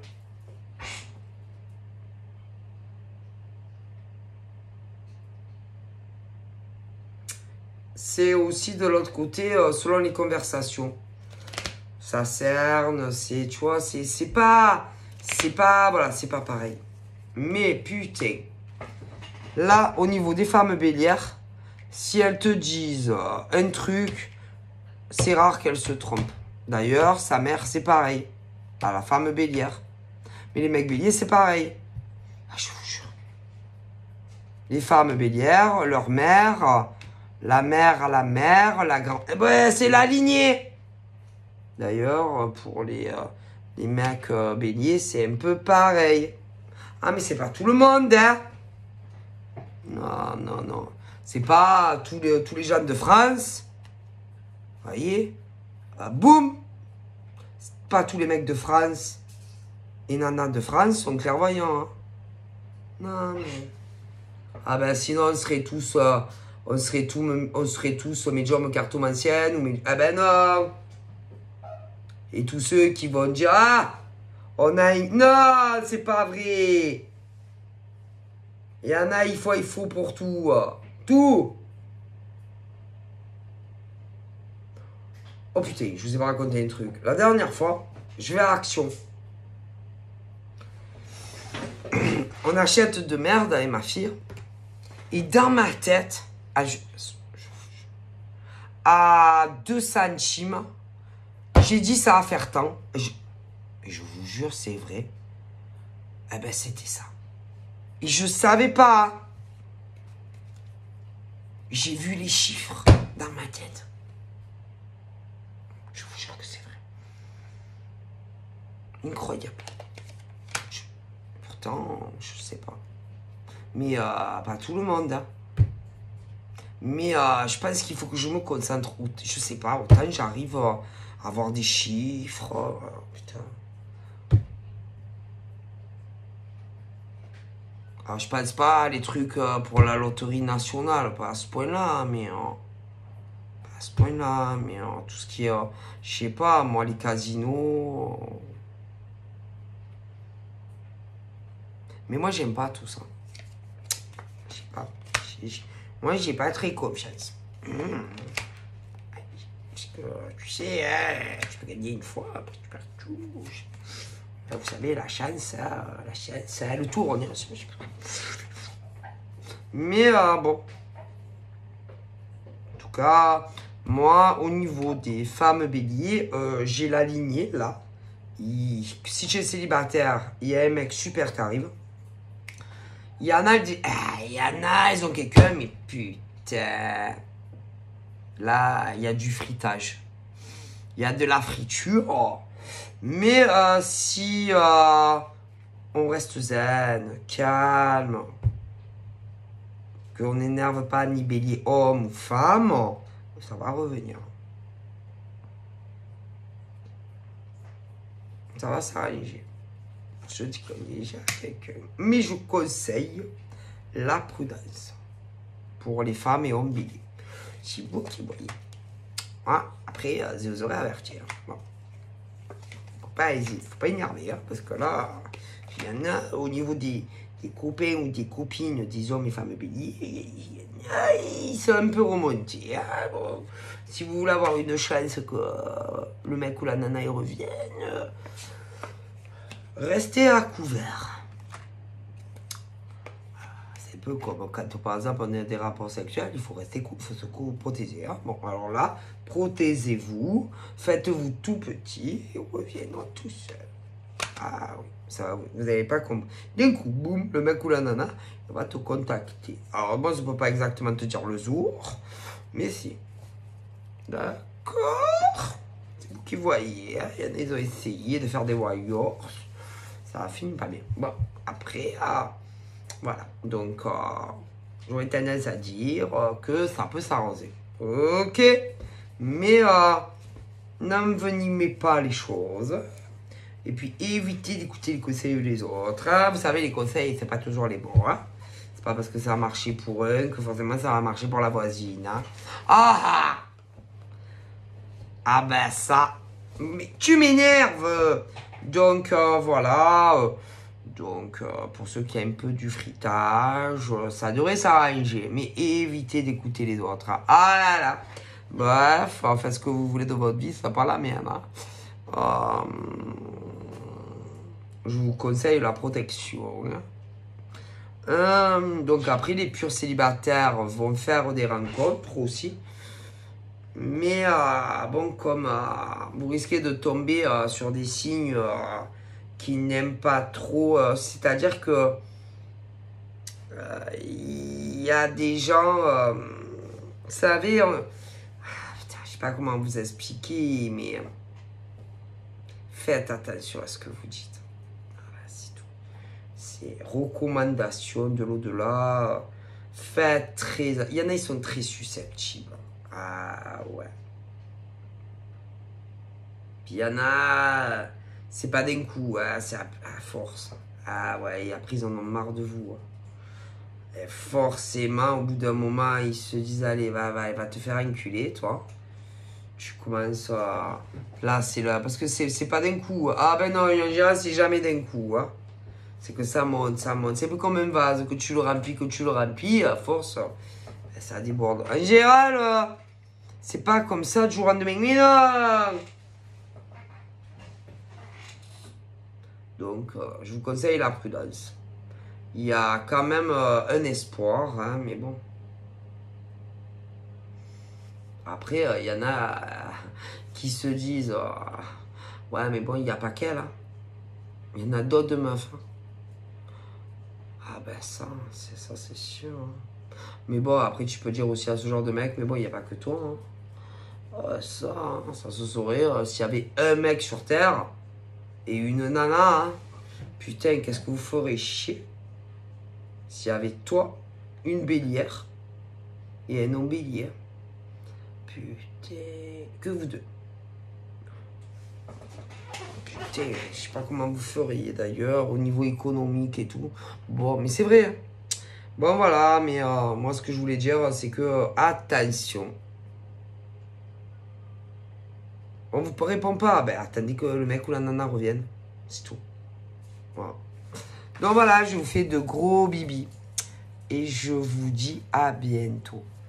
C'est aussi de l'autre côté, selon les conversations. Ça cerne, c'est, tu vois, c'est pas, voilà, c'est pas pareil. Mais putain, là, au niveau des femmes bélières, si elles te disent un truc, c'est rare qu'elles se trompent. D'ailleurs, sa mère, c'est pareil. Pas la femme bélière. Mais les mecs béliers, c'est pareil. Ah, je vous jure. Les femmes bélières, leur mère, la mère à la mère, la grand... Eh ben, c'est la lignée. D'ailleurs, pour les mecs béliers, c'est un peu pareil. Ah, mais c'est pas tout le monde, hein. Non, non, non. C'est pas tous les gens de France. Vous voyez? Boum. Pas tous les mecs de France et nanas de France sont clairvoyants. Hein. Non, mais... Ah ben sinon on serait tous... on serait tous médiums cartomanciennes ou... Ah ben non. Et tous ceux qui vont dire... Ah, on a... Non, c'est pas vrai. Il y en a, il faut pour tout. Tout. Oh putain, je vous ai pas raconté un truc. La dernière fois, je vais à Action. On achète de merde avec ma fille. Et dans ma tête, à 2 centimes, j'ai dit ça va faire tant. Je vous jure, c'est vrai. Eh ben, c'était ça. Et je savais pas. J'ai vu les chiffres dans ma tête. Je vous jure que c'est vrai. Incroyable. Pourtant, je sais pas. Mais pas tout le monde. Hein. Mais je pense qu'il faut que je me concentre. Je sais pas, autant j'arrive à avoir des chiffres. Putain. Alors, je pense pas les trucs pour la loterie nationale, pas à ce point-là, mais pas à ce point-là, mais tout ce qui est, je sais pas, moi les casinos. Mais moi j'aime pas tout ça. Je sais pas. Moi j'ai pas très confiance. Parce que tu sais, hein, tu peux gagner une fois, après tu perds tout. Vous savez, la chance, le tour, on est. Mais bon. En tout cas, moi, au niveau des femmes béliers, j'ai la lignée là. Si tu es célibataire, il y a un mec super qui arrive. Il y en a, ils ont quelqu'un, mais putain. Là, il y a du fritage. Il y a de la friture. Oh. Mais si on reste zen, calme, qu'on n'énerve pas ni bélier homme ou femme, ça va revenir. Ça va s'alléger. Je dis que déjà quelqu'un. Mais je conseille la prudence pour les femmes et hommes béliers. Si vous qui voyez. Ah, après, je vous aurais averti. Hein. Bon. Faut pas hésiter, faut pas énerver. Hein, parce que là, il y en a au niveau des copains ou des copines des hommes et femmes béliers, ils sont un peu remontés. Hein, bon. Si vous voulez avoir une chance que le mec ou la nana ils reviennent, restez à couvert. C'est un peu comme quand par exemple on a des rapports sexuels, il faut rester faut se protéger. Hein. Bon, alors là, protégez-vous, faites-vous tout petit et reviennent tout seul. Ah oui, ça vous n'avez pas compris. D'un coup, boum, le mec ou la nana, il va te contacter. Alors moi, je ne peux pas exactement te dire le jour, mais si. D'accord. C'est vous qui voyez. Hein. Il y en a, ils ont essayé de faire des warriors. Ça finit pas bien. Bon, après, voilà. Donc, j'aurais tendance à dire que ça peut s'arranger. Ok. Mais n'envenimez pas les choses. Et puis, évitez d'écouter les conseils des autres. Hein. Vous savez, les conseils, c'est pas toujours les bons. Hein. C'est pas parce que ça a marché pour eux que forcément ça va marcher pour la voisine. Hein. Ah ben ça. Mais tu m'énerves. Donc, voilà. Donc, pour ceux qui aiment un peu du fritage, ça devrait s'arranger. Mais évitez d'écouter les autres. Hein. Ah là là. Bref, faites ce que vous voulez de votre vie, c'est pas la mienne. Hein. Je vous conseille la protection. Hein. Donc après, les purs célibataires vont faire des rencontres aussi. Mais bon, comme vous risquez de tomber sur des signes qui n'aiment pas trop, c'est-à-dire que il y a des gens, vous savez, putain, je sais pas comment vous expliquer, mais faites attention à ce que vous dites. Recommandations de l'au-delà. Faites très... Il y en a, ils sont très susceptibles. Ah ouais. Puis il y en a... C'est pas d'un coup, hein, c'est à force. Ah ouais, et après ils en ont marre de vous. Hein. Et forcément, au bout d'un moment, ils se disent, allez, va te faire enculer, toi. Tu commences à... Là, c'est là. Parce que c'est pas d'un coup. Ah ben non, en général, c'est jamais d'un coup. Hein. C'est que ça monte, ça monte. C'est un peu comme un vase, que tu le remplis, à force, ça déborde. En général, c'est pas comme ça du jour au lendemain. Mais non. Donc, je vous conseille la prudence. Il y a quand même un espoir, hein, mais bon. Après, il y en a qui se disent, ouais, mais bon, il n'y a pas qu'elle. Hein. Il y en a d'autres meufs. Hein. Ah ben ça c'est sûr. Hein. Mais bon, après tu peux dire aussi à ce genre de mec, mais bon, il n'y a pas que toi. Hein. Ça se saurait s'il y avait un mec sur Terre et une nana. Hein. Putain, qu'est-ce que vous ferez chier s'il y avait toi, une bélière et un non-bélier. Putain, que vous deux. Putain, je sais pas comment vous feriez d'ailleurs au niveau économique et tout. Bon, mais c'est vrai. Bon, voilà, mais moi, ce que je voulais dire, c'est que attention. On vous répond pas. Ben, attendez que le mec ou la nana revienne. C'est tout. Voilà. Donc voilà, je vous fais de gros bibis. Et je vous dis à bientôt.